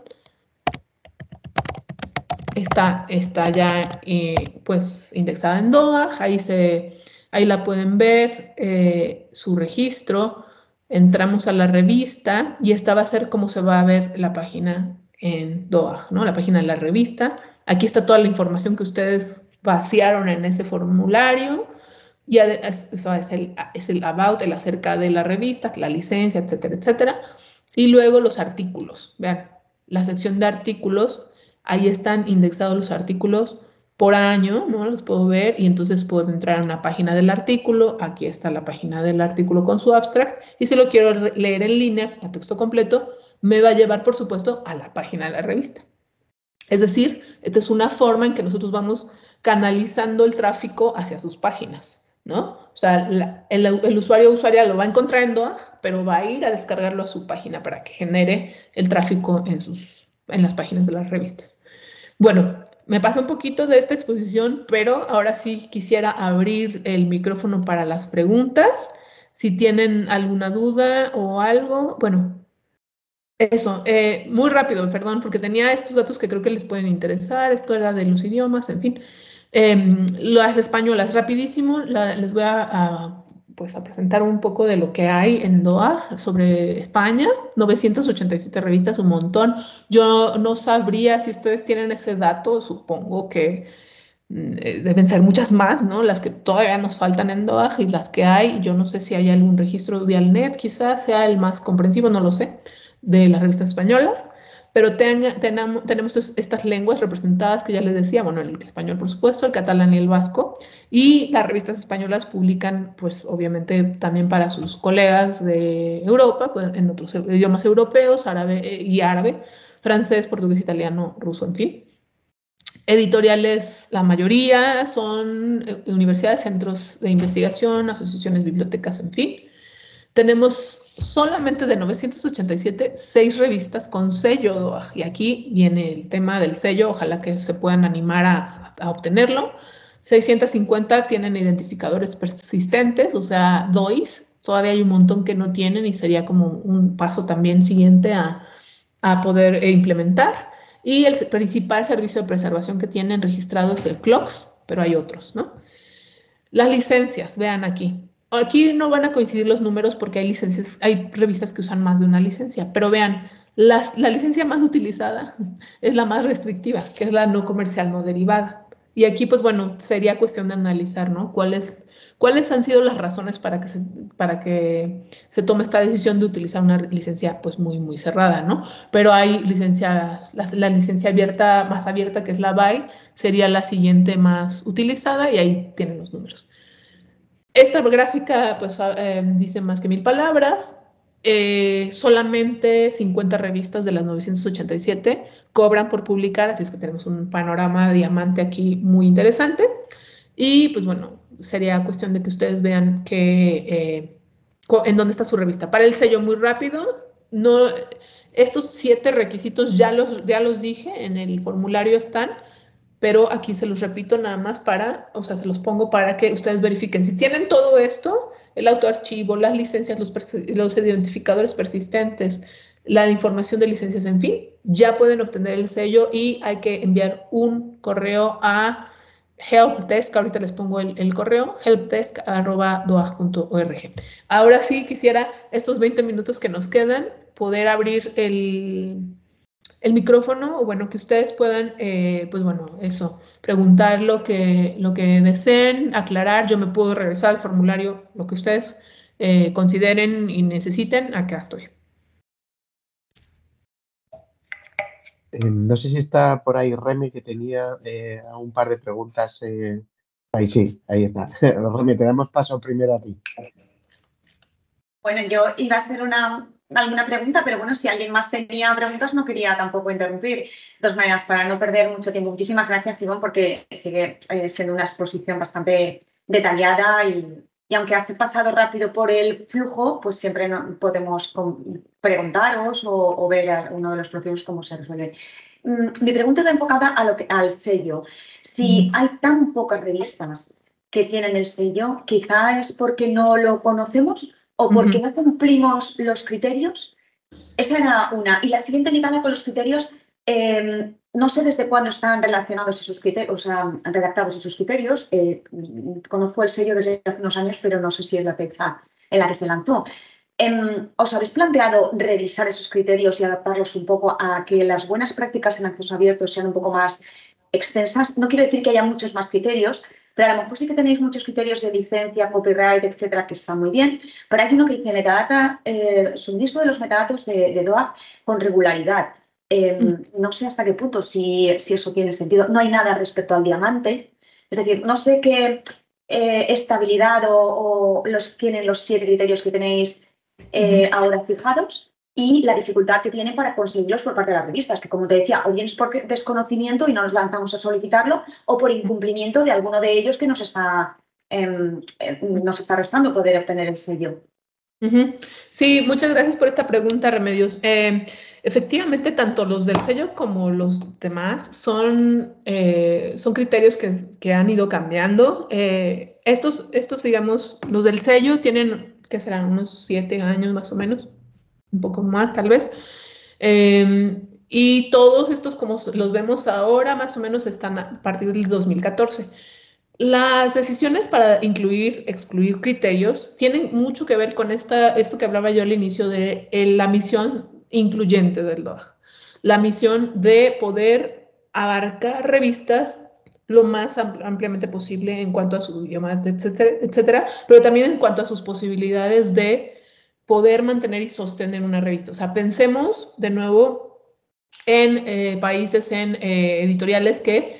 Está, está ya eh, pues indexada en DOAJ, ahí, se, ahí la pueden ver, eh, su registro. Entramos a la revista y esta va a ser como se va a ver la página en DOAJ, ¿no? La página de la revista. Aquí está toda la información que ustedes vaciaron en ese formulario. Y eso es el, es el about, el acerca de la revista, la licencia, etcétera, etcétera. Y luego los artículos. Vean, la sección de artículos, ahí están indexados los artículos por año, ¿no? Los puedo ver y entonces puedo entrar a una página del artículo. Aquí está la página del artículo con su abstract. Y si lo quiero leer en línea, a texto completo, me va a llevar, por supuesto, a la página de la revista. Es decir, esta es una forma en que nosotros vamos canalizando el tráfico hacia sus páginas, ¿no? O sea, la, el, el usuario o usuaria lo va a encontrar en DOAJ, pero va a ir a descargarlo a su página para que genere el tráfico en, sus, en las páginas de las revistas. Bueno, me pasé un poquito de esta exposición, pero ahora sí quisiera abrir el micrófono para las preguntas. Si tienen alguna duda o algo, bueno, eso, eh, muy rápido, perdón, porque tenía estos datos que creo que les pueden interesar. Esto era de los idiomas, en fin. Eh, las españolas, rapidísimo, la, les voy a, a, pues a presentar un poco de lo que hay en DOAJ sobre España. novecientas ochenta y siete revistas, un montón. Yo no sabría si ustedes tienen ese dato, supongo que eh, deben ser muchas más, ¿no? Las que todavía nos faltan en DOAJ y las que hay. Yo no sé si hay algún registro de Dialnet, quizás sea el más comprensivo, no lo sé, de las revistas españolas. Pero ten, tenamos, tenemos estas lenguas representadas que ya les decía, bueno, el español, por supuesto, el catalán y el vasco, y las revistas españolas publican, pues, obviamente, también para sus colegas de Europa, pues, en otros idiomas europeos, árabe y árabe, francés, portugués, italiano, ruso, en fin. Editoriales, la mayoría son universidades, centros de investigación, asociaciones, bibliotecas, en fin. Tenemos solamente de novecientas ochenta y siete, seis revistas con sello DOAJ. Y aquí viene el tema del sello, ojalá que se puedan animar a, a obtenerlo. seiscientas cincuenta tienen identificadores persistentes, o sea, D O I S. Todavía hay un montón que no tienen y sería como un paso también siguiente a, a poder implementar. Y el principal servicio de preservación que tienen registrado es el C L O C S, pero hay otros, ¿no? Las licencias, vean aquí. Aquí no van a coincidir los números porque hay licencias, hay revistas que usan más de una licencia, pero vean, las, la licencia más utilizada es la más restrictiva, que es la no comercial, no derivada. Y aquí, pues bueno, sería cuestión de analizar, ¿no? ¿Cuáles, cuáles han sido las razones para que, se, para que se tome esta decisión de utilizar una licencia, pues muy, muy cerrada, ¿no? Pero hay licencias, la, la licencia abierta, más abierta, que es la B A I, sería la siguiente más utilizada y ahí tienen los números. Esta gráfica pues eh, dice más que mil palabras. Eh, solamente cincuenta revistas de las novecientas ochenta y siete cobran por publicar, así es que tenemos un panorama diamante aquí muy interesante. Y pues bueno, sería cuestión de que ustedes vean que, eh, en dónde está su revista. Para el sello, muy rápido, no, estos siete requisitos ya los, ya los dije, en el formulario están, pero aquí se los repito nada más para, o sea, se los pongo para que ustedes verifiquen. Si tienen todo esto, el autoarchivo, las licencias, los, los identificadores persistentes, la información de licencias, en fin, ya pueden obtener el sello y hay que enviar un correo a helpdesk, ahorita les pongo el, el correo, helpdesk arroba doaj punto org. Ahora sí quisiera estos veinte minutos que nos quedan, poder abrir el... el micrófono, o bueno, que ustedes puedan, eh, pues bueno, eso, preguntar lo que, lo que deseen, aclarar. Yo me puedo regresar al formulario, lo que ustedes eh, consideren y necesiten, acá estoy. Eh, no sé si está por ahí Remy, que tenía eh, un par de preguntas. Eh, ahí sí, ahí está. Remy, te damos paso primero a ti. Bueno, yo iba a hacer una, alguna pregunta, pero bueno, si alguien más tenía preguntas no quería tampoco interrumpir. De todas maneras, para no perder mucho tiempo, muchísimas gracias, Ivonne, porque sigue eh, siendo una exposición bastante detallada y, y aunque has pasado rápido por el flujo, pues siempre no, podemos preguntaros o, o ver uno de los procesos cómo se resuelve. Mm, mi pregunta está enfocada a lo que, al sello. Si hay tan pocas revistas que tienen el sello? Quizá es porque no lo conocemos o porque Ujú. no cumplimos los criterios. Esa era una. Y la siguiente ligada con los criterios, eh, no sé desde cuándo están relacionados esos criterios, o sea, redactados esos criterios. Eh, conozco el sello desde hace unos años, pero no sé si es la fecha en la que se lanzó. Eh, ¿Os habéis planteado revisar esos criterios y adaptarlos un poco a que las buenas prácticas en acceso abierto sean un poco más extensas? No quiero decir que haya muchos más criterios, pero a lo mejor sí que tenéis muchos criterios de licencia, copyright, etcétera, que están muy bien. Pero hay uno que dice metadata, eh, suministro de los metadatos de, de D O A con regularidad. Eh, no sé hasta qué punto si, si eso tiene sentido. No hay nada respecto al diamante. Es decir, no sé qué eh, estabilidad o, o los tienen los siete criterios que tenéis eh, ahora fijados y la dificultad que tiene para conseguirlos por parte de las revistas, que como te decía, o bien es por desconocimiento y no nos lanzamos a solicitarlo, o por incumplimiento de alguno de ellos que nos está, eh, eh, nos está restando poder obtener el sello. Uh-huh. Sí, muchas gracias por esta pregunta, Remedios. Eh, efectivamente, tanto los del sello como los demás son, eh, son criterios que, que han ido cambiando. Eh, estos, estos, digamos, los del sello tienen, ¿qué serán? Unos siete años más o menos, un poco más tal vez. Eh, y todos estos, como los vemos ahora, más o menos están a partir del dos mil catorce. Las decisiones para incluir, excluir criterios tienen mucho que ver con esta, esto que hablaba yo al inicio de eh, la misión incluyente del D O A. La misión de poder abarcar revistas lo más ampliamente posible en cuanto a su idioma, etcétera, etcétera, pero también en cuanto a sus posibilidades de poder mantener y sostener una revista. O sea, pensemos de nuevo en eh, países, en eh, editoriales que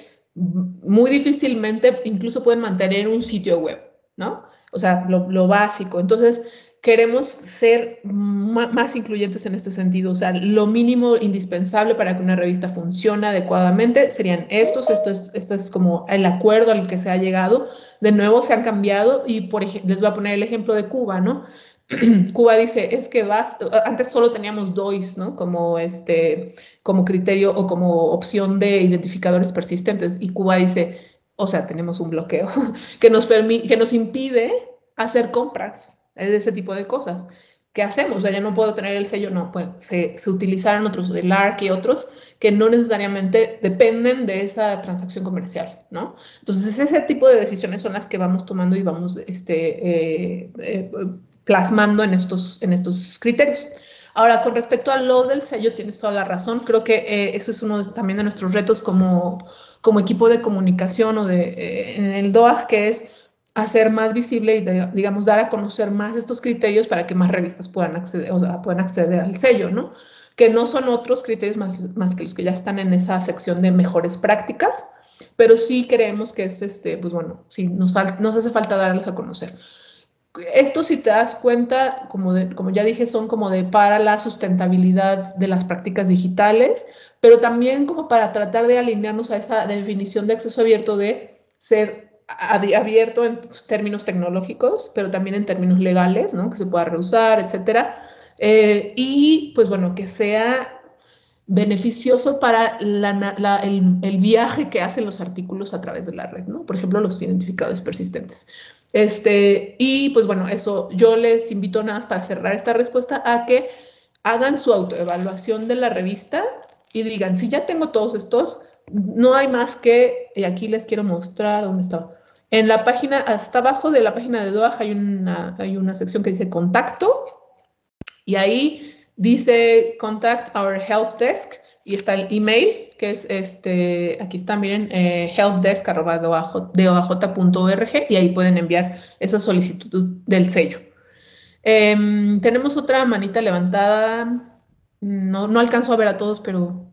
muy difícilmente incluso pueden mantener un sitio web, ¿no? O sea, lo, lo básico. Entonces, queremos ser más incluyentes en este sentido. O sea, lo mínimo indispensable para que una revista funcione adecuadamente serían estos. Esto es, esto es como el acuerdo al que se ha llegado. De nuevo, se han cambiado y por ejemplo, les voy a poner el ejemplo de Cuba, ¿no? Cuba dice, es que basta, antes solo teníamos D O I S, ¿no? Como, este, como criterio o como opción de identificadores persistentes. Y Cuba dice, o sea, tenemos un bloqueo que nos, que nos impide hacer compras de ese tipo de cosas. ¿Qué hacemos? O sea, ya no puedo tener el sello, no, pues se, se utilizaron otros, el A R C y otros, que no necesariamente dependen de esa transacción comercial, ¿no? Entonces, ese tipo de decisiones son las que vamos tomando y vamos, este, eh, eh, plasmando en estos, en estos criterios. Ahora, con respecto a lo del sello, tienes toda la razón. Creo que eh, eso es uno también de nuestros retos como, como equipo de comunicación o de, eh, en el D O A G, que es hacer más visible y, de, digamos, dar a conocer más estos criterios para que más revistas puedan acceder, o sea, puedan acceder al sello, ¿no? Que no son otros criterios más, más que los que ya están en esa sección de mejores prácticas, pero sí creemos que es, este, pues bueno, sí, nos, nos hace falta darlos a conocer. Esto, si te das cuenta, como, de, como ya dije, son como de para la sustentabilidad de las prácticas digitales, pero también como para tratar de alinearnos a esa definición de acceso abierto de ser abierto en términos tecnológicos, pero también en términos legales, ¿no? Que se pueda reusar, etcétera. Eh, y, pues bueno, que sea beneficioso para la, la, el, el viaje que hacen los artículos a través de la red, ¿no? Por ejemplo, los identificadores persistentes. Este, y pues bueno, eso yo les invito nada más para cerrar esta respuesta a que hagan su autoevaluación de la revista y digan, si ya tengo todos estos, no hay más que, y aquí les quiero mostrar dónde está. En la página, hasta abajo de la página de D O A G hay una, hay una sección que dice contacto y ahí dice contact our help desk y está el email que es este, aquí está, miren, eh, helpdesk arroba d o a j punto org y ahí pueden enviar esa solicitud del sello. Eh, tenemos otra manita levantada, no, no alcanzo a ver a todos, pero,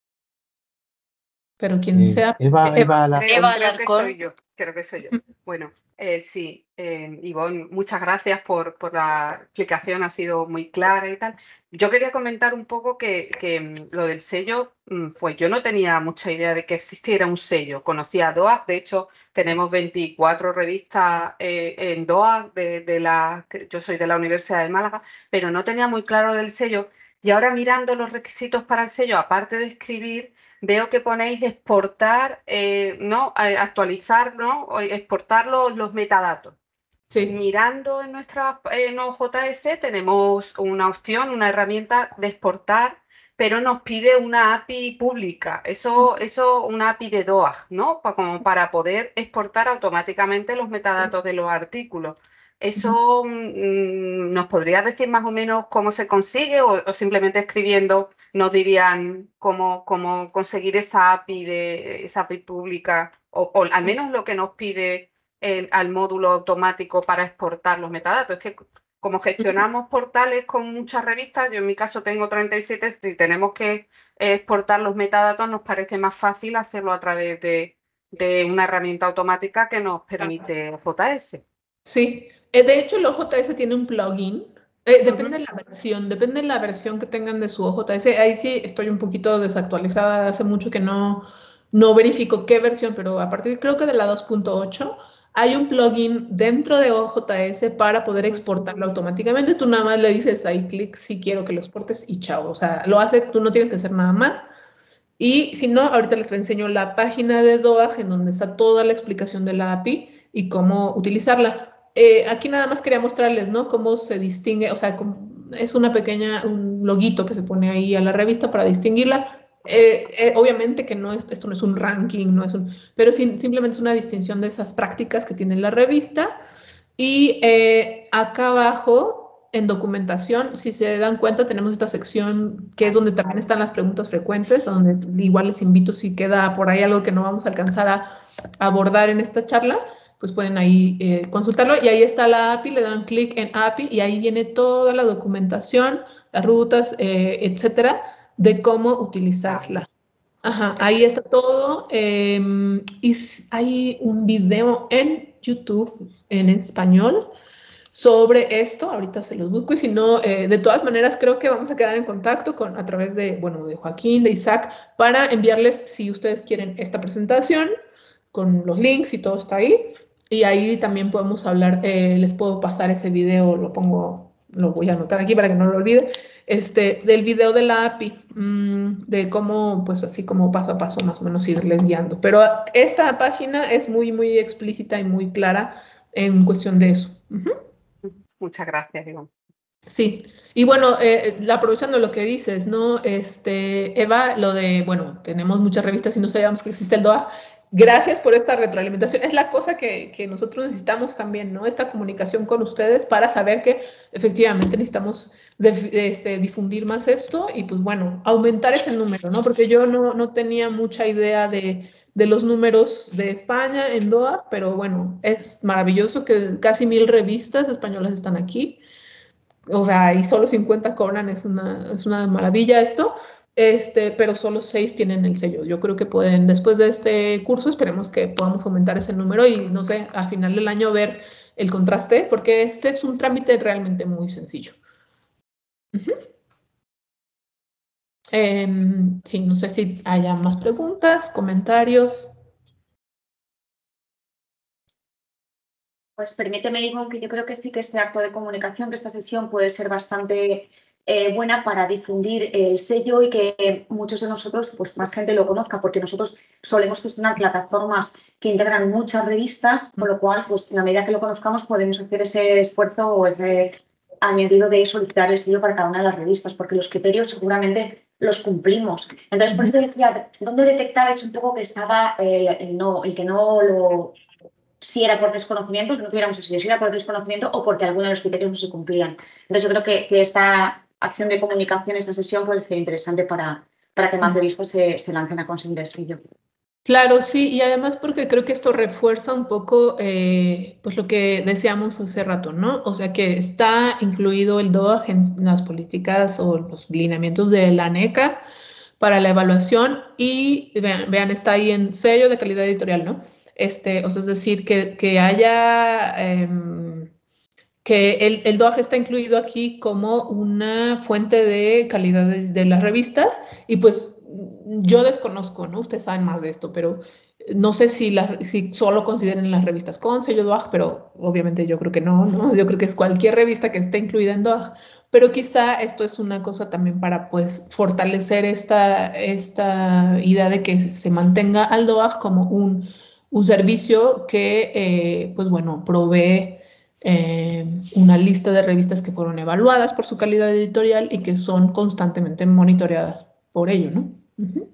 pero quien Eh, sea. Eva, Eva, Creo, Eva creo que soy yo, creo que soy yo. Bueno, eh, sí, eh, Ivonne, muchas gracias por, por la explicación, ha sido muy clara y tal. Yo quería comentar un poco que, que lo del sello, pues yo no tenía mucha idea de que existiera un sello. Conocía a D O A, de hecho tenemos veinticuatro revistas eh, en D O A, de, de la, yo soy de la Universidad de Málaga, pero no tenía muy claro del sello. Y ahora mirando los requisitos para el sello, aparte de escribir, veo que ponéis exportar, eh, ¿no? Actualizar, ¿no? O exportar los, los metadatos. Sí. Mirando en nuestra en O J S tenemos una opción, una herramienta de exportar, pero nos pide una A P I pública, eso, eso una A P I de D O A G, ¿no? Pa, como para poder exportar automáticamente los metadatos de los artículos. ¿Eso mmm, nos podrías decir más o menos cómo se consigue o, o simplemente escribiendo nos dirían cómo, cómo conseguir esa A P I, de, esa A P I pública o, o al menos lo que nos pide el, al módulo automático para exportar los metadatos? Es que como gestionamos portales con muchas revistas, yo en mi caso tengo treinta y siete, si tenemos que exportar los metadatos nos parece más fácil hacerlo a través de, de una herramienta automática que nos permite O J S. Sí, eh, de hecho el O J S tiene un plugin, eh, depende uh-huh. de la versión, depende de la versión que tengan de su O J S, ahí sí estoy un poquito desactualizada, hace mucho que no, no verifico qué versión, pero a partir creo que de la dos punto ocho hay un plugin dentro de O J S para poder exportarlo automáticamente, tú nada más le dices ahí clic si quiero que lo exportes y chao, o sea, lo hace, tú no tienes que hacer nada más. Y si no, ahorita les enseño la página de D O A G en donde está toda la explicación de la A P I y cómo utilizarla. Eh, aquí nada más quería mostrarles, ¿no? Cómo se distingue, o sea, es una pequeña, un loguito que se pone ahí a la revista para distinguirla. Eh, eh, obviamente que no es, esto no es un ranking, no es un, pero sí, simplemente es una distinción de esas prácticas que tiene la revista. Y eh, acá abajo, en documentación, si se dan cuenta, tenemos esta sección que es donde también están las preguntas frecuentes, donde igual les invito, si queda por ahí algo que no vamos a alcanzar a abordar en esta charla, pues pueden ahí eh, consultarlo. Y ahí está la A P I, le dan clic en A P I y ahí viene toda la documentación, las rutas, eh, etcétera, de cómo utilizarla. Ajá, ahí está todo. Eh, y hay un video en YouTube en español sobre esto. Ahorita se los busco y si no, eh, de todas maneras creo que vamos a quedar en contacto con, a través de, bueno, de Joaquín, de Isaac, para enviarles, si ustedes quieren, esta presentación con los links y todo está ahí. Y ahí también podemos hablar, eh, les puedo pasar ese video, lo pongo, lo voy a anotar aquí para que no lo olvide, este, del video de la A P I, mmm, de cómo, pues así como paso a paso más o menos irles guiando. Pero esta página es muy, muy explícita y muy clara en cuestión de eso. Uh-huh. Muchas gracias, Ivonne. Sí, y bueno, eh, aprovechando lo que dices, ¿no? Este, Eva, lo de, bueno, tenemos muchas revistas y no sabíamos que existe el D O A G. Gracias por esta retroalimentación. Es la cosa que, que nosotros necesitamos también, ¿no? Esta comunicación con ustedes para saber que efectivamente necesitamos de, de, este, difundir más esto y pues bueno, aumentar ese número, ¿no? Porque yo no, no tenía mucha idea de, de los números de España en D O A G, pero bueno, es maravilloso que casi mil revistas españolas están aquí. O sea, y solo cincuenta cobran, es una, es una maravilla esto, este, pero solo seis tienen el sello. Yo creo que pueden, después de este curso, esperemos que podamos aumentar ese número y, no sé, a final del año ver el contraste, porque este es un trámite realmente muy sencillo. Uh-huh. eh, sí, no sé si haya más preguntas, comentarios. Pues permíteme, Ivonne, que yo creo que sí que este acto de comunicación, que esta sesión puede ser bastante eh, buena para difundir el sello y que muchos de nosotros, pues más gente lo conozca, porque nosotros solemos gestionar plataformas que integran muchas revistas, con lo cual, pues en la medida que lo conozcamos, podemos hacer ese esfuerzo o ese añadido de solicitar el sello para cada una de las revistas, porque los criterios seguramente los cumplimos. Entonces, por eso decía, ¿dónde detectar es un poco que estaba eh, el, no, el que no lo... si era por desconocimiento, que no tuviéramos ese sello, si era por desconocimiento o porque algunos de los criterios no se cumplían. Entonces yo creo que, que esta acción de comunicación, esta sesión, puede ser interesante para, para que más revistas se, se lancen a conseguir el sello. Claro, sí, y además porque creo que esto refuerza un poco eh, pues lo que decíamos hace rato, ¿no? O sea que está incluido el D O A G en las políticas o los lineamientos de la NECA para la evaluación y vean, vean está ahí en sello de calidad editorial, ¿no? Este, o sea, es decir, que, que haya, eh, que el, el D O A G está incluido aquí como una fuente de calidad de, de las revistas y pues yo desconozco, ¿no? Ustedes saben más de esto, pero no sé si, la, si solo consideren las revistas con sello D O A G, pero obviamente yo creo que no, ¿no? Yo creo que es cualquier revista que esté incluida en D O A G, pero quizá esto es una cosa también para pues fortalecer esta, esta idea de que se mantenga al D O A G como un, un servicio que, eh, pues bueno, provee eh, una lista de revistas que fueron evaluadas por su calidad editorial y que son constantemente monitoreadas por ello, ¿no? Uh-huh.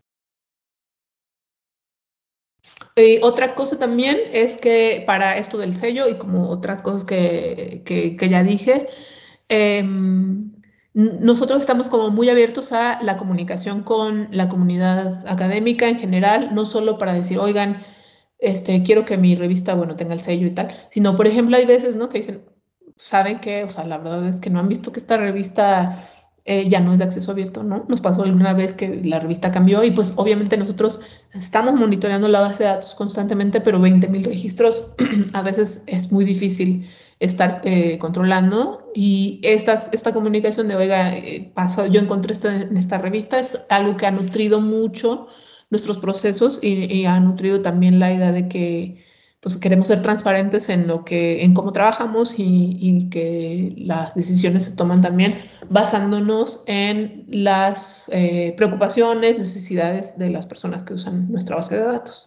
Y otra cosa también es que para esto del sello y como otras cosas que, que, que ya dije, eh, nosotros estamos como muy abiertos a la comunicación con la comunidad académica en general, no solo para decir, oigan, este, quiero que mi revista, bueno, tenga el sello y tal, sino, por ejemplo, hay veces, ¿no? Que dicen, ¿saben qué? O sea, la verdad es que no han visto que esta revista eh, ya no es de acceso abierto, ¿no? Nos pasó alguna vez que la revista cambió y pues obviamente nosotros estamos monitoreando la base de datos constantemente, pero veinte mil registros a veces es muy difícil estar eh, controlando, y esta, esta comunicación de, oiga, eh, pasa, yo encontré esto en esta revista, es algo que ha nutrido mucho nuestros procesos y, y ha nutrido también la idea de que pues queremos ser transparentes en lo que, en cómo trabajamos y, y que las decisiones se toman también basándonos en las eh, preocupaciones, necesidades de las personas que usan nuestra base de datos.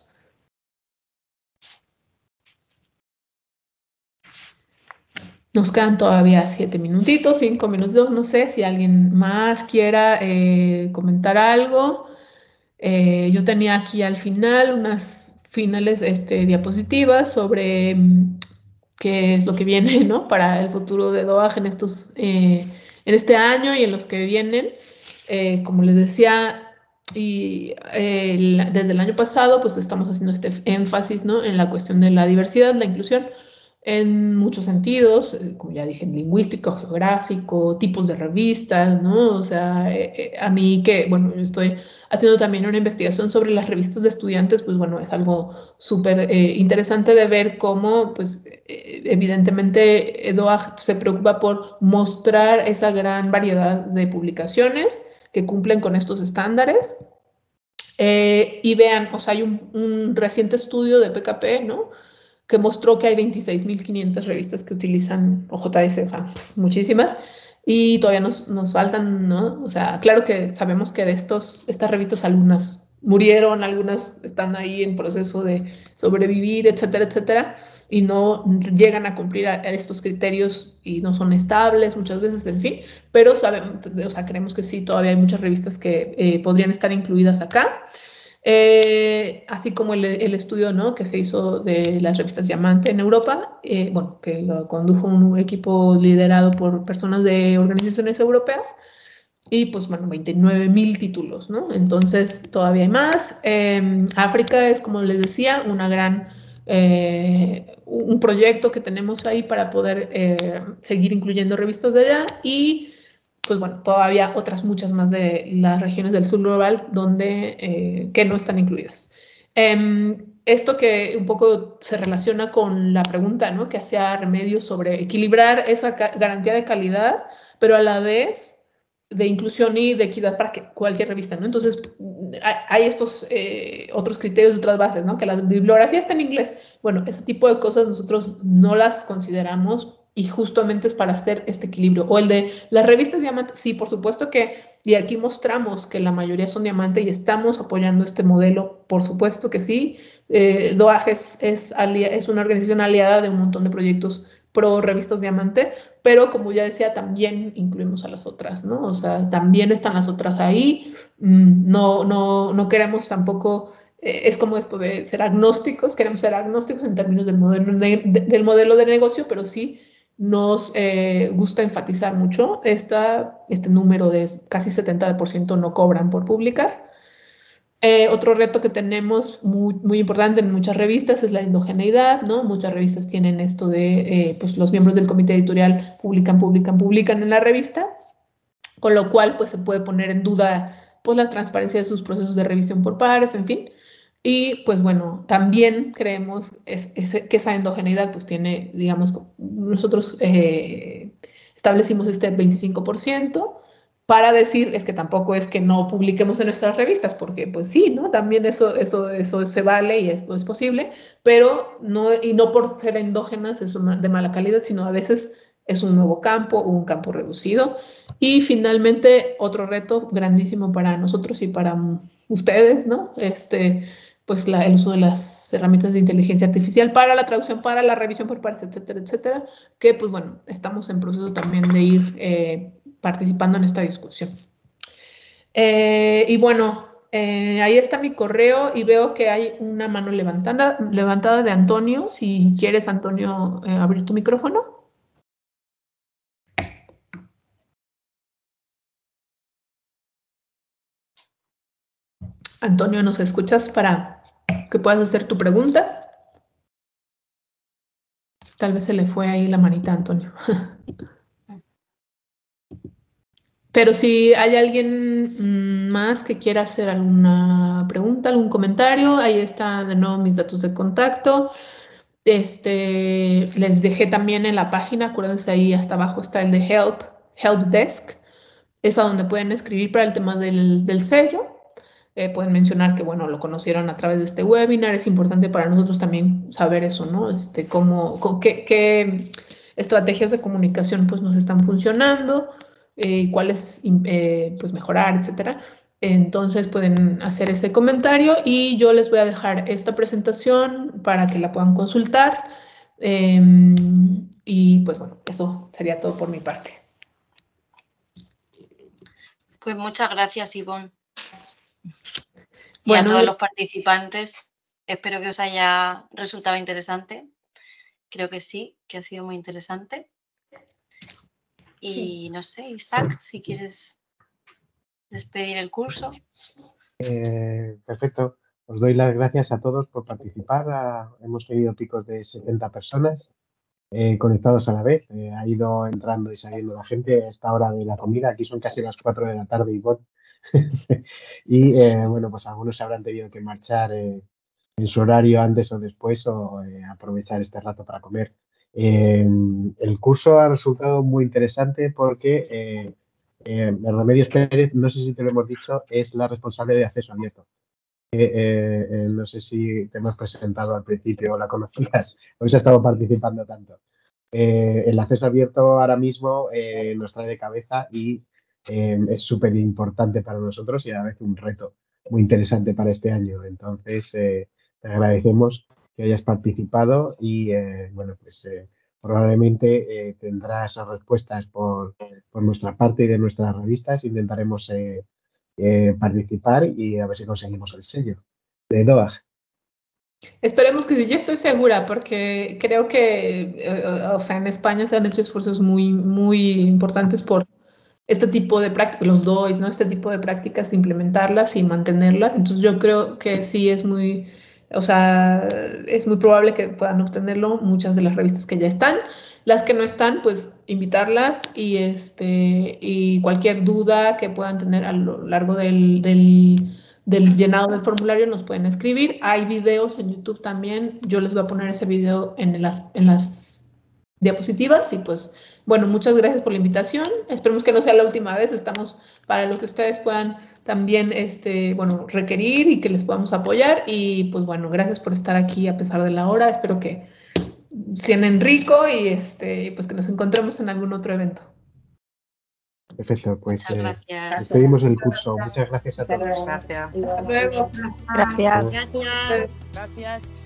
Nos quedan todavía siete minutitos, cinco minutos, no sé si alguien más quiera eh, comentar algo. Eh, yo tenía aquí al final unas finales este, diapositivas sobre mm, qué es lo que viene, ¿no? Para el futuro de D O A G en, estos, eh, en este año y en los que vienen. Eh, como les decía, y eh, el, desde el año pasado pues estamos haciendo este énfasis, ¿no? En la cuestión de la diversidad, la inclusión, en muchos sentidos, como ya dije, lingüístico, geográfico, tipos de revistas, ¿no? O sea, eh, eh, a mí que, bueno, yo estoy haciendo también una investigación sobre las revistas de estudiantes, pues bueno, es algo súper eh, interesante de ver cómo, pues eh, evidentemente, D O A G se preocupa por mostrar esa gran variedad de publicaciones que cumplen con estos estándares. Eh, y vean, o sea, hay un, un reciente estudio de P K P, ¿no? Que mostró que hay veintiséis mil quinientas revistas que utilizan O J S, o sea, pff, muchísimas, y todavía nos, nos faltan, ¿no? O sea, claro que sabemos que de estos, estas revistas algunas murieron, algunas están ahí en proceso de sobrevivir, etcétera, etcétera, y no llegan a cumplir a, a estos criterios y no son estables muchas veces, en fin, pero sabemos, o sea, creemos que sí, todavía hay muchas revistas que eh, podrían estar incluidas acá. Eh, así como el, el estudio, ¿no? Que se hizo de las revistas Diamante en Europa, eh, bueno, que lo condujo un equipo liderado por personas de organizaciones europeas, y pues bueno, veintinueve mil títulos, ¿no? Entonces todavía hay más. Eh, África es, como les decía, una gran, eh, un proyecto que tenemos ahí para poder eh, seguir incluyendo revistas de allá, y pues bueno, todavía otras muchas más de las regiones del sur global donde, eh, que no están incluidas. Eh, esto que un poco se relaciona con la pregunta, ¿no? Que hacía Remedios sobre equilibrar esa garantía de calidad, pero a la vez de inclusión y de equidad para que cualquier revista, ¿no? Entonces, hay estos eh, otros criterios de otras bases, ¿no? Que la bibliografía está en inglés. Bueno, ese tipo de cosas nosotros no las consideramos, y justamente es para hacer este equilibrio. O el de las revistas Diamante, sí, por supuesto que, y aquí mostramos que la mayoría son Diamante y estamos apoyando este modelo, por supuesto que sí. Eh, D O A G es, es, es una organización aliada de un montón de proyectos pro revistas Diamante, pero como ya decía, también incluimos a las otras, ¿no? O sea, también están las otras ahí. No, no, no queremos tampoco... Es como esto de ser agnósticos, queremos ser agnósticos en términos del modelo de, de, del modelo de negocio, pero sí nos eh, gusta enfatizar mucho esta, este número de casi setenta por ciento no cobran por publicar. Eh, otro reto que tenemos muy, muy importante en muchas revistas es la endogeneidad, ¿no? Muchas revistas tienen esto de, eh, pues los miembros del comité editorial publican, publican, publican en la revista, con lo cual pues se puede poner en duda pues la transparencia de sus procesos de revisión por pares, en fin. Y pues bueno, también creemos es, es, que esa endogeneidad pues tiene, digamos, nosotros eh, establecimos este veinticinco por ciento para decir, es que tampoco es que no publiquemos en nuestras revistas, porque pues sí, ¿no? También eso, eso, eso se vale y es, es posible, pero no, y no por ser endógenas es de mala calidad, sino a veces es un nuevo campo, un campo reducido. Y finalmente, otro reto grandísimo para nosotros y para ustedes, ¿no? Este, pues la, el uso de las herramientas de inteligencia artificial para la traducción, para la revisión por pares, etcétera, etcétera, que pues bueno, estamos en proceso también de ir eh, participando en esta discusión. Eh, y bueno, eh, ahí está mi correo y veo que hay una mano levantada, levantada de Antonio. Si quieres, Antonio, eh, abrir tu micrófono. Antonio, ¿nos escuchas para que puedas hacer tu pregunta? Tal vez se le fue ahí la manita a Antonio. Pero si hay alguien más que quiera hacer alguna pregunta, algún comentario, ahí están de nuevo mis datos de contacto. Este, les dejé también en la página, acuérdense, ahí hasta abajo está el de Help, Help Desk. Es a donde pueden escribir para el tema del, del sello. Eh, pueden mencionar que, bueno, lo conocieron a través de este webinar. Es importante para nosotros también saber eso, ¿no? Este, cómo, con qué, qué estrategias de comunicación pues nos están funcionando, eh, cuáles eh, pues mejorar, etcétera. Entonces pueden hacer ese comentario y yo les voy a dejar esta presentación para que la puedan consultar. Eh, y pues bueno, eso sería todo por mi parte. Pues muchas gracias, Ivonne. Y Bueno, a todos los participantes, espero que os haya resultado interesante. Creo que sí, que ha sido muy interesante. Y sí. No sé, Isaac, si quieres despedir el curso. Eh, perfecto. Os doy las gracias a todos por participar. A, hemos tenido picos de setenta personas eh, conectados a la vez. Eh, ha ido entrando y saliendo la gente a esta hora de la comida. Aquí son casi las cuatro de la tarde, Ivonne. Y eh, bueno, pues algunos habrán tenido que marchar eh, en su horario antes o después o eh, aprovechar este rato para comer. Eh, el curso ha resultado muy interesante porque eh, eh, Remedios Pérez, no sé si te lo hemos dicho, es la responsable de acceso abierto. Eh, eh, no sé si te hemos presentado al principio o la conocías, hoy se ha estado participando tanto. Eh, el acceso abierto ahora mismo eh, nos trae de cabeza y eh, es súper importante para nosotros y a la vez un reto muy interesante para este año. Entonces, eh, te agradecemos que hayas participado y, eh, bueno, pues eh, probablemente eh, tendrás respuestas por, por nuestra parte y de nuestras revistas. Intentaremos eh, eh, participar y a ver si conseguimos el sello de D O A G. Esperemos que sí, yo estoy segura, porque creo que, eh, o sea, en España se han hecho esfuerzos muy, muy importantes por este tipo de prácticas, los D O I S, ¿no? Este tipo de prácticas, implementarlas y mantenerlas. Entonces yo creo que sí es muy, o sea, es muy probable que puedan obtenerlo muchas de las revistas que ya están. Las que no están, pues invitarlas y, este, y cualquier duda que puedan tener a lo largo del, del, del llenado del formulario nos pueden escribir. Hay videos en YouTube también. Yo les voy a poner ese video en las, en las diapositivas y pues, bueno, muchas gracias por la invitación. Esperemos que no sea la última vez. Estamos para lo que ustedes puedan también, este, bueno, requerir y que les podamos apoyar. Y pues, bueno, gracias por estar aquí a pesar de la hora. Espero que cenen rico y este, pues que nos encontremos en algún otro evento. Perfecto, pues Muchas gracias. eh, despedimos el curso. Muchas gracias a todos. Gracias. Hasta luego. Gracias. Gracias. Gracias.